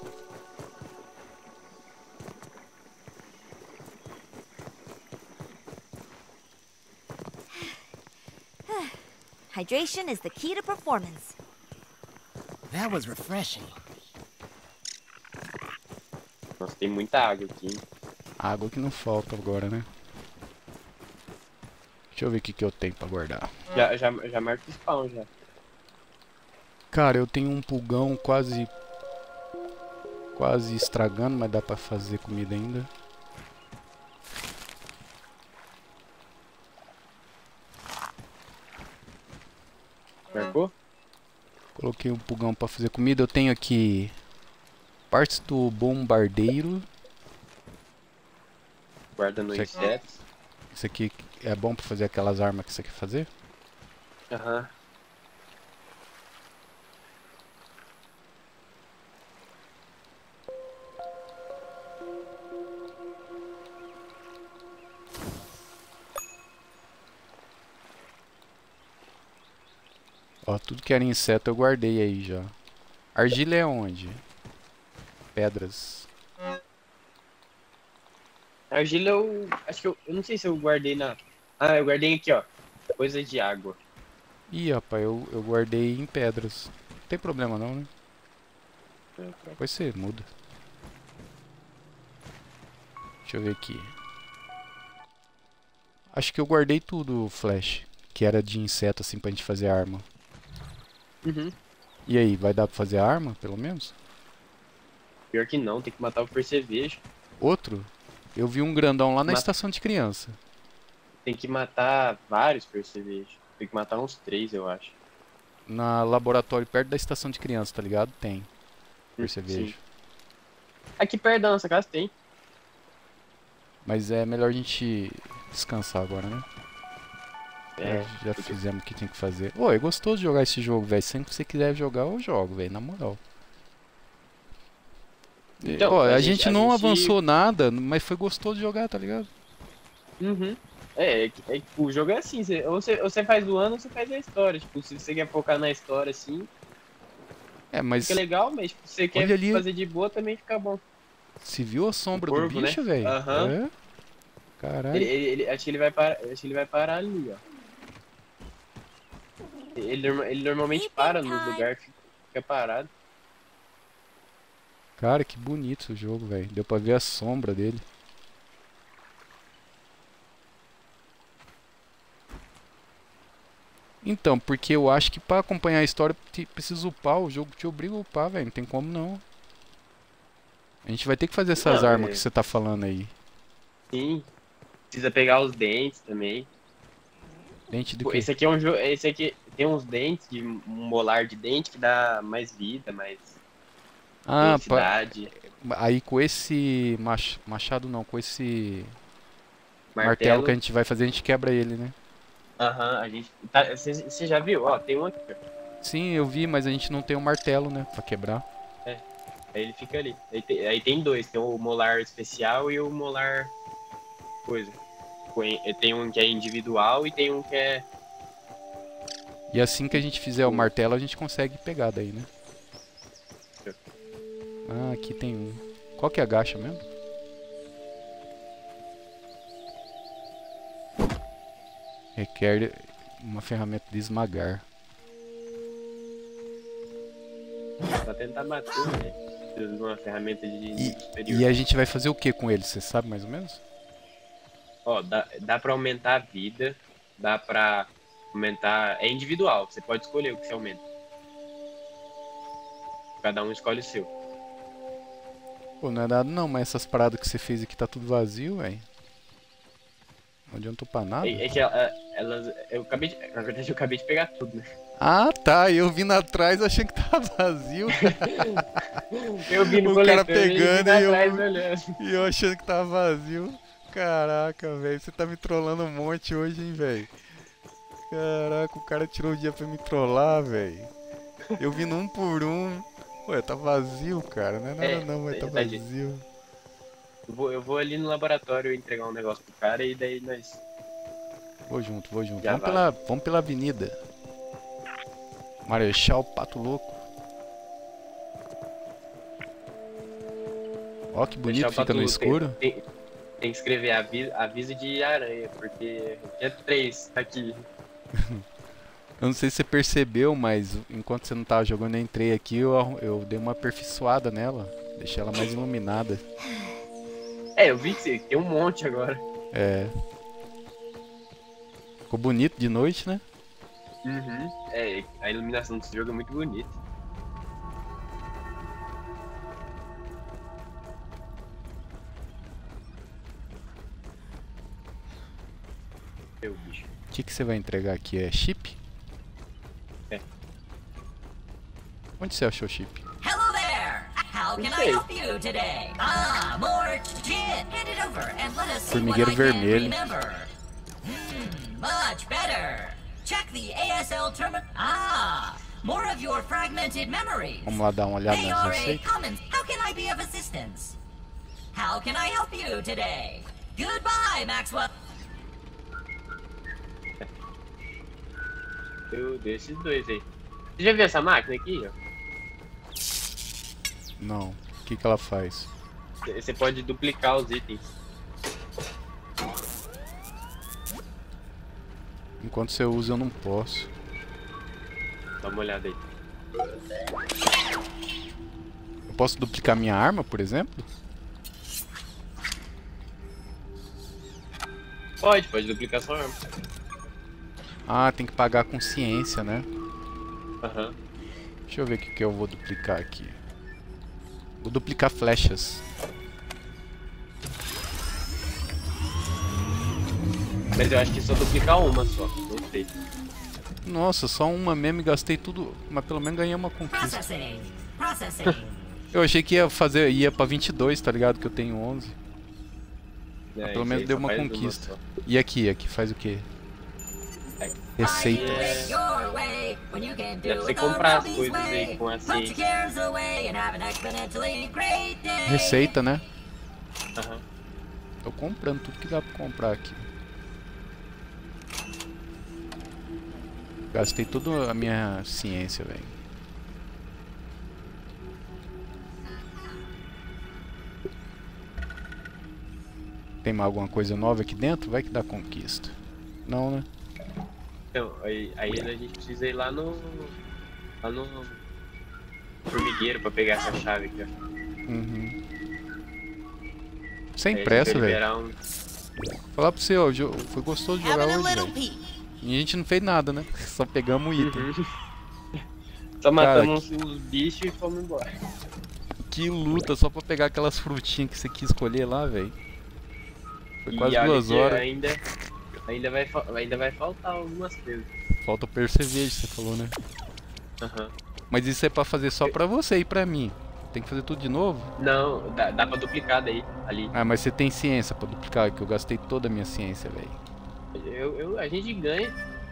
Hydration is the key to performance. That was refreshing. Nossa, tem muita água aqui, hein? Água que não falta agora, né? Deixa eu ver o que, que eu tenho pra guardar. Já, já, já marca o spawn, já. Cara, eu tenho um pulgão quase... Quase estragando, mas dá pra fazer comida ainda. Marcou? Coloquei um pulgão pra fazer comida. Eu tenho aqui... Partes do bombardeiro. Guarda no Check. insetos. Isso aqui é bom pra fazer aquelas armas que você quer fazer? Aham. Ó, tudo que era inseto eu guardei aí já. Argila é onde? Pedras. Argila eu... Acho que eu... Eu não sei se eu guardei na... Ah, eu guardei aqui, ó. Coisa de água. Ih, rapaz, eu, eu guardei em pedras. Não tem problema não, né? Depois você muda. Deixa eu ver aqui. Acho que eu guardei tudo, Flash. Que era de inseto, assim, pra gente fazer arma. Uhum. E aí, vai dar pra fazer arma, pelo menos? Pior que não, tem que matar o percevejo. Outro? Eu vi um grandão lá na Ma- estação de criança. Tem que matar vários percevejos. Tem que matar uns três, eu acho. Na laboratório perto da estação de criança, tá ligado? Tem. Hum, Percevejo. sim. Aqui perto da nossa casa tem. Mas é melhor a gente descansar agora, né? É, já porque- fizemos o que tinha que fazer. Ô, é gostoso jogar esse jogo, velho. Sempre que você quiser jogar, eu jogo, velho, na moral. E, Então, ó, a, a gente, gente- a não gente- avançou nada, mas foi gostoso jogar, tá ligado? Uhum. É, é, que- é que o jogo é assim, você, ou, você, ou você faz o ano ou você faz a história. Tipo, se você quer focar na história assim, É, mas fica legal, mas tipo, se você quer olha ali. fazer de boa também fica bom. se viu a sombra O do corvo, né? bicho, velho? Aham. É? Caralho. Ele, ele, ele- acho que ele vai parar. Acho que ele vai parar ali, ó. Ele, norma- ele normalmente para nos lugares, fica, fica parado. Cara, que bonito o jogo, velho. Deu pra ver a sombra dele. Então, porque eu acho que pra acompanhar a história te- precisa upar, o jogo te obriga a upar, velho. Não tem como não. A gente vai ter que fazer essas Não, armas é- que você tá falando aí. Sim. Precisa pegar os dentes também. Dente do Pô, quê? esse aqui é um jogo. Esse aqui tem uns dentes, de, um molar de dente que dá mais vida, mais Ah, pa- velocidade. aí com esse mach- machado não, com esse martelo. Martelo. que a gente vai fazer, a gente quebra ele, né? Aham, a gente. Você já viu? Ó, tem um aqui, ó. Sim, eu vi, mas a gente não tem um martelo, né? Pra quebrar. Aí ele fica ali. Aí tem, aí tem dois, tem o molar especial e o molar coisa. Tem- Tem um que é individual e tem um que é. E assim que a gente fizer o martelo, a gente consegue pegar daí, né? Ah, aqui tem um. Qual que é a gacha mesmo? Requer uma ferramenta de esmagar. Pra tentar bater, né? Precisa de uma ferramenta de E, nível superior. e a gente vai fazer o que com ele? Você sabe mais ou menos? Ó, dá, dá pra aumentar a vida, dá pra aumentar. É individual, você pode escolher o que você aumenta. Cada um escolhe o seu. Pô, não é nada não, mas essas paradas que você fez aqui tá tudo vazio, velho. Não adiantou pra nada. É, é que ela- elas. Eu acabei de. Na verdade, eu acabei de pegar tudo, né? Ah, tá. Eu vindo atrás achei que tava vazio. Eu vi no O cara coletor, ele pegando tá e eu- atrás olhando. E eu achando que tava vazio. Caraca, velho. Você tá me trollando um monte hoje, hein, velho. Caraca, o cara tirou o dia pra me trollar, velho. Eu vindo um por um. Ué, tá vazio, cara. Não é nada É, não, mas tá tá de- vazio. Eu vou, eu vou ali no laboratório entregar um negócio pro cara e daí nós. Vou junto, vou junto. Já Vamos vai. pela, vamos pela avenida. Marechal Pato Louco. Ó que bonito deixar o fica Pato no Lu- escuro. Tem, tem, tem que escrever aviso, aviso de aranha, porque é três aqui. Eu não sei se você percebeu, mas enquanto você não tava jogando, eu entrei aqui, eu, arru- eu dei uma aperfeiçoada nela. Deixei ela mais iluminada. É, eu vi que você- tem um monte agora. É. Ficou bonito de noite, né? Uhum. É, a iluminação desse jogo é muito bonita. Meu bicho. O que, que você vai entregar aqui? É chip? É. Onde você achou chip? Hello there! How can I Okay. help you today? Ah, more gin! Hand it over and let us see what Formigueiro I can vermelho. remember. Hmm, much better. Check the A S L terminal. Ah, more of your fragmented memories. Vamos lá dar uma olhada They nas are a receitas. common. How can I be of assistance? How can I help you today? Goodbye, Maxwell. Eu dei esses dois aí. Você já viu essa máquina aqui? ó? Não. O que, que ela faz? Você você pode duplicar os itens. Enquanto você usa, eu não posso. Dá uma olhada aí. Eu posso duplicar minha arma, por exemplo? Pode, pode duplicar sua arma. Ah, tem que pagar com ciência, né? Aham. Deixa eu ver o que, que eu vou duplicar aqui. Vou duplicar flechas. Mas eu acho que só duplicar uma só. Não sei. Nossa, só uma mesmo e gastei tudo. Mas pelo menos ganhei uma conquista. Processing. Processing. Eu achei que ia fazer, ia pra vinte e dois, tá ligado? Que eu tenho onze. É, pelo isso menos aí deu só uma faz conquista. só. E aqui, aqui faz o quê? É, Receitas. Dá pra você comprar as coisas aí com a ciência. Receita, né? Aham. Tô comprando tudo que dá pra comprar aqui. Gastei toda a minha ciência, velho. Tem mais alguma coisa nova aqui dentro? Vai que dá conquista. Não, né? Então, aí, aí a gente precisa ir lá no. Lá no. Formigueiro pra pegar essa chave aqui, ó. Uhum. Sem Aí a gente pressa, vai velho. liberar um- Falar pra você, ó, jo- foi gostoso jogar Having a hoje, little velho. peek. E a gente não fez nada, né? Só pegamos o item. Uhum. Só matamos uns, uns bichos e fomos embora. Que luta, só pra pegar aquelas frutinhas que você quis escolher lá, velho. Foi E quase olha duas que horas. Ainda, ainda, vai, fa- ainda vai faltar algumas coisas. Falta percevejo, você falou, né? Aham. Mas isso é pra fazer só pra você e pra mim. Tem que fazer tudo de novo? Não, dá, dá pra duplicar daí, ali. Ah, mas você tem ciência pra duplicar, que eu gastei toda a minha ciência, velho. Eu, eu, a gente ganha.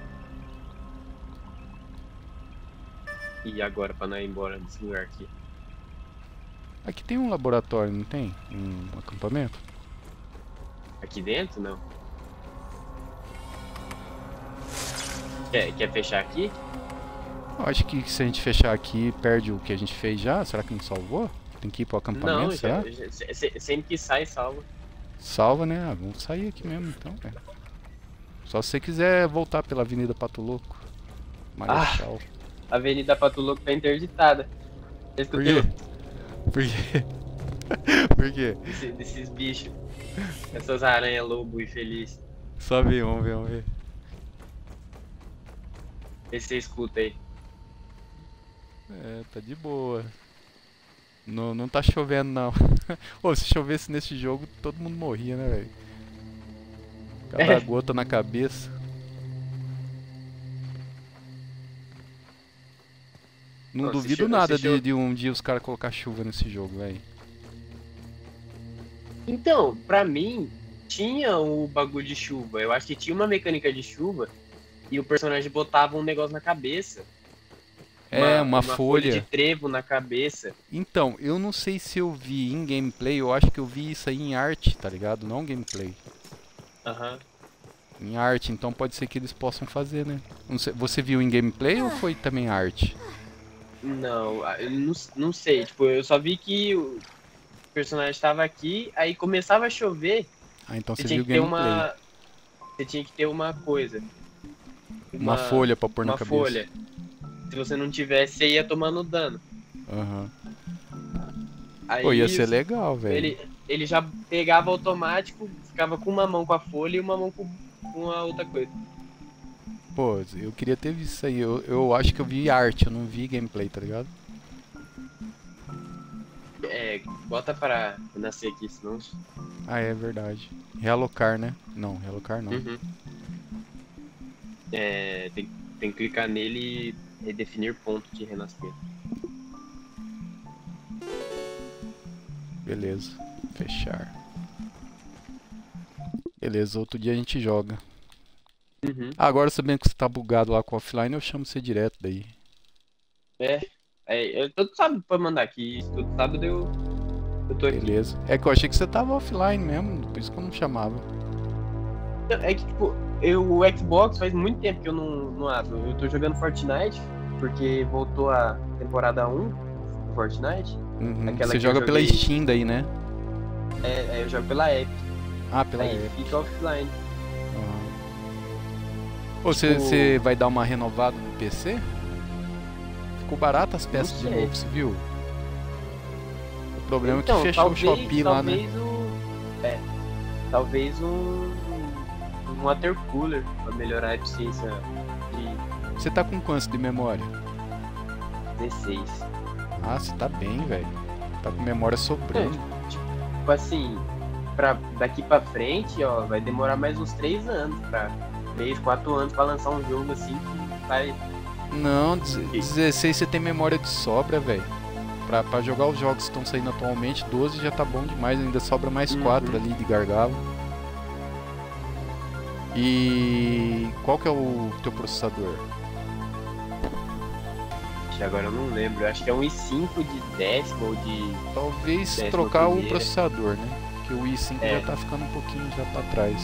E agora pra não ir embora desse lugar aqui? Aqui tem um laboratório, não tem? Um acampamento? Aqui dentro, não. Quer, quer fechar aqui? Eu acho que se a gente fechar aqui, perde o que a gente fez já. Será que não salvou? Tem que ir pro acampamento, Não, será? já, já- se- se- sempre que sai, salva. Salva, né? Ah, vamos sair aqui mesmo, então, velho. Só se você quiser voltar pela Avenida Pato Louco. Marechal. A Avenida Pato Louco tá interditada. Você Por escutou? quê? Por quê? Por quê? Desse- desses bichos. Essas aranhas lobo infeliz. Só ver, vamos ver, vamos ver. Vê se você escuta aí. É, tá de boa. Não, não tá chovendo, não. Ô, se chovesse nesse jogo, todo mundo morria, né, velho? Cada É. gota na cabeça. Não Não, se duvido cho- nada se de, cho- de um dia os caras colocar chuva nesse jogo, velho. Então, pra mim, tinha o bagulho de chuva. Eu acho que tinha uma mecânica de chuva e o personagem botava um negócio na cabeça. É, uma, folha. de trevo na cabeça. Então, eu não sei se eu vi em gameplay, eu acho que eu vi isso aí em arte, tá ligado? Não gameplay. Aham. Em arte, então pode ser que eles possam fazer, né? Não sei, você viu em gameplay ou foi também arte? Não, eu não, não sei. Tipo, eu só vi que o personagem tava aqui, aí começava a chover. Ah, então Você você tinha viu que ter gameplay. uma. Você tinha que ter uma coisa. Uma folha pra pôr na uma cabeça. folha. Se você não tivesse, você ia tomando dano. Aham. Aí Pô, ia ser legal, velho. ele, ele já pegava automático, ficava com uma mão com a folha e uma mão com, com a outra coisa. Pô, eu queria ter visto isso aí. Eu, eu acho que eu vi arte, eu não vi gameplay, tá ligado? É, bota pra nascer aqui, senão. Ah, é verdade. Realocar, né? Não, realocar não. Uhum. É, tem, tem que clicar nele e definir ponto de renascimento. Beleza. Fechar. Beleza, outro dia a gente joga. Uhum. Ah, agora sabendo que você tá bugado lá com offline, eu chamo você direto daí. É, é, eu todo sábado pra mandar aqui. Todo sábado eu, eu tô aqui. Beleza. É que eu achei que você tava offline mesmo, por isso que eu não chamava. É que, tipo, eu, o Xbox faz muito tempo que eu não, não abro. Eu tô jogando Fortnite, porque voltou a temporada um do Fortnite. Uhum. Aquela Você que eu joga pela joguei. Steam daí, né? É, é, eu jogo pela Epic. Ah, pela Aí Epic. fica offline. Aham. Ô, você, Tipo- você vai dar uma renovada no P C? Ficou barato as peças de sei. novo, você viu? O problema Então, é que fechou talvez, o Shopee lá, né? talvez o. É. Talvez um. Um water cooler pra melhorar a eficiência de Você tá com quanto de memória? dezesseis. Ah, você tá bem, velho. Tá com memória sobrando. Tipo assim, pra, daqui pra frente, ó, vai demorar mais uns três anos pra. três, quatro anos pra lançar um jogo assim que vai. Não, deze- dezesseis você tem memória de sobra, velho. Pra, pra jogar os jogos que estão saindo atualmente, doze já tá bom demais, ainda sobra mais Uhum. quatro ali de gargalo. E qual que é o teu processador? Agora eu não lembro, eu acho que é um i cinco de décimo ou de... Talvez décima trocar o primeira. processador, né? Porque o i cinco É. já tá ficando um pouquinho já pra trás.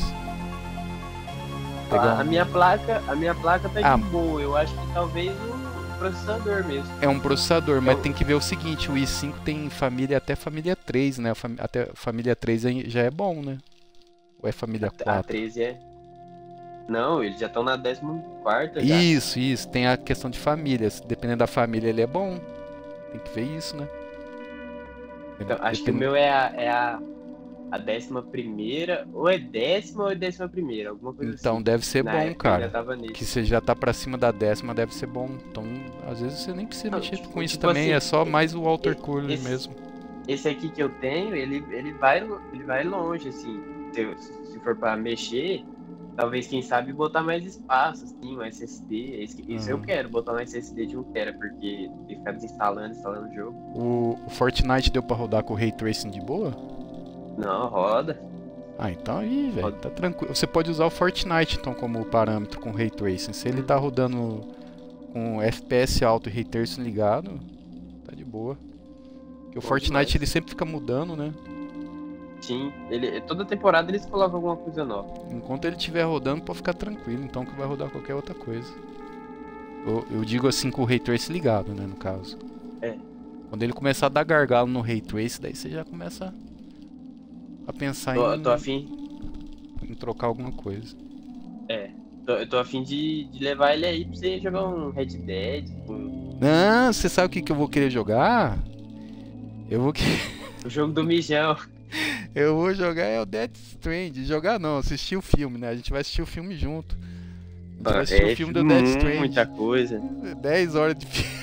A, Pegar a um- minha placa, a minha placa tá Ah. de boa, eu acho que talvez o processador mesmo. É um processador, mas Eu- tem que ver o seguinte, o i cinco tem família até família três, né? A fami- Até família três aí já é bom, né? Ou é família A quatro? treze é... Não, eles já estão na décima quarta já. Isso, isso. Tem a questão de famílias. Dependendo da família, ele é bom. Tem que ver isso, né? Então, acho que o Depende- meu é a, é a, a décima primeira, ou é décima ou é décima primeira, alguma coisa Então assim. deve ser Na bom, época eu cara. já tava nisso. Que você já tá pra cima da décima, deve ser bom. Então, às vezes você nem precisa Não, mexer tipo- com isso tipo também. assim, É só e- mais o Walter e- Cooler esse- mesmo. Esse aqui que eu tenho, ele, ele, vai, lo- ele vai longe, assim. Se, se for pra mexer, talvez, quem sabe, botar mais espaço, assim, um S S D. Isso, isso eu Uhum. quero, botar um S S D de um tera, porque tem que ficar desinstalando, instalando o jogo. O, o Fortnite deu pra rodar com o Ray Tracing de boa? Não, roda. Ah, então aí, velho, Roda. tá tranquilo. Você pode usar o Fortnite, então, como parâmetro com Ray Tracing. Se ele tá rodando com F P S alto e Ray Tracing ligado, tá de boa. Porque o Bom Fortnite, demais. ele sempre fica mudando, né? Sim, ele, toda temporada eles colocam alguma coisa nova. Enquanto ele estiver rodando, pode ficar tranquilo, então que vai rodar qualquer outra coisa. Eu, eu digo assim com o Ray Trace ligado, né, no caso. É. Quando ele começar a dar gargalo no Ray Trace, daí você já começa a pensar Tô, em, tô afim, em trocar alguma coisa. é, tô, eu tô afim de, de levar ele aí pra você jogar um Red Dead, um- Não, você sabe o que, que eu vou querer jogar? Eu vou, que... o jogo do mijão. eu vou jogar é o Death Stranding. Jogar não, assistir o filme, né? A gente vai assistir o filme junto. A gente vai assistir o filme do Death Stranding. É, muita coisa. dez horas de filme.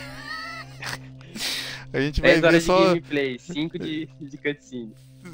A gente vai dez ver horas de só. gameplay, cinco de, de cutscene.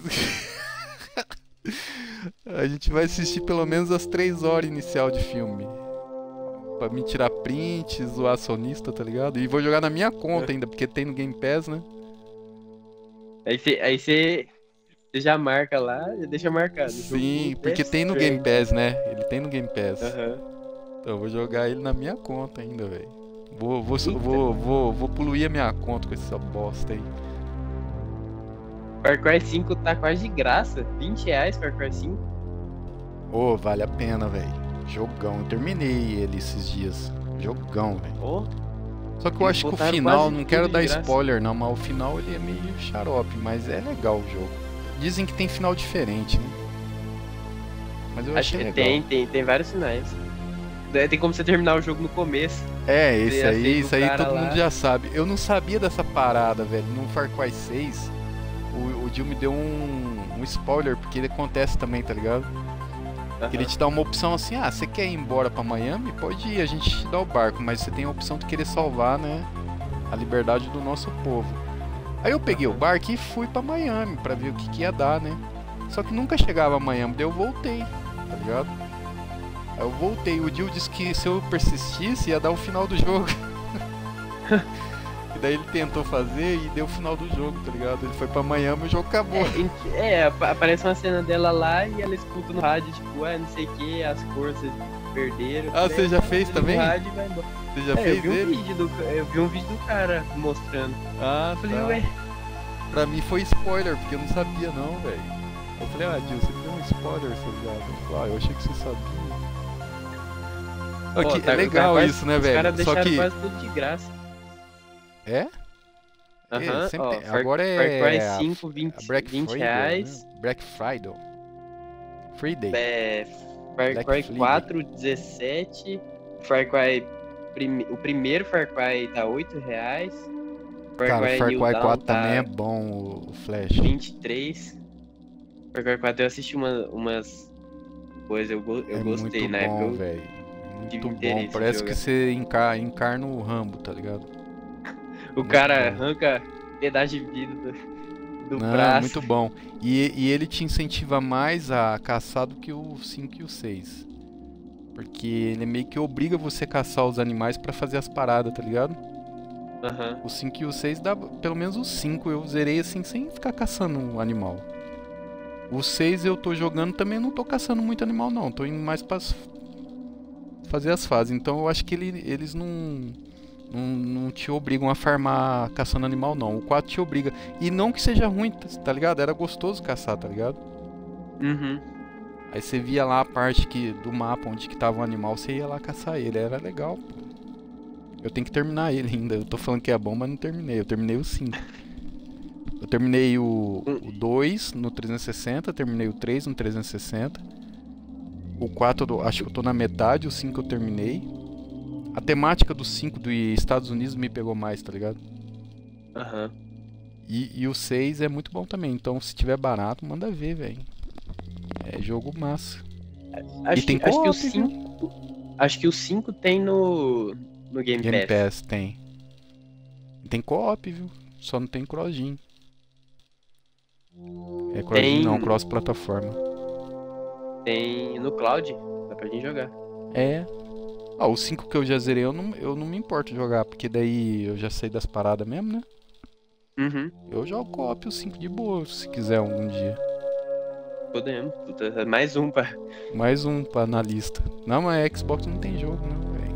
A gente vai assistir pelo menos as três horas inicial de filme. Pra me tirar print, zoar sonista, tá ligado? E vou jogar na minha conta ainda, porque tem no Game Pass, né? Aí você aí você você já marca lá, já deixa marcado. Sim, Jogo porque Death tem no Stranding. Game Pass, né? Ele tem no Game Pass. Aham. Então eu vou jogar ele na minha conta ainda, velho. Vou, vou, vou, vou, vou poluir a minha conta com essa bosta aí. Far Cry cinco tá quase de graça. vinte reais Far Cry cinco. Ô, vale a pena, velho. Jogão. Eu terminei ele esses dias. Jogão, velho. Ó, Só que eu Eles acho que o botaram final, quase não tudo quero de dar graça. spoiler não, mas o final ele é meio xarope, mas é legal o jogo. Dizem que tem final diferente, né? Mas eu acho achei que legal. tem, tem, tem vários sinais. Daí tem como você terminar o jogo no começo. É, esse Você aí, aceita o isso aí cara todo lá. mundo já sabe. Eu não sabia dessa parada, velho. No Far Cry seis, o, o Jill me deu um, um spoiler, porque ele acontece também, tá ligado? Que ele te dá uma opção assim, ah, você quer ir embora pra Miami? Pode ir, a gente te dá o barco, mas você tem a opção de querer salvar, né, a liberdade do nosso povo. Aí eu peguei o barco e fui pra Miami pra ver o que, que ia dar, né? Só que nunca chegava a Miami, daí eu voltei, tá ligado? Aí eu voltei, o Jill disse que se eu persistisse ia dar o final do jogo. E daí ele tentou fazer e deu o final do jogo, tá ligado? Ele foi pra Miami e o jogo acabou. É, em- é, apa- aparece uma cena dela lá e ela escuta no rádio, tipo, ah, não sei o que, as forças perderam. Ah, Daí você já ela fez liga no também? rádio e vai embora. Você já É, eu fez vi um ele? vídeo do, eu vi um vídeo do cara mostrando. Ah, Eu falei, tá. ué, Pra mim foi spoiler, porque eu não sabia não, velho. Eu falei, ah, Gil, você me deu um spoiler, seu viado. Ele falou, ah, eu achei que você sabia. Aqui, ó, tá- é legal tá quase- isso, né, Os caras velho? Só deixaram que. quase tudo de graça. É? Aham, sempre ó, tem. Far, Agora é Far Cry a- cinco, A vinte, Black vinte Friday. reais. Né? Black Friday. Friday. É, Far Black Cry Friday. quatro, dezessete. Far Cry. prime- o primeiro Far Cry tá oito reais. Far Cara, Cry Far New Cry Dawn quatro tá também é bom, o, o Flash. vinte e três. Far Cry quatro eu assisti uma, umas coisas, eu, go- eu é gostei muito na bom, época. eu- velho. tive Muito bom. interesse em Parece que jogar. você encar encarna o Rambo, tá ligado? O Muito cara bom. arranca pedaço de vidro do, do Não, braço. muito bom. E, e ele te incentiva mais a caçar do que o cinco e o seis. Porque ele meio que obriga você a caçar os animais pra fazer as paradas, tá ligado? Aham. O cinco e o seis dá. Pelo menos o cinco eu zerei assim sem ficar caçando um animal. O seis eu tô jogando também, não tô caçando muito animal não, tô indo mais pra s- fazer as fases. Então eu acho que ele- eles não, não não te obrigam a farmar caçando animal não. O quatro te obriga. E não que seja ruim, tá tá ligado? Era gostoso caçar, tá ligado? Uhum. Aí você via lá a parte que, do mapa onde que tava o animal, você ia lá caçar ele, era legal, pô. Eu tenho que terminar ele ainda. Eu tô falando que é bom, mas não terminei. Eu terminei o cinco. Eu terminei o, o dois no trezentos e sessenta, terminei o três no trezentos e sessenta. O quatro eu acho que eu tô na metade, o cinco eu terminei. A temática do cinco dos Estados Unidos me pegou mais, tá ligado? Aham. E, e o seis é muito bom também, então se tiver barato, manda ver, velho. É jogo massa. Acho, E tem que, acho que o co-op, viu? cinco. Acho que o cinco tem no. No Game, Game Pass. Pass tem. Tem co-op, viu? Só não tem cross-gen. É cross-gen Tem- não, cross-plataforma. Tem no Cloud. Dá pra gente jogar. É. Ah, o cinco que eu já zerei, eu não, eu não me importo de jogar, porque daí eu já sei das paradas mesmo, né? Uhum. Eu jogo co-op o cinco de boa, se quiser algum dia. Podemos. Puta, mais um pra. Mais um pra na lista. Não, mas Xbox não tem jogo, não, velho.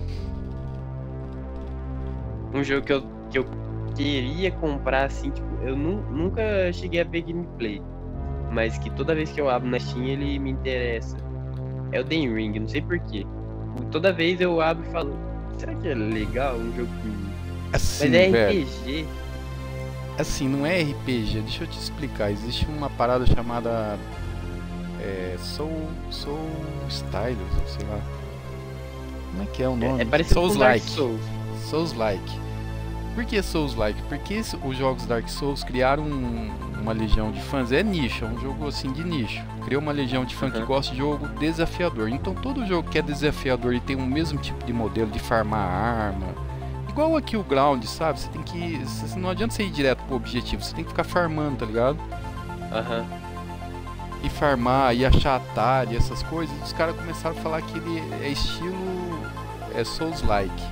Um jogo que eu, que eu queria comprar, assim, tipo, eu nu- nunca cheguei a ver gameplay. Mas que toda vez que eu abro na Steam ele me interessa. É o Den Ring, não sei porquê. Toda vez eu abro e falo, será que é legal um jogo que. Assim, Mas é velho. R P G. Assim, não é R P G, deixa eu te explicar. Existe uma parada chamada é, Soul, Soul Stylus, ou sei lá. Como é que é o nome? É, é parecido com Dark Souls-like. Souls. Souls-like. Por que Souls-like? Porque esse- os jogos Dark Souls criaram um- uma legião de fãs. É nicho, é um jogo assim de nicho. Criou uma legião de fã que Uhum. gosta de jogo desafiador. Então todo jogo que é desafiador e tem o mesmo tipo de modelo de farmar arma. Igual aqui o Ground, sabe? Você tem que. cê- Não adianta você ir direto pro objetivo, você tem que ficar farmando, tá ligado? Aham. E farmar, e achar atalho, essas coisas. Os caras começaram a falar que ele é estilo. É Souls-like.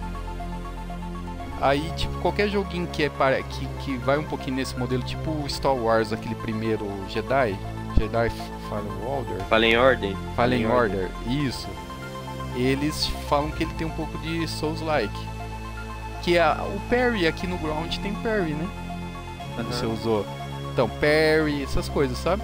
Aí, tipo, qualquer joguinho que, é para, que, que vai um pouquinho nesse modelo, tipo o Star Wars, aquele primeiro Jedi, Jedi Fallen Order, Fallen Order. Fallen Fallen Order, isso. Eles falam que ele tem um pouco de Souls-like. Que é a- o parry aqui no Ground tem parry, né? Aham. Você usou. Então, parry, essas coisas, sabe?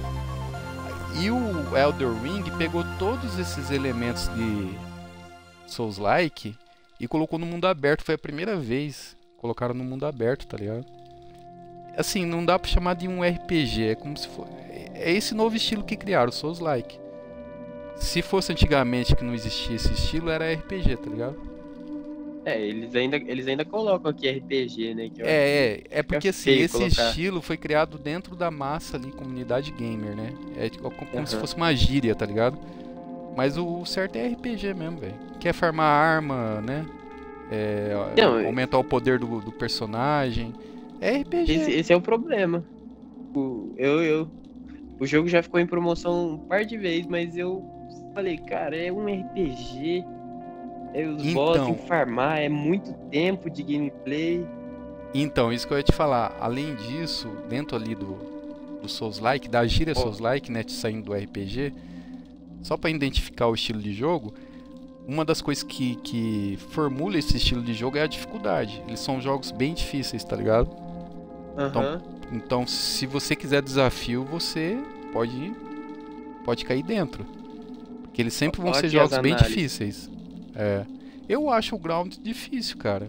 E o Elder Ring pegou todos esses elementos de Souls-like e colocou no mundo aberto. Foi a primeira vez que colocaram no mundo aberto, tá ligado? Assim, não dá pra chamar de um R P G, é como se for... É esse novo estilo que criaram, Souls-like. Se fosse antigamente que não existia esse estilo, era R P G, tá ligado? É, eles ainda, eles ainda colocam aqui R P G, né? Que eu acho É, é, é porque assim, feio esse colocar. estilo foi criado dentro da massa ali, comunidade gamer, né? É tipo, como, como se Aham. fosse uma gíria, tá ligado? Mas o certo é R P G mesmo, velho. Quer farmar arma, né? É, Não, é- aumentar o poder do, do personagem. É R P G. Esse, esse é o problema. O, eu, eu, o jogo já ficou em promoção um par de vezes, mas eu falei, cara, é um R P G. É, os boss Então. tem que farmar, é muito tempo de gameplay. Então, isso que eu ia te falar. Além disso, dentro ali do, do Souls-like, da gíria Ó. Souls-like, né? Saindo do R P G, só pra identificar o estilo de jogo, uma das coisas que, que formula esse estilo de jogo é a dificuldade. Eles são jogos bem difíceis, tá ligado? Aham. Então, se você quiser desafio, você pode pode cair dentro. Porque eles sempre vão Olha ser aqui as jogos bem análises. difíceis. É. Eu acho o Ground difícil, cara.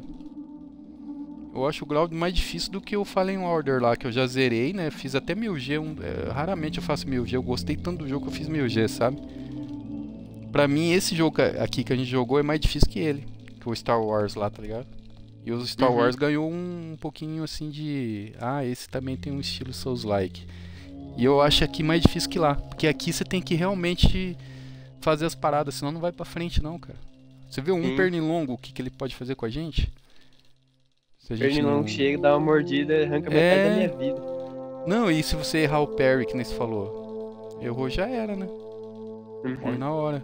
Eu acho o Ground mais difícil do que o Fallen Order lá, que eu já zerei, né? Fiz até mil G. Um, é, raramente eu faço mil G. Eu gostei tanto do jogo que eu fiz mil G, sabe? Pra mim, esse jogo ca- aqui que a gente jogou é mais difícil que ele. Que o Star Wars lá, tá ligado? E o Star Uhum. Wars ganhou um, um pouquinho assim de... Ah, esse também tem um estilo Souls-like. E eu acho aqui mais difícil que lá. Porque aqui você tem que realmente fazer as paradas, senão não vai pra frente não, cara. Você vê um Sim. pernilongo, o que, que ele pode fazer com a gente? Se a gente Pernilongo não... chega, dá uma mordida, arranca metade É. da minha vida. Não, e se você errar o parry, que nem você falou? Errou, já era, né? Morre Uhum. na hora.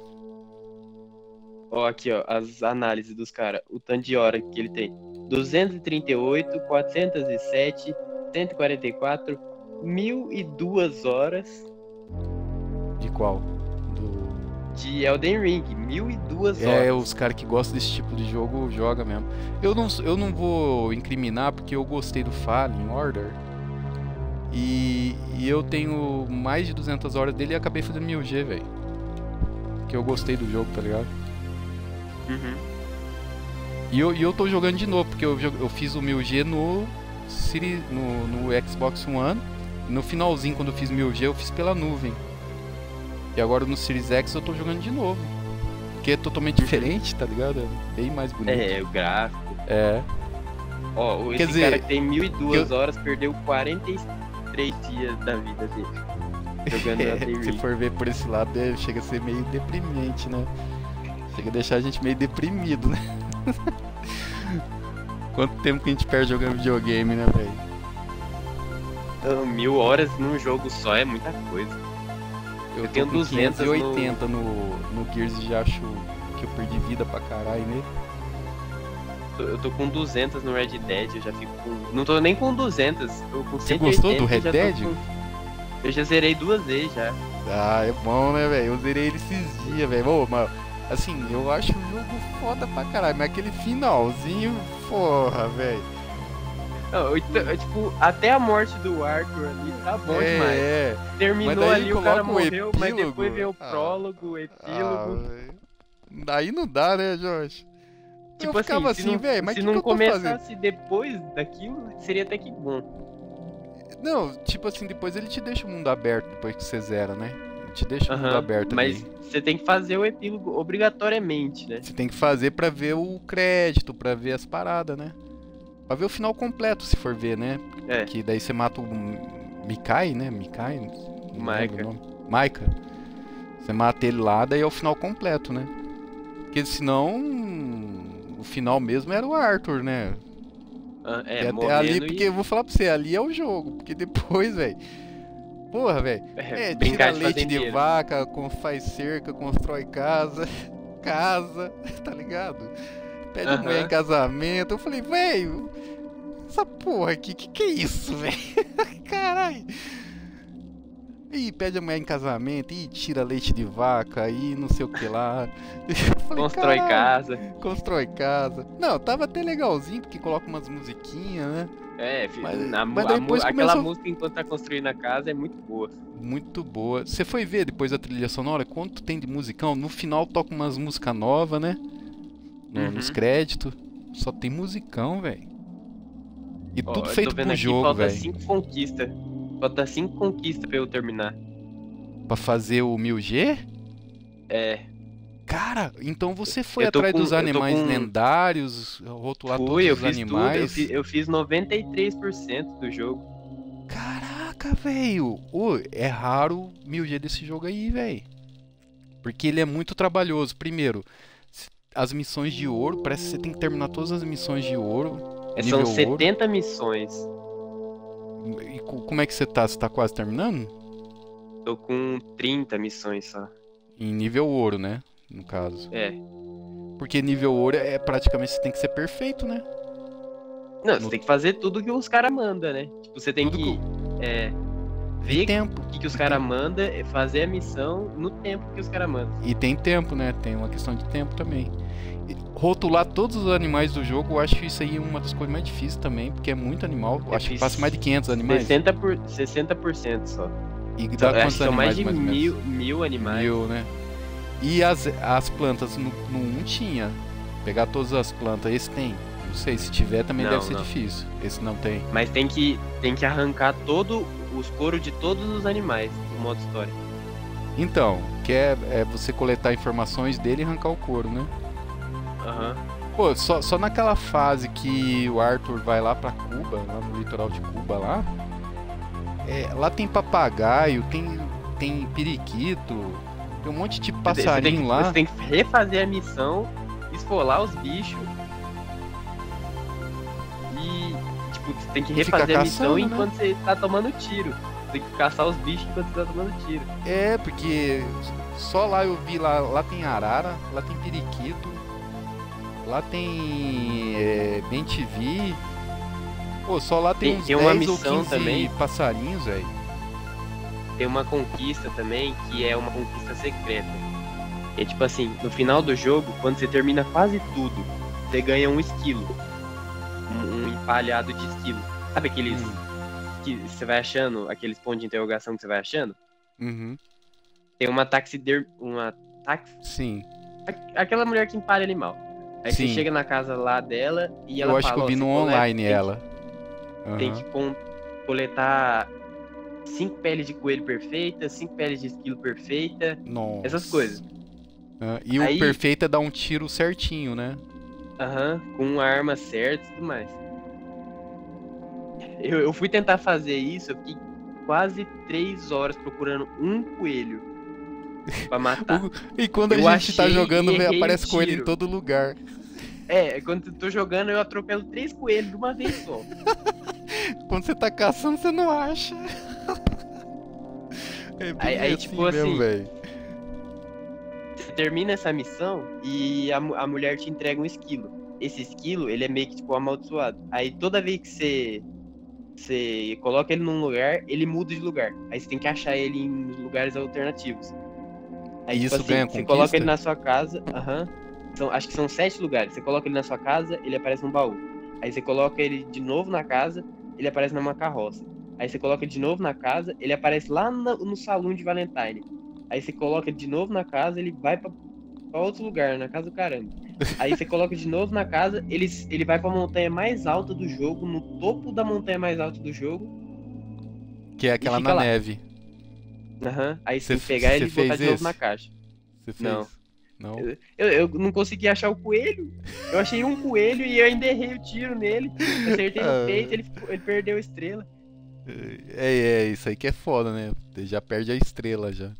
Ó, aqui, ó, as análises dos caras. O tanto de hora que ele tem. duzentos e trinta e oito, quatrocentos e sete, cento e quarenta e quatro, mil e duas horas De qual? Do... de Elden Ring. Mil e duas É, horas. os caras que gostam desse tipo de jogo joga mesmo. Eu não, eu não vou incriminar porque eu gostei do Fallen Order. E, e eu tenho mais de duzentas horas dele e acabei fazendo mil G, velho. Que eu gostei do jogo, tá ligado? Uhum. E eu, e eu tô jogando de novo, porque eu, jo- eu fiz o mil G no, Siri- no, no Xbox One. E no finalzinho, quando eu fiz mil G, eu fiz pela nuvem. E agora no Series X eu tô jogando de novo. Que é totalmente diferente, tá ligado? É bem mais bonito. É, o gráfico. É. Ó, esse Quer dizer, cara que tem mil e duas eu- horas perdeu quarenta e três dias da vida dele. Jogando Elden Se Ring. for ver por esse lado, é, chega a ser meio deprimente, né? Chega a deixar a gente meio deprimido, né? Quanto tempo que a gente perde jogando videogame, né, velho? Então, mil horas num jogo só é muita coisa. Eu, tenho tô com duzentas quinhentos e oitenta no... no Gears e já acho que eu perdi vida pra caralho nele. Tô- Eu tô com duzentas no Red Dead, eu já fico com... Não tô nem com duzentas, tô com Você cento e oitenta. gostou do Red já tô Dead? com- Eu já zerei duas vezes já. Ah, é bom, né, velho? Eu zerei ele esses dias, velho. Ô, mas, assim, eu acho o jogo foda pra caralho, mas aquele finalzinho, porra, velho. Não, então, é, tipo, até a morte do Arthur ali tá bom demais. É, Terminou Mas daí ali, o cara coloca o morreu, mas epílogo. depois veio o Ah. prólogo, o ah, epílogo. velho. Daí não dá, né, Jorge? Tipo eu ficava se assim, não- velho, mas se que não que eu tô fazendo? começasse depois daquilo, seria até que bom. Não, tipo assim, depois ele te deixa o mundo aberto depois que você zera, né? Ele te deixa o mundo Aham, aberto mas ali. você tem que fazer o epílogo obrigatoriamente, né? Você tem que fazer pra ver o crédito, pra ver as paradas, né? Pra ver o final completo, se for ver, né? É. Que daí você mata o Mikai, né? Mikai? Não lembro Maika. o nome. Maika. Você mata ele lá, daí é o final completo, né? Porque senão o final mesmo era o Arthur, né? Ah, E É, até morrendo ali, e- porque eu vou falar pra você, ali é o jogo. Porque depois, velho. Porra, velho. é, É, tira brincar de leite de fazendeiro. vaca, com- faz cerca, constrói casa, casa, tá ligado? Pede a Aham. mulher em casamento. Eu falei, velho, essa porra aqui, que que é isso, velho? Caralho. Ih, pede a mulher em casamento, ih, tira leite de vaca, ih, não sei o que lá. Eu falei, Constrói "Caralho, casa. Constrói casa. Não, tava até legalzinho, porque coloca umas musiquinhas, né? É, fi- Mas- na mu- mas a mu- depois aquela começou- música enquanto tá construindo a casa é muito boa. Muito boa. Você foi ver depois da trilha sonora quanto tem de musicão? No final toca umas músicas novas, né? No- Uhum. Nos créditos. Só tem musicão, velho. E Ó, tudo eu feito tô vendo pro aqui, jogo, falta velho. cinco conquistas. Falta cinco conquistas pra eu terminar. Pra fazer o mil G? É, Cara, então você foi Eu tô atrás com- dos eu tô animais com- lendários, rotular fui, todos eu os fiz tudo. Eu animais. fiz, eu fiz noventa e três por cento do jogo. Caraca, velho. Ô, é raro o mil G desse jogo aí, velho. Porque ele é muito trabalhoso. Primeiro, as missões de ouro, parece que você tem que terminar todas as missões de ouro. É, nível são ouro. setenta missões. E co- como é que você tá? Você tá quase terminando? Tô com trinta missões só. Em nível ouro, né? No caso. É. Porque nível ouro é praticamente você tem que ser perfeito, né? Não, No- você tem que fazer tudo que os caras mandam, né? Tipo, você tem Tudo que é, E ver tempo. o que, que os caras mandam, é fazer a missão no tempo que os caras mandam. E tem tempo, né? Tem uma questão de tempo também. E rotular todos os animais do jogo, eu acho isso aí uma das coisas mais difíceis também, porque é muito animal. Eu Eu acho que fiz passa mais de quinhentos animais. sessenta por, sessenta por cento só. E São, dá acho que quantos são mais animais, de mais ou menos? mil, mil animais. Mil, né? E as, as plantas no, no um tinha. Pegar todas as plantas, esse tem. Não sei, se tiver também Não, deve ser não. difícil. Esse não tem. Mas tem que, tem que arrancar todo os coros de todos os animais no modo história. Então, que é, é você coletar informações dele e arrancar o couro, né? Aham. Pô, só, só naquela fase que o Arthur vai lá pra Cuba, lá no litoral de Cuba lá. É, lá tem papagaio, tem, tem periquito, tem um monte de Você tem passarinho que- lá. Você tem que refazer a missão, esfolar os bichos. E, tipo, você tem que E ficar refazer a missão caçando, né? enquanto você tá tomando tiro. Você tem que caçar os bichos enquanto você tá tomando tiro. É, porque só lá eu vi, lá, lá tem arara, lá tem periquito, lá tem é, bem T V. Pô, só lá tem, Tem- uns tem uma dez ou missão quinze também. passarinhos, velho. Tem uma conquista também, que é uma conquista secreta. É tipo assim, no final do jogo, quando você termina quase tudo, você ganha um esquilo. Um, um empalhado de esquilo. Sabe aqueles Hum. que você vai achando, aqueles pontos de interrogação que você vai achando? Uhum. Tem uma taxider... uma tax... Sim. a- aquela mulher que empalha animal. Aí Sim. você chega na casa lá dela e ela Eu acho fala, que eu ó, vi você no coleta- online tem ela. que- Tem Aham. que com- coletar cinco peles de coelho perfeitas, cinco peles de esquilo perfeita, Nossa. essas coisas. Ah, e Aí- o perfeito é dar um tiro certinho, né? Aham, com a arma certa e tudo mais. Eu, eu fui tentar fazer isso, eu fiquei quase três horas procurando um coelho pra matar. O- E quando a Eu gente tá achei jogando, e vê, errei aparece o coelho em tiro. todo lugar. É, quando eu tô jogando, eu atropelo três coelhos de uma vez só. Quando você tá caçando, você não acha. É bem Aí- aí, assim tipo mesmo, assim, velho. Você termina essa missão e a, mu- a mulher te entrega um esquilo. Esse esquilo, ele é meio que tipo amaldiçoado. Aí toda vez que você, você coloca ele num lugar, ele muda de lugar. Aí você tem que achar ele em lugares alternativos. Aí, E tipo isso ganha você conquista? coloca ele na sua casa, aham. São, acho que são sete lugares. Você coloca ele na sua casa, ele aparece num baú. Aí você coloca ele de novo na casa, ele aparece numa carroça. Aí você coloca ele de novo na casa, ele aparece lá no, no salão de Valentine. Aí você coloca ele de novo na casa, ele vai pra, pra outro lugar, na casa do caramba. Aí você coloca de novo na casa, ele, ele vai pra montanha mais alta do jogo, no topo da montanha mais alta do jogo. Que é aquela fica na lá. neve. Aham. Aí Cê você tem que pegar cê ele e botar fez de novo esse? na caixa. Você fez? Não. Não? Eu, eu não consegui achar o coelho. Eu achei um coelho e eu ainda errei o tiro nele. Acertei Ah. no peito, ele, ficou- ele perdeu a estrela. É, é, isso aí que é foda, né? Já perde a estrela já.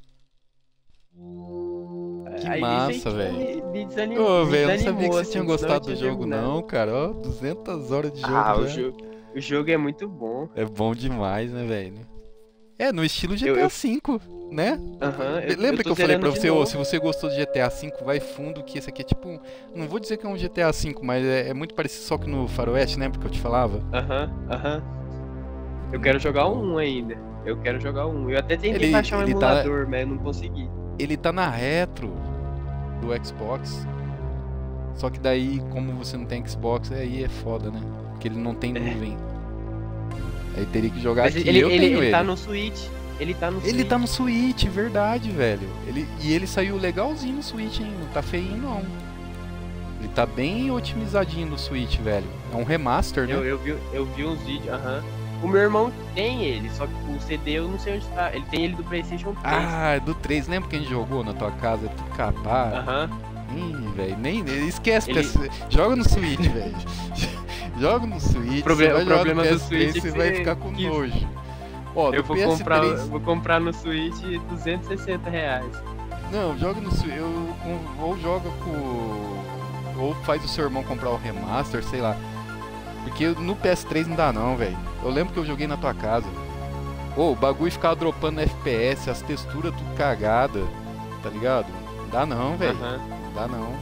Que Aí, massa, isso aí velho. Me, me desanimou. Ô, me velho, eu não sabia desanimou, que você assim, tinha senão eu gostado do tinha jogo, terminado. não, cara. Ó, duzentas horas de jogo Ah, o já. jogo, o jogo é muito bom. É bom demais, né, velho? É, no estilo G T A Eu- eu- V, né? Aham, eu- Lembra eu que tô eu falei pra zerando de você, ô, novo. se você gostou de G T A V, vai fundo, que esse aqui é tipo um... Não vou dizer que é um G T A V, mas é, é muito parecido só que no Faroeste, lembra que eu te falava? Aham, aham. Eu quero jogar o um ainda. Eu quero jogar o um. Eu até tentei Ele- baixar um ele tá- emulador, mas eu não consegui. Ele tá na retro do Xbox. Só que daí, como você não tem Xbox, aí é foda, né? Porque ele não tem nuvem. Aí teria que jogar Mas aqui. ele, eu ele, tenho ele ele. tá no Switch. Ele tá no Ele Switch. tá no Switch, verdade, velho. Ele, e ele saiu legalzinho no Switch, hein? Não tá feinho, não. Ele tá bem otimizadinho no Switch, velho. É um remaster, né? Eu, eu, vi, eu vi uns vídeos, aham. O meu irmão tem ele, só que o C D eu não sei onde tá. Ele tem ele do PlayStation três. Ah, do três. Lembra que a gente jogou na tua casa? É tudo capaz. Aham. Ih, velho, nem esquece. Ele- pessoa- Joga no Switch, velho. Joga no Switch. Proble- você vai o jogar problema no do P S três, Switch é você que vai você- ficar com que- nojo. Ó, Eu do vou P S três. comprar, vou comprar no Switch duzentos e sessenta reais. Não, joga no Switch. Eu, com- ou joga com. Ou faz o seu irmão comprar o remaster, sei lá. Porque no P S três não dá não, velho. Eu lembro que eu joguei na tua casa. Ô, o bagulho ficava dropando F P S, as texturas tudo cagada. Tá ligado? Não dá não, velho. Aham. Não dá não.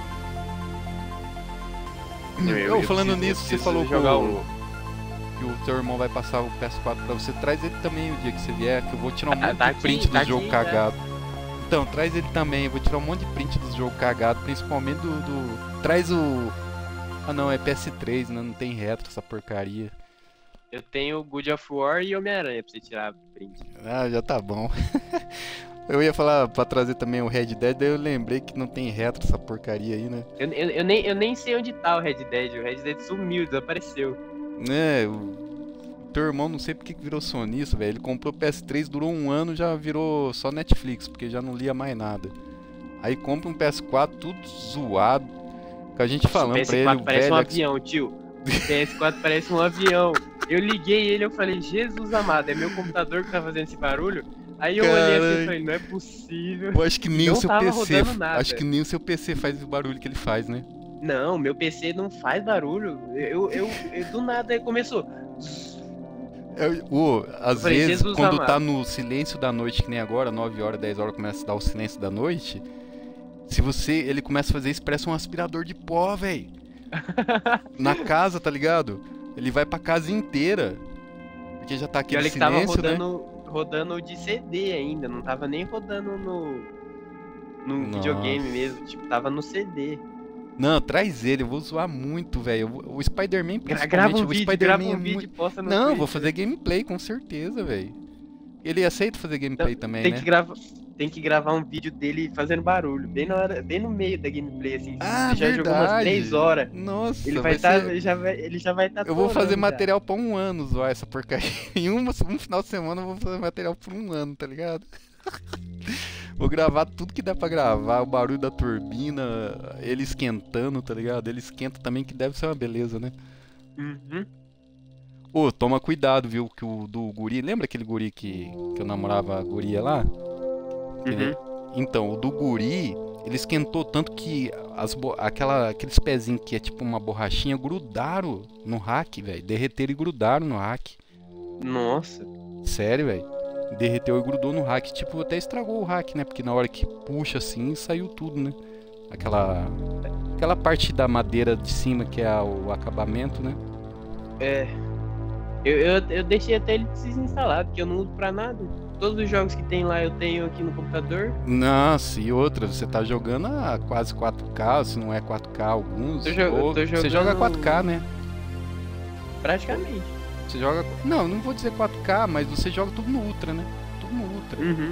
Eu- Eu, eu falando preciso- nisso, eu você preciso falou que jogar o, um. que o teu irmão vai passar o P S quatro pra você. Traz ele também o dia que você vier, que eu vou tirar um Ah, monte tá de aqui, print tá do jogo aqui, né? cagado. Então, traz ele também, eu vou tirar um monte de print do jogo cagado, principalmente do, do... Traz o... Ah não, é P S três, né? Não tem retro essa porcaria. Eu tenho God of War e Homem-Aranha pra você tirar print. Ah, já tá bom. Eu ia falar pra trazer também o Red Dead, daí eu lembrei que não tem retro essa porcaria aí, né? Eu, eu, eu nem, eu nem sei onde tá o Red Dead. O Red Dead sumiu, desapareceu. É, o teu irmão não sei porque que virou sonista, velho. Ele comprou P S três, durou um ano, já virou só Netflix, porque já não lia mais nada. Aí compra um P S quatro, tudo zoado. Com a gente falando o P S pra ele, quatro o parece velho... um X- avião, tio. O P S quatro parece um avião. Eu liguei ele, eu falei, Jesus amado, é meu computador que tá fazendo esse barulho? Aí eu olhei assim Caralho. e falei, não é possível. Eu acho que nem Não o seu tava P C. rodando nada. Acho que nem o seu P C faz o barulho que ele faz, né? Não, meu P C não faz barulho. Eu, eu, eu do nada começou. É, o, às falei, vezes, Jesus quando amado. tá no silêncio da noite, que nem agora, nove horas, dez horas, começa a dar o silêncio da noite. Se você. Ele começa a fazer isso, parece um aspirador de pó, velho. Na casa, tá ligado? Ele vai pra casa inteira. Porque já tá E aquele olha que tava silêncio, né? rodando, rodando de C D ainda, não tava nem rodando no, no Nossa. videogame mesmo, tipo, tava no C D. Não, traz ele, eu vou zoar muito, velho. O Spider-Man, Gra principalmente, grava um o vídeo, Spider-Man grava um é vídeo muito... e posta no Não, Twitter. vou fazer gameplay, com certeza, velho. Ele aceita fazer gameplay Não, também, tem né? que gravar, tem que gravar um vídeo dele fazendo barulho, bem na hora, bem no meio da gameplay, assim. Ah, Ele já jogou umas verdade. três horas. Nossa, Ele vai vai tá, ser- ele já vai, ele já vai estar Eu vou fazer material pra um ano zoar essa porcaria. Em uma- um final de semana eu vou fazer material por um ano, tá ligado? Vou gravar tudo que dá pra gravar, o barulho da turbina, ele esquentando, tá ligado? Ele esquenta também, que deve ser uma beleza, né? Uhum. Ô, toma cuidado, viu, que o do guri... Lembra aquele guri que, que eu namorava a guria lá? Ele- Então, o do guri, ele esquentou tanto que as bo- aquela, aqueles pezinhos que é tipo uma borrachinha grudaram no rack, velho. Derreteram e grudaram no rack. Nossa. Sério, velho. Derreteu e grudou no rack. Tipo, até estragou o rack, né? Porque na hora que puxa assim, saiu tudo, né? Aquela, aquela parte da madeira de cima que é o acabamento, né? É. Eu, eu, eu deixei até ele desinstalado, porque eu não uso pra nada. Todos os jogos que tem lá eu tenho aqui no computador. Nossa, e outra, você tá jogando a quase quatro K, se não é quatro K alguns. Tô jo- eu ou- tô Você jogando- joga quatro K, né? Praticamente. Você joga. Não, não vou dizer quatro K, mas você joga tudo no Ultra, né? Tudo no Ultra. Uhum.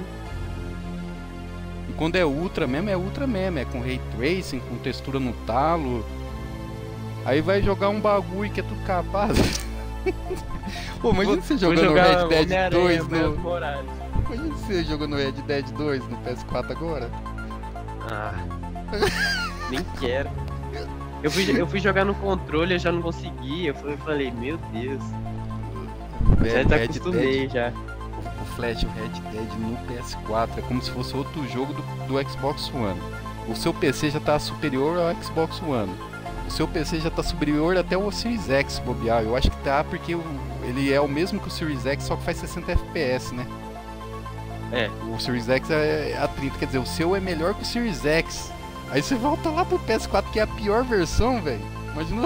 E quando é Ultra mesmo, é Ultra mesmo. É com Ray Tracing, com textura no talo. Aí vai jogar um bagulho que é tudo capaz. Pô, imagina você Vou jogando jogar Red Dead Homem-Aranha, dois Miles no. Morales. Imagina você jogando Red Dead dois no P S quatro agora. Ah. Nem quero. Eu fui, eu fui jogar no controle, eu já não consegui. Eu falei, eu falei meu Deus. Já Velho, tá Red acostumei Dead, já. o Flash, o Red Dead no P S quatro é como se fosse outro jogo do, do Xbox One. O seu P C já tá superior ao Xbox One. O seu P C já tá superior até o Series X, se bobear. Eu acho que tá porque o- ele é o mesmo que o Series X, só que faz sessenta F P S, né? É. O Series X é a trinta, quer dizer, o seu é melhor que o Series X. Aí você volta lá pro P S quatro, que é a pior versão, velho. Imagina.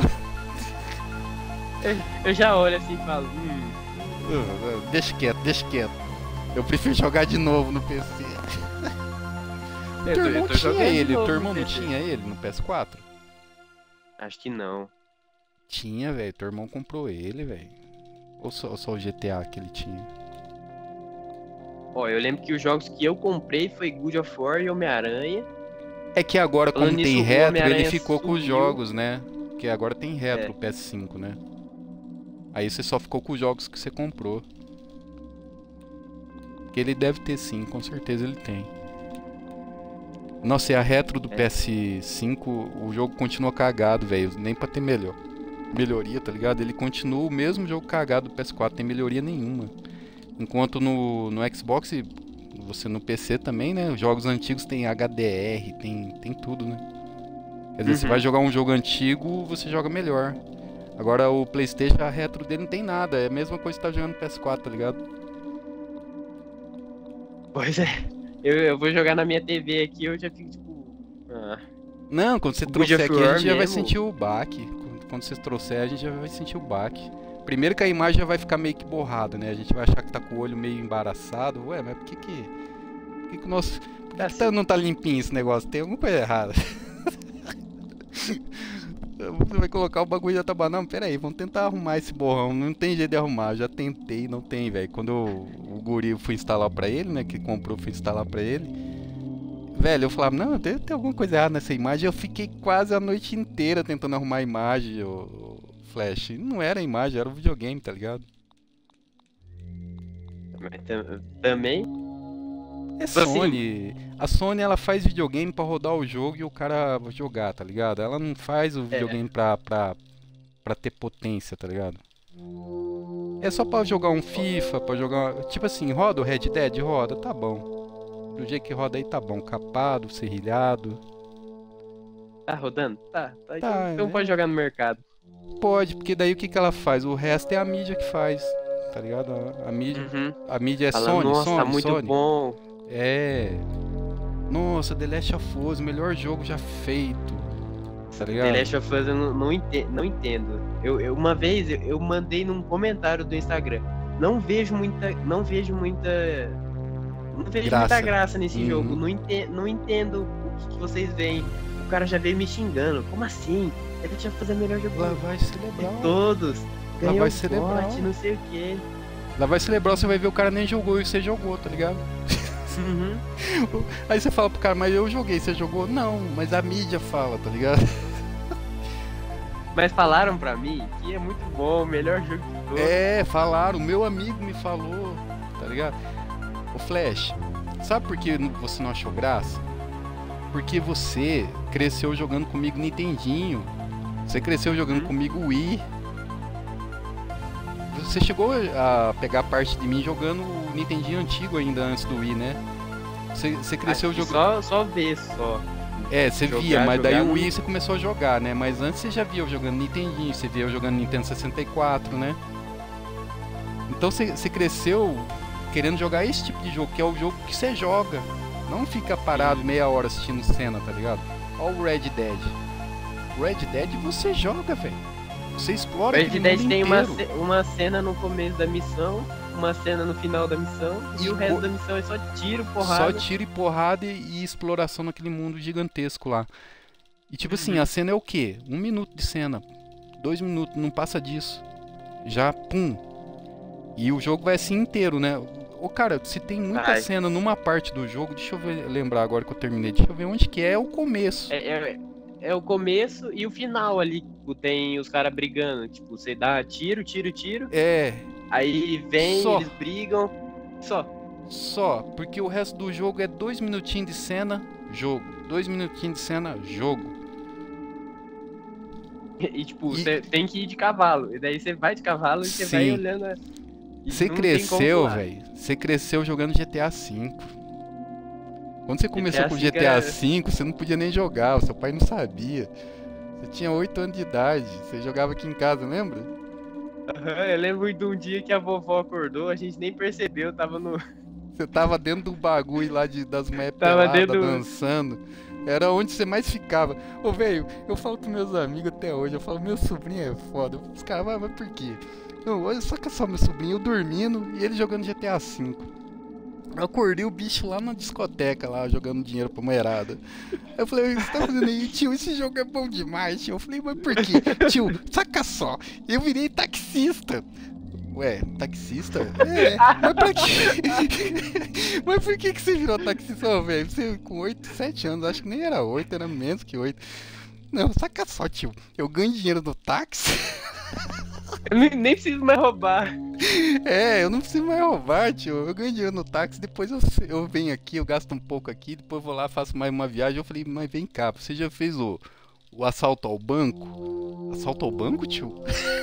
Eu já olho assim e falo, hum, Uh, Deixa quieto, deixa quieto. Eu prefiro jogar de novo no P C. O eu teu tô, irmão eu tô tinha jogando de ele, o novo teu no irmão não P C. tinha ele no P S quatro? Acho que não. Tinha, velho. Teu irmão comprou ele, velho. Ou só, só o G T A que ele tinha? Ó, eu lembro que os jogos que eu comprei foi God of War e Homem-Aranha. É que agora, como Falando tem nisso, o retro, ele Homem-Aranha ficou com os sumiu. jogos, né? Porque agora tem retro É. o P S cinco, né? Aí você só ficou com os jogos que você comprou. Que ele deve ter sim, com certeza ele tem. Nossa, e a retro do É. P S cinco, o jogo continua cagado, velho. Nem pra ter melhor. Melhoria, tá ligado? Ele continua o mesmo jogo cagado do P S quatro, tem melhoria nenhuma. Enquanto no, no Xbox, e você no P C também, né? Os jogos antigos tem H D R, tem, tem tudo, né? Quer dizer, você Uhum. vai jogar um jogo antigo, você joga melhor. Agora o PlayStation, a retro dele não tem nada. É a mesma coisa que você tá jogando no P S quatro, tá ligado? Pois é. Eu, eu vou jogar na minha T V aqui, eu já fico tipo. Ah. Não, quando você O God trouxer of aqui, a War gente já vai mesmo. sentir o baque. Quando- Quando vocês trouxer, a gente já vai sentir o baque. Primeiro que a imagem já vai ficar meio que borrada, né? A gente vai achar que tá com o olho meio embaraçado. Ué, mas por que que... Por que que o nosso... Por que Tá que tá- não tá limpinho esse negócio? Tem alguma coisa errada. Você vai colocar o bagulho e já tá bom. Não, pera aí, vamos tentar arrumar esse borrão. Não tem jeito de arrumar. Já tentei, não tem, velho. Quando eu- o guri fui instalar pra ele, né? Que comprou, fui instalar pra ele. Velho, eu falava, não, tem, tem alguma coisa errada nessa imagem. Eu fiquei quase a noite inteira tentando arrumar a imagem, o, o Flash. Não era a imagem, era o videogame, tá ligado? Mas tam- Também. É Assim- Sony. A Sony, ela faz videogame pra rodar o jogo e o cara jogar, tá ligado? Ela não faz o videogame pra, pra, pra ter potência, tá ligado? É só pra jogar um FIFA, pra jogar... Tipo assim, roda o Red Dead? Roda, tá bom. Do jeito que roda aí tá bom. Capado, serrilhado. Tá rodando? Tá. tá, então Tá, então é. pode jogar no mercado. Pode, porque daí o que, que ela faz? O resto é a mídia que faz, tá ligado? A, a mídia, Uhum. a mídia é Fala, Sony, nossa, Sony, tá muito Sony. bom. É. Nossa, The Last of Us, melhor jogo já feito. Tá ligado? The Last of Us eu não, não, ente- não entendo. Eu, eu- uma vez eu, eu mandei num comentário do Instagram. Não vejo muita. Não vejo muita. Não vejo Graça. muita graça nesse Uhum. jogo. Não, ente, não entendo o que, que vocês veem. O cara já veio me xingando. Como assim? Ele tinha que fazer o melhor jogo Lá de vai celebrar. todos. Ganhou vai celebrar. forte, não sei o quê. Lá vai celebrar, você vai ver o cara nem jogou e você jogou, tá ligado? Uhum. Aí você fala pro cara, mas eu joguei, você jogou? Não, mas a mídia fala, tá ligado? Mas falaram pra mim que é muito bom, o melhor jogo de todos. É, falaram, meu amigo me falou, tá ligado? O Flash, sabe por que você não achou graça? Porque você cresceu jogando comigo Nintendinho. Você cresceu jogando Uhum. comigo Wii. Você chegou a pegar parte de mim jogando o Nintendinho antigo ainda antes do Wii, né? Você, você cresceu Aqui jogando. Só, só ver, só. É, você jogar, via, mas daí jogar o não- Wii você começou a jogar, né? Mas antes você já via eu jogando Nintendinho, você via eu jogando Nintendo sessenta e quatro, né? Então você, você cresceu querendo jogar esse tipo de jogo, que é o jogo que você joga. Não fica parado meia hora assistindo cena, tá ligado? Olha o Red Dead. O Red Dead você joga, velho. Você explora O aquele Red Dead mundo tem uma, inteiro. ce- uma cena no começo da missão, uma cena no final da missão, e, E o resto co- da missão é só tiro, Só porrada. tiro e porrada e, e exploração naquele mundo gigantesco lá. E tipo assim, Uhum. a cena é o quê? Um minuto de cena. Dois minutos, não passa disso. Já, pum. E o jogo vai assim inteiro, né? Ô cara, se tem muita Ai. cena numa parte do jogo, deixa eu ver- lembrar agora que eu terminei, deixa eu ver onde que é o começo. É, é, é o começo e o final ali, tipo, tem os caras brigando, tipo, você dá tiro, tiro, tiro, É, aí vem, Só. eles brigam, só. só, porque o resto do jogo é dois minutinhos de cena, jogo. Dois minutinhos de cena, jogo. E tipo, E- você tem que ir de cavalo, e daí você vai de cavalo e você vai Sim. olhando. a- e Você não tem como cresceu, pular. velho. Você cresceu jogando G T A V. Quando você começou com V G T A era- V, você não podia nem jogar, o seu pai não sabia. Você tinha oito anos de idade, você jogava aqui em casa, lembra? Aham, eu lembro de um dia que a vovó acordou, a gente nem percebeu, tava no. Você tava dentro do bagulho lá de, das mulheres Tava peladas, dentro- dançando. Era onde você mais ficava. Ô, velho, eu falo pros meus amigos até hoje, eu falo, meu sobrinho é foda. Os caras, mas, mas por quê? Não, olha só que é só meu sobrinho, eu dormindo e ele jogando G T A V. Eu acordei o bicho lá na discoteca, lá, jogando dinheiro pra moerada. Eu falei, o que você tá fazendo aí? Tio, esse jogo é bom demais, tio. Eu falei, mas por quê? Tio, saca só, eu virei taxista. Ué, taxista? É, mas pra quê? Mas por que que você virou taxista, ô, velho? Você com oito, sete anos, acho que nem era oito, era menos que oito. Não, saca só, tio, eu ganho dinheiro do táxi. Eu nem, nem preciso mais roubar. É, eu não preciso mais roubar, tio. Eu ganho dinheiro no táxi, depois eu, eu venho aqui, eu gasto um pouco aqui, depois eu vou lá, faço mais uma viagem. Eu falei, mas vem cá, você já fez o, o assalto ao banco? Assalto ao banco, tio?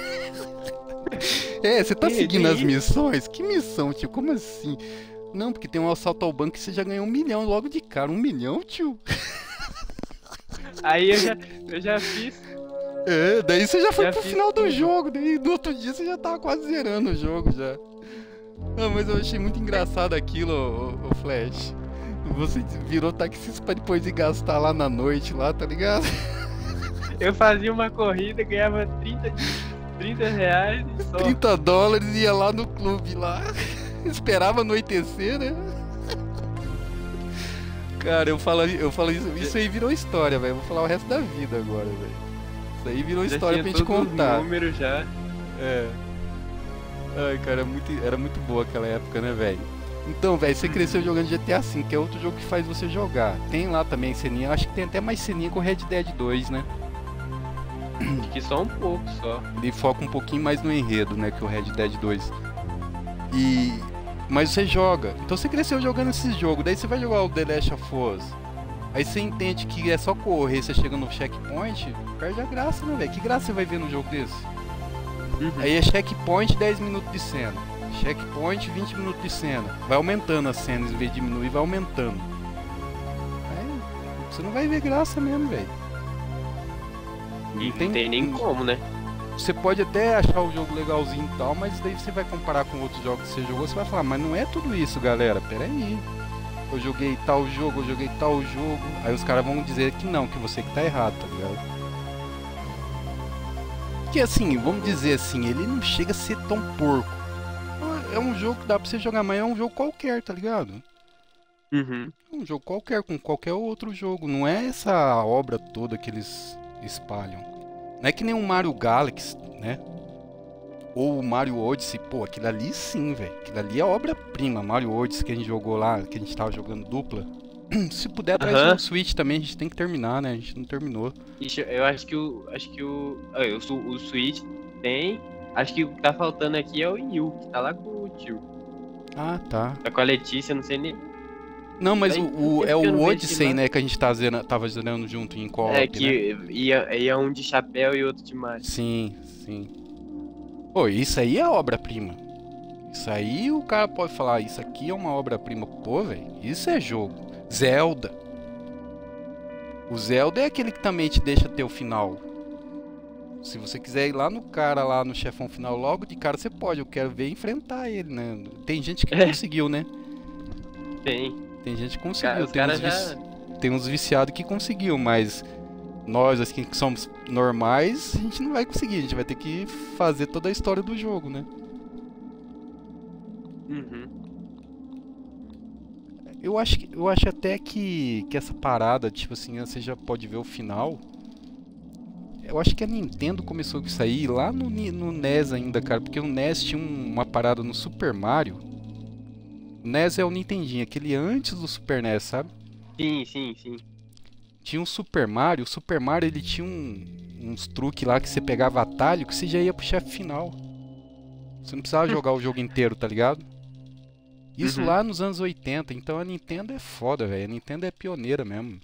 É, você tá Que seguindo as isso? missões? Que missão, tio? Como assim? Não, porque tem um assalto ao banco que você já ganhou um milhão logo de cara. Um milhão, tio? Aí eu já, eu já fiz. É, daí você já foi Já pro fiz final do tudo. jogo, daí no outro dia você já tava quase zerando o jogo já. Não, mas eu achei muito engraçado aquilo, ô, ô Flash. Você virou taxista pra depois ir gastar lá na noite, lá, tá ligado? Eu fazia uma corrida, ganhava trinta, trinta reais e só. trinta dólares e ia lá no clube lá. Esperava anoitecer, né? Cara, eu falo, eu falo isso, isso aí virou história, velho. Vou falar o resto da vida agora, velho. Isso aí virou Já história tinha pra gente todos os contar. números já. É. Ai, cara, é muito, era muito boa aquela época, né, velho? Então, velho, você cresceu jogando G T A V, que é outro jogo que faz você jogar. Tem lá também ceninha, acho que tem até mais ceninha com Red Dead dois, né? Acho que só um pouco só. Ele foca um pouquinho mais no enredo, né, que o Red Dead dois. E... Mas você joga. Então você cresceu jogando esse jogo, daí você vai jogar o The Last of Us. Aí você entende que é só correr, você chega no checkpoint, perde a graça, né, velho? Que graça você vai ver no jogo desse? Aí é checkpoint, dez minutos de cena. Checkpoint, vinte minutos de cena. Vai aumentando as cenas, em vez de diminuir, vai aumentando. Aí, você não vai ver graça mesmo, velho. E não tem nem como, né? Você pode até achar o jogo legalzinho e tal, mas daí você vai comparar com outros jogos que você jogou, você vai falar, mas não é tudo isso, galera, peraí. Eu joguei tal jogo, eu joguei tal jogo. Aí os caras vão dizer que não, que você que tá errado, tá ligado? Porque assim, vamos dizer assim, ele não chega a ser tão porco. É um jogo que dá pra você jogar, mas é um jogo qualquer, tá ligado? Uhum. É um jogo qualquer, com qualquer outro jogo. Não é essa obra toda que eles espalham. Não é que nem um Mario Galaxy, né? Ou o Mario Odyssey. Pô, aquilo ali sim, velho. Aquilo ali é obra-prima. Mario Odyssey que a gente jogou lá, que a gente tava jogando dupla. Se puder, traz Aham. no Switch também. A gente tem que terminar, né? A gente não terminou. Ixi, eu acho que o. Acho que o. ah, o, Su- o Switch tem. Acho que o que tá faltando aqui é o Yu, que tá lá com o tio. Ah, tá. Tá com a Letícia, não sei nem. Não, mas Aí, o, o- tem é tempo que eu o não vejo Odyssey, esse lá. né? Que a gente tá zerando, tava zerando junto em co-op, É né? que ia, ia um de chapéu e outro de Mario. Sim, sim. Pô, isso aí é obra-prima. Isso aí o cara pode falar, isso aqui é uma obra-prima. Pô, velho, isso é jogo. Zelda. O Zelda é aquele que também te deixa ter o final. Se você quiser ir lá no cara, lá no chefão final, logo de cara você pode. Eu quero ver enfrentar ele, né? Tem gente que É. conseguiu, né? Tem. Tem gente que Ca- conseguiu. Os Tem uns, caras já. vici- tem uns viciados que conseguiu, mas nós, assim, que somos normais, a gente não vai conseguir. A gente vai ter que fazer toda a história do jogo, né? Uhum. Eu acho, que- eu acho até que, que essa parada, tipo assim, você já pode ver o final. Eu acho que a Nintendo começou com isso aí lá no, Ni- no N E S ainda, cara. Porque o N E S tinha um- uma parada no Super Mario. O N E S é o Nintendinho, aquele antes do Super N E S, sabe? Sim, sim, sim. Tinha um Super Mario. O Super Mario ele tinha um- uns truques lá que você pegava atalho que você já ia pro chefe final. Você não precisava jogar o jogo inteiro, tá ligado? Isso Uhum. lá nos anos oitenta. Então a Nintendo é foda, velho. A Nintendo é pioneira mesmo.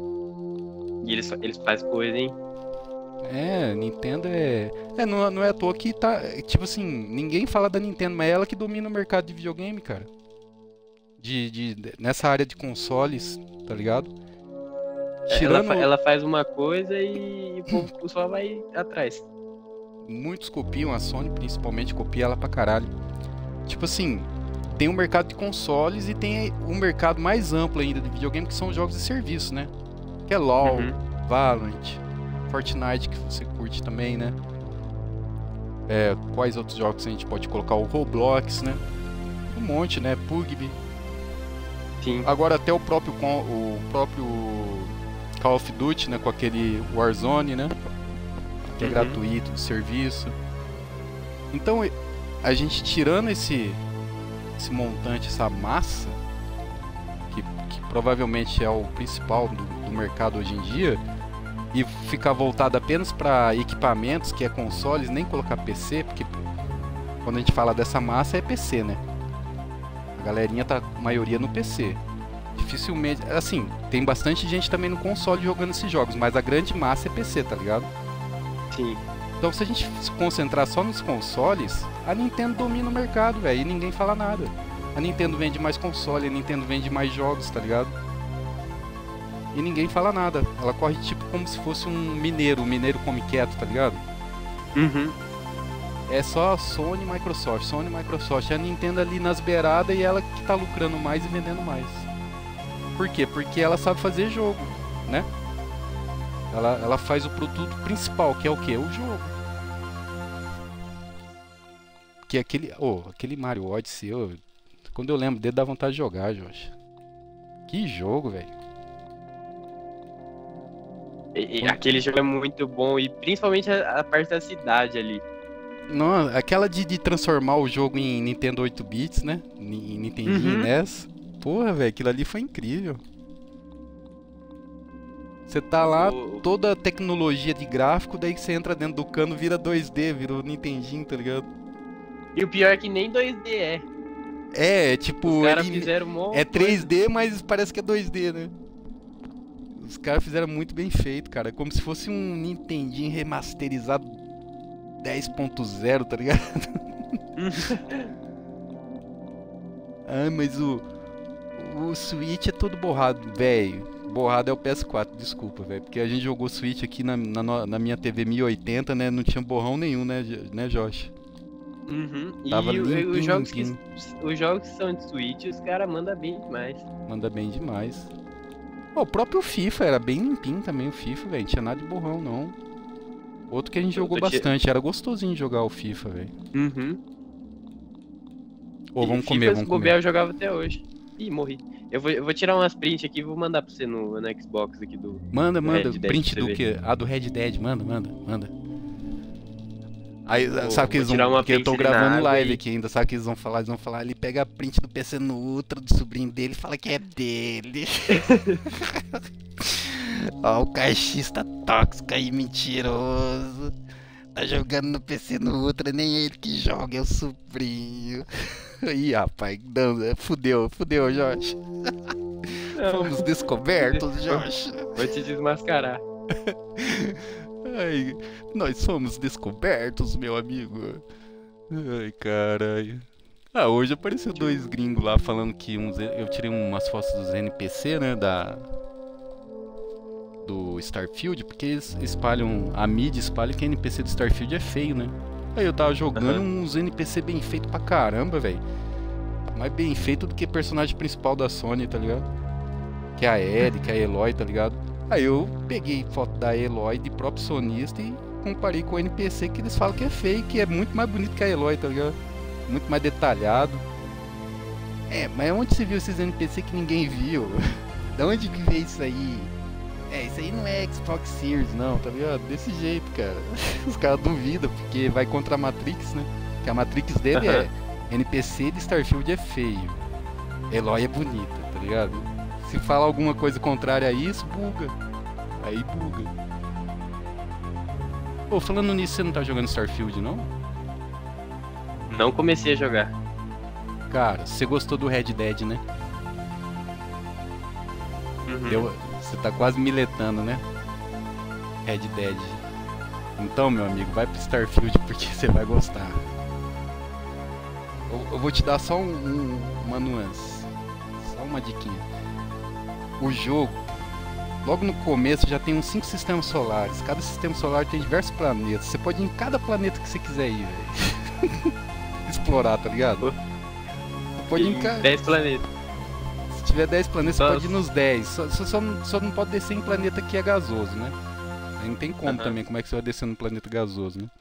E eles, eles fazem coisa, hein? É, Nintendo é. É, não, não é à toa que tá. é, Tipo assim, ninguém fala da Nintendo, mas é ela que domina o mercado de videogame, cara. De, de, de- nessa área de consoles, tá ligado? Ela, Tirando. fa- ela faz uma coisa e o povo só vai atrás. Muitos copiam, a Sony principalmente copia ela pra caralho. Tipo assim, tem um mercado de consoles e tem um mercado mais amplo ainda de videogame que são jogos de serviço, né? Que é LoL, Uhum. Valorant, Fortnite, que você curte também, né? É, quais outros jogos a gente pode colocar? O Roblox, né? Um monte, né? P U B G. Sim. Agora até o próprio, con- o próprio Call of Duty, né? Com aquele Warzone, né? Que é Uhum. gratuito, de serviço. Então, e- a gente tirando esse, esse montante, essa massa, que, que provavelmente é o principal do, do mercado hoje em dia, e ficar voltado apenas para equipamentos, que é consoles, nem colocar P C, porque quando a gente fala dessa massa é P C, né? A galerinha tá, a maioria no P C. Dificilmente, assim, tem bastante gente também no console jogando esses jogos, mas a grande massa é P C, tá ligado? Sim. Então se a gente se concentrar só nos consoles, a Nintendo domina o mercado, velho, e ninguém fala nada. A Nintendo vende mais console, a Nintendo vende mais jogos, tá ligado? E ninguém fala nada. Ela corre tipo como se fosse um mineiro, um mineiro come quieto, tá ligado? Uhum. É só Sony e Microsoft, Sony e Microsoft. A Nintendo ali nas beiradas e ela que tá lucrando mais e vendendo mais. Por quê? Porque ela sabe fazer jogo, né? Ela, ela faz o produto principal, que é o quê? O jogo. Que é aquele, oh, aquele Mario Odyssey, oh, quando eu lembro dele dá vontade de jogar, Josh. Que jogo, velho. E- e aquele jogo é muito bom, e principalmente a, a parte da cidade ali. Não, aquela de, de transformar o jogo em Nintendo oito bits, né? Em em Nintendinho, Uhum. N E S. Porra, velho, aquilo ali foi incrível. Você tá lá, O- toda a tecnologia de gráfico, daí você entra dentro do cano, vira dois D, vira o Nintendinho, tá ligado? E o pior é que nem dois D é. É, tipo, Os caras ele fizeram um monte é de três D, mas parece que é dois D, né? Os caras fizeram muito bem feito, cara. Como se fosse um Nintendinho remasterizado dez ponto zero, tá ligado? Ah, mas o o Switch é todo borrado, velho. Borrado é o P S quatro, desculpa, velho. Porque a gente jogou Switch aqui na, na, no- na minha T V mil e oitenta, né? Não tinha borrão nenhum, né, Jo- né Josh? Uhum. E Tava o- limpinho, os, jogos que, limpinho. os jogos que são de Switch, os caras mandam bem demais. Manda bem demais. Pô, o próprio FIFA era bem limpinho também, o FIFA, velho. Não tinha nada de borrão, não. Outro que a gente Eu jogou tô te- bastante, era gostosinho de jogar o FIFA, velho. Uhum. Ou E vamos FIFA, comer, se vamos bobear, comer. eu jogava até hoje. Ih, morri. Eu vou, eu vou tirar umas prints aqui e vou mandar pra você no, no Xbox aqui do. Manda, do manda, Red Dead print pra você do ver. que? Ah, do Red Dead, manda, manda, manda. Aí, Vou- sabe que vou eles tirar vão. uma Porque eu print tô ali na gravando água live e- aqui ainda, sabe o que eles vão falar? Eles vão falar, ele pega a print do P C no Ultra do sobrinho dele e fala que é dele. Ó, o caixista tóxico aí, mentiroso. Tá jogando no P C no Ultra, nem é ele que joga, é o sobrinho. Ih, rapaz, não, fudeu, fudeu, Jorge. Fomos descobertos, Jorge. Vou te desmascarar. Ai, nós fomos descobertos, meu amigo. Ai, caralho. Ah, hoje apareceu dois gringos lá falando que uns, eu tirei umas fotos dos N P C, né, da do Starfield, porque eles espalham, a mídia espalha que N P C do Starfield é feio, né? Aí eu tava jogando Aham. uns N P C bem feito pra caramba, velho. Mais bem feito do que personagem principal da Sony, tá ligado? Que é a Ellie, que é a Eloy, tá ligado? Aí eu peguei foto da Eloy de próprio sonista e comparei com o N P C que eles falam que é feio, que é muito mais bonito que a Eloy, tá ligado? Muito mais detalhado. É, mas onde você viu esses N P C que ninguém viu? Da onde que veio isso aí? É, isso aí não é Xbox Series não, tá ligado? Desse jeito, cara. Os caras duvidam, porque vai contra a Matrix, né? Que a Matrix dele é N P C de Starfield é feio. Eloy é bonita, tá ligado? Se fala alguma coisa contrária a isso, buga. Aí buga. Pô, falando nisso, você não tá jogando Starfield, não? Não comecei a jogar. Cara, você gostou do Red Dead, né? Uhum. Deu, você tá quase miletando, né? Red Dead. Então, meu amigo, vai pro Starfield porque você vai gostar. Eu, eu vou te dar só um, um- uma nuance. Só uma diquinha. O jogo, logo no começo, já tem uns cinco sistemas solares. Cada sistema solar tem diversos planetas. Você pode ir em cada planeta que você quiser ir, velho. Explorar, tá ligado? Você pode ir em cada... dez planetas. Se tiver dez planetas, Só- você pode ir nos dez. Só, só, só não- só não pode descer em planeta que é gasoso, né? Aí não tem como Aham. também, como é que você vai descer num planeta gasoso, né?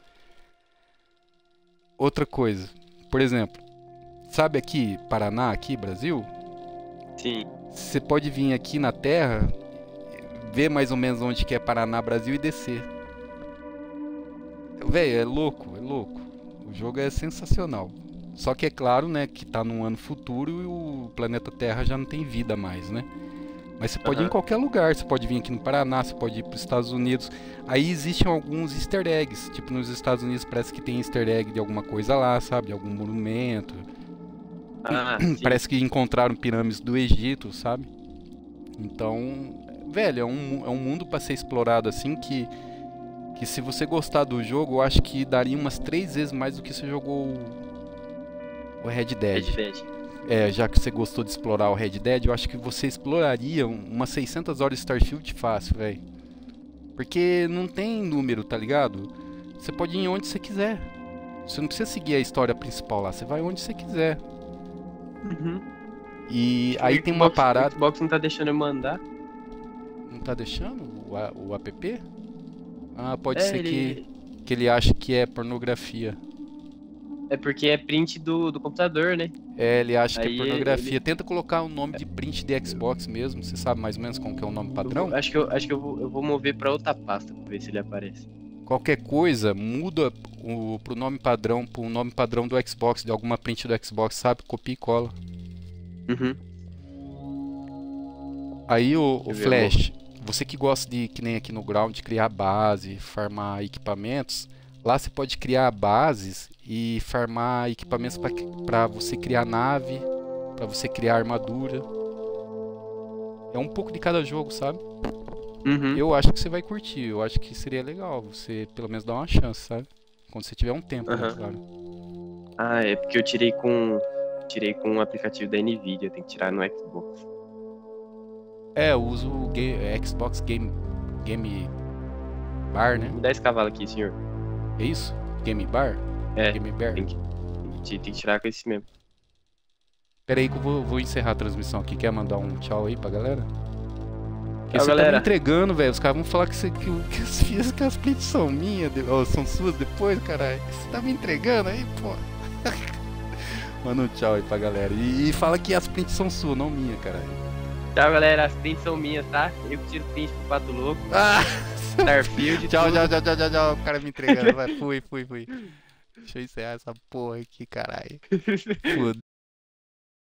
Outra coisa, por exemplo, sabe aqui, Paraná, aqui, Brasil? Sim. Você pode vir aqui na Terra, ver mais ou menos onde que é Paraná, Brasil e descer. Velho, é louco, é louco. O jogo é sensacional. Só que é claro, né, que tá num ano futuro e o planeta Terra já não tem vida mais, né? Mas você pode ir em Aham. qualquer lugar, você pode vir aqui no Paraná, você pode ir para os Estados Unidos. Aí existem alguns easter eggs, tipo nos Estados Unidos parece que tem easter egg de alguma coisa lá, sabe? De algum monumento. Ah, sim. Parece que encontraram pirâmides do Egito, sabe? Então, velho, é um, é um mundo para ser explorado assim que, que se você gostar do jogo, eu acho que daria umas três vezes mais do que você jogou o, o Red Dead. Red Dead. É, já que você gostou de explorar o Red Dead, eu acho que você exploraria um- umas seiscentas horas de Starfield fácil, velho. Porque não tem número, tá ligado? Você pode ir onde você quiser. Você não precisa seguir a história principal lá, você vai onde você quiser. Uhum. E aí O tem uma Xbox- parada. O Xbox não tá deixando eu mandar. Não tá deixando o, a- o app? Ah, pode É, ser ele- que, que ele ache que é pornografia. É porque é print do, do computador, né? É, ele acha que Aí é pornografia. ele- Tenta colocar o nome de print de Xbox mesmo. Você sabe mais ou menos como que é o nome padrão? Eu vou- acho que, eu, acho que eu, vou, eu vou mover pra outra pasta pra ver se ele aparece. Qualquer coisa, muda o, pro nome padrão, pro nome padrão do Xbox, de alguma print do Xbox, sabe? Copia e cola. Uhum. Aí o, o Deixa eu ver, Flash, você que gosta de, que nem aqui no Ground, de criar base, farmar equipamentos, lá você pode criar bases e farmar equipamentos para você criar nave, para você criar armadura. É um pouco de cada jogo, sabe? Uhum. Eu acho que você vai curtir, eu acho que seria legal você pelo menos dar uma chance, sabe? Quando você tiver um tempo, né, Aham. claro. Ah, é porque eu tirei com. Tirei com um aplicativo da Nvidia, tem que tirar no Xbox. É, eu uso o Ga- é, Xbox Game, Game Bar, né? Me dá esse cavalo aqui, senhor. É isso? Game Bar? É, Game Bar? tem que, tem que tirar com esse mesmo. Pera aí que eu vou, vou encerrar a transmissão aqui. Quer mandar um tchau aí pra galera? Porque Tchau, você tá me galera. entregando, velho. Os caras vão falar que, você, que, o- que as fias que as prints são minhas, de- ou são suas depois, caralho. Você tá me entregando aí, pô. Manda um tchau aí pra galera. E, e fala que as prints são suas, não minha, caralho. Tchau, galera. As prints são minhas, tá? Eu que tiro print pro Pato Louco. Ah! Starfield. Tchau, tudo. tchau, tchau, tchau, tchau, tchau. O cara me entregando. Vai, fui, fui, fui. Deixa eu encerrar essa porra aqui, caralho. Foda.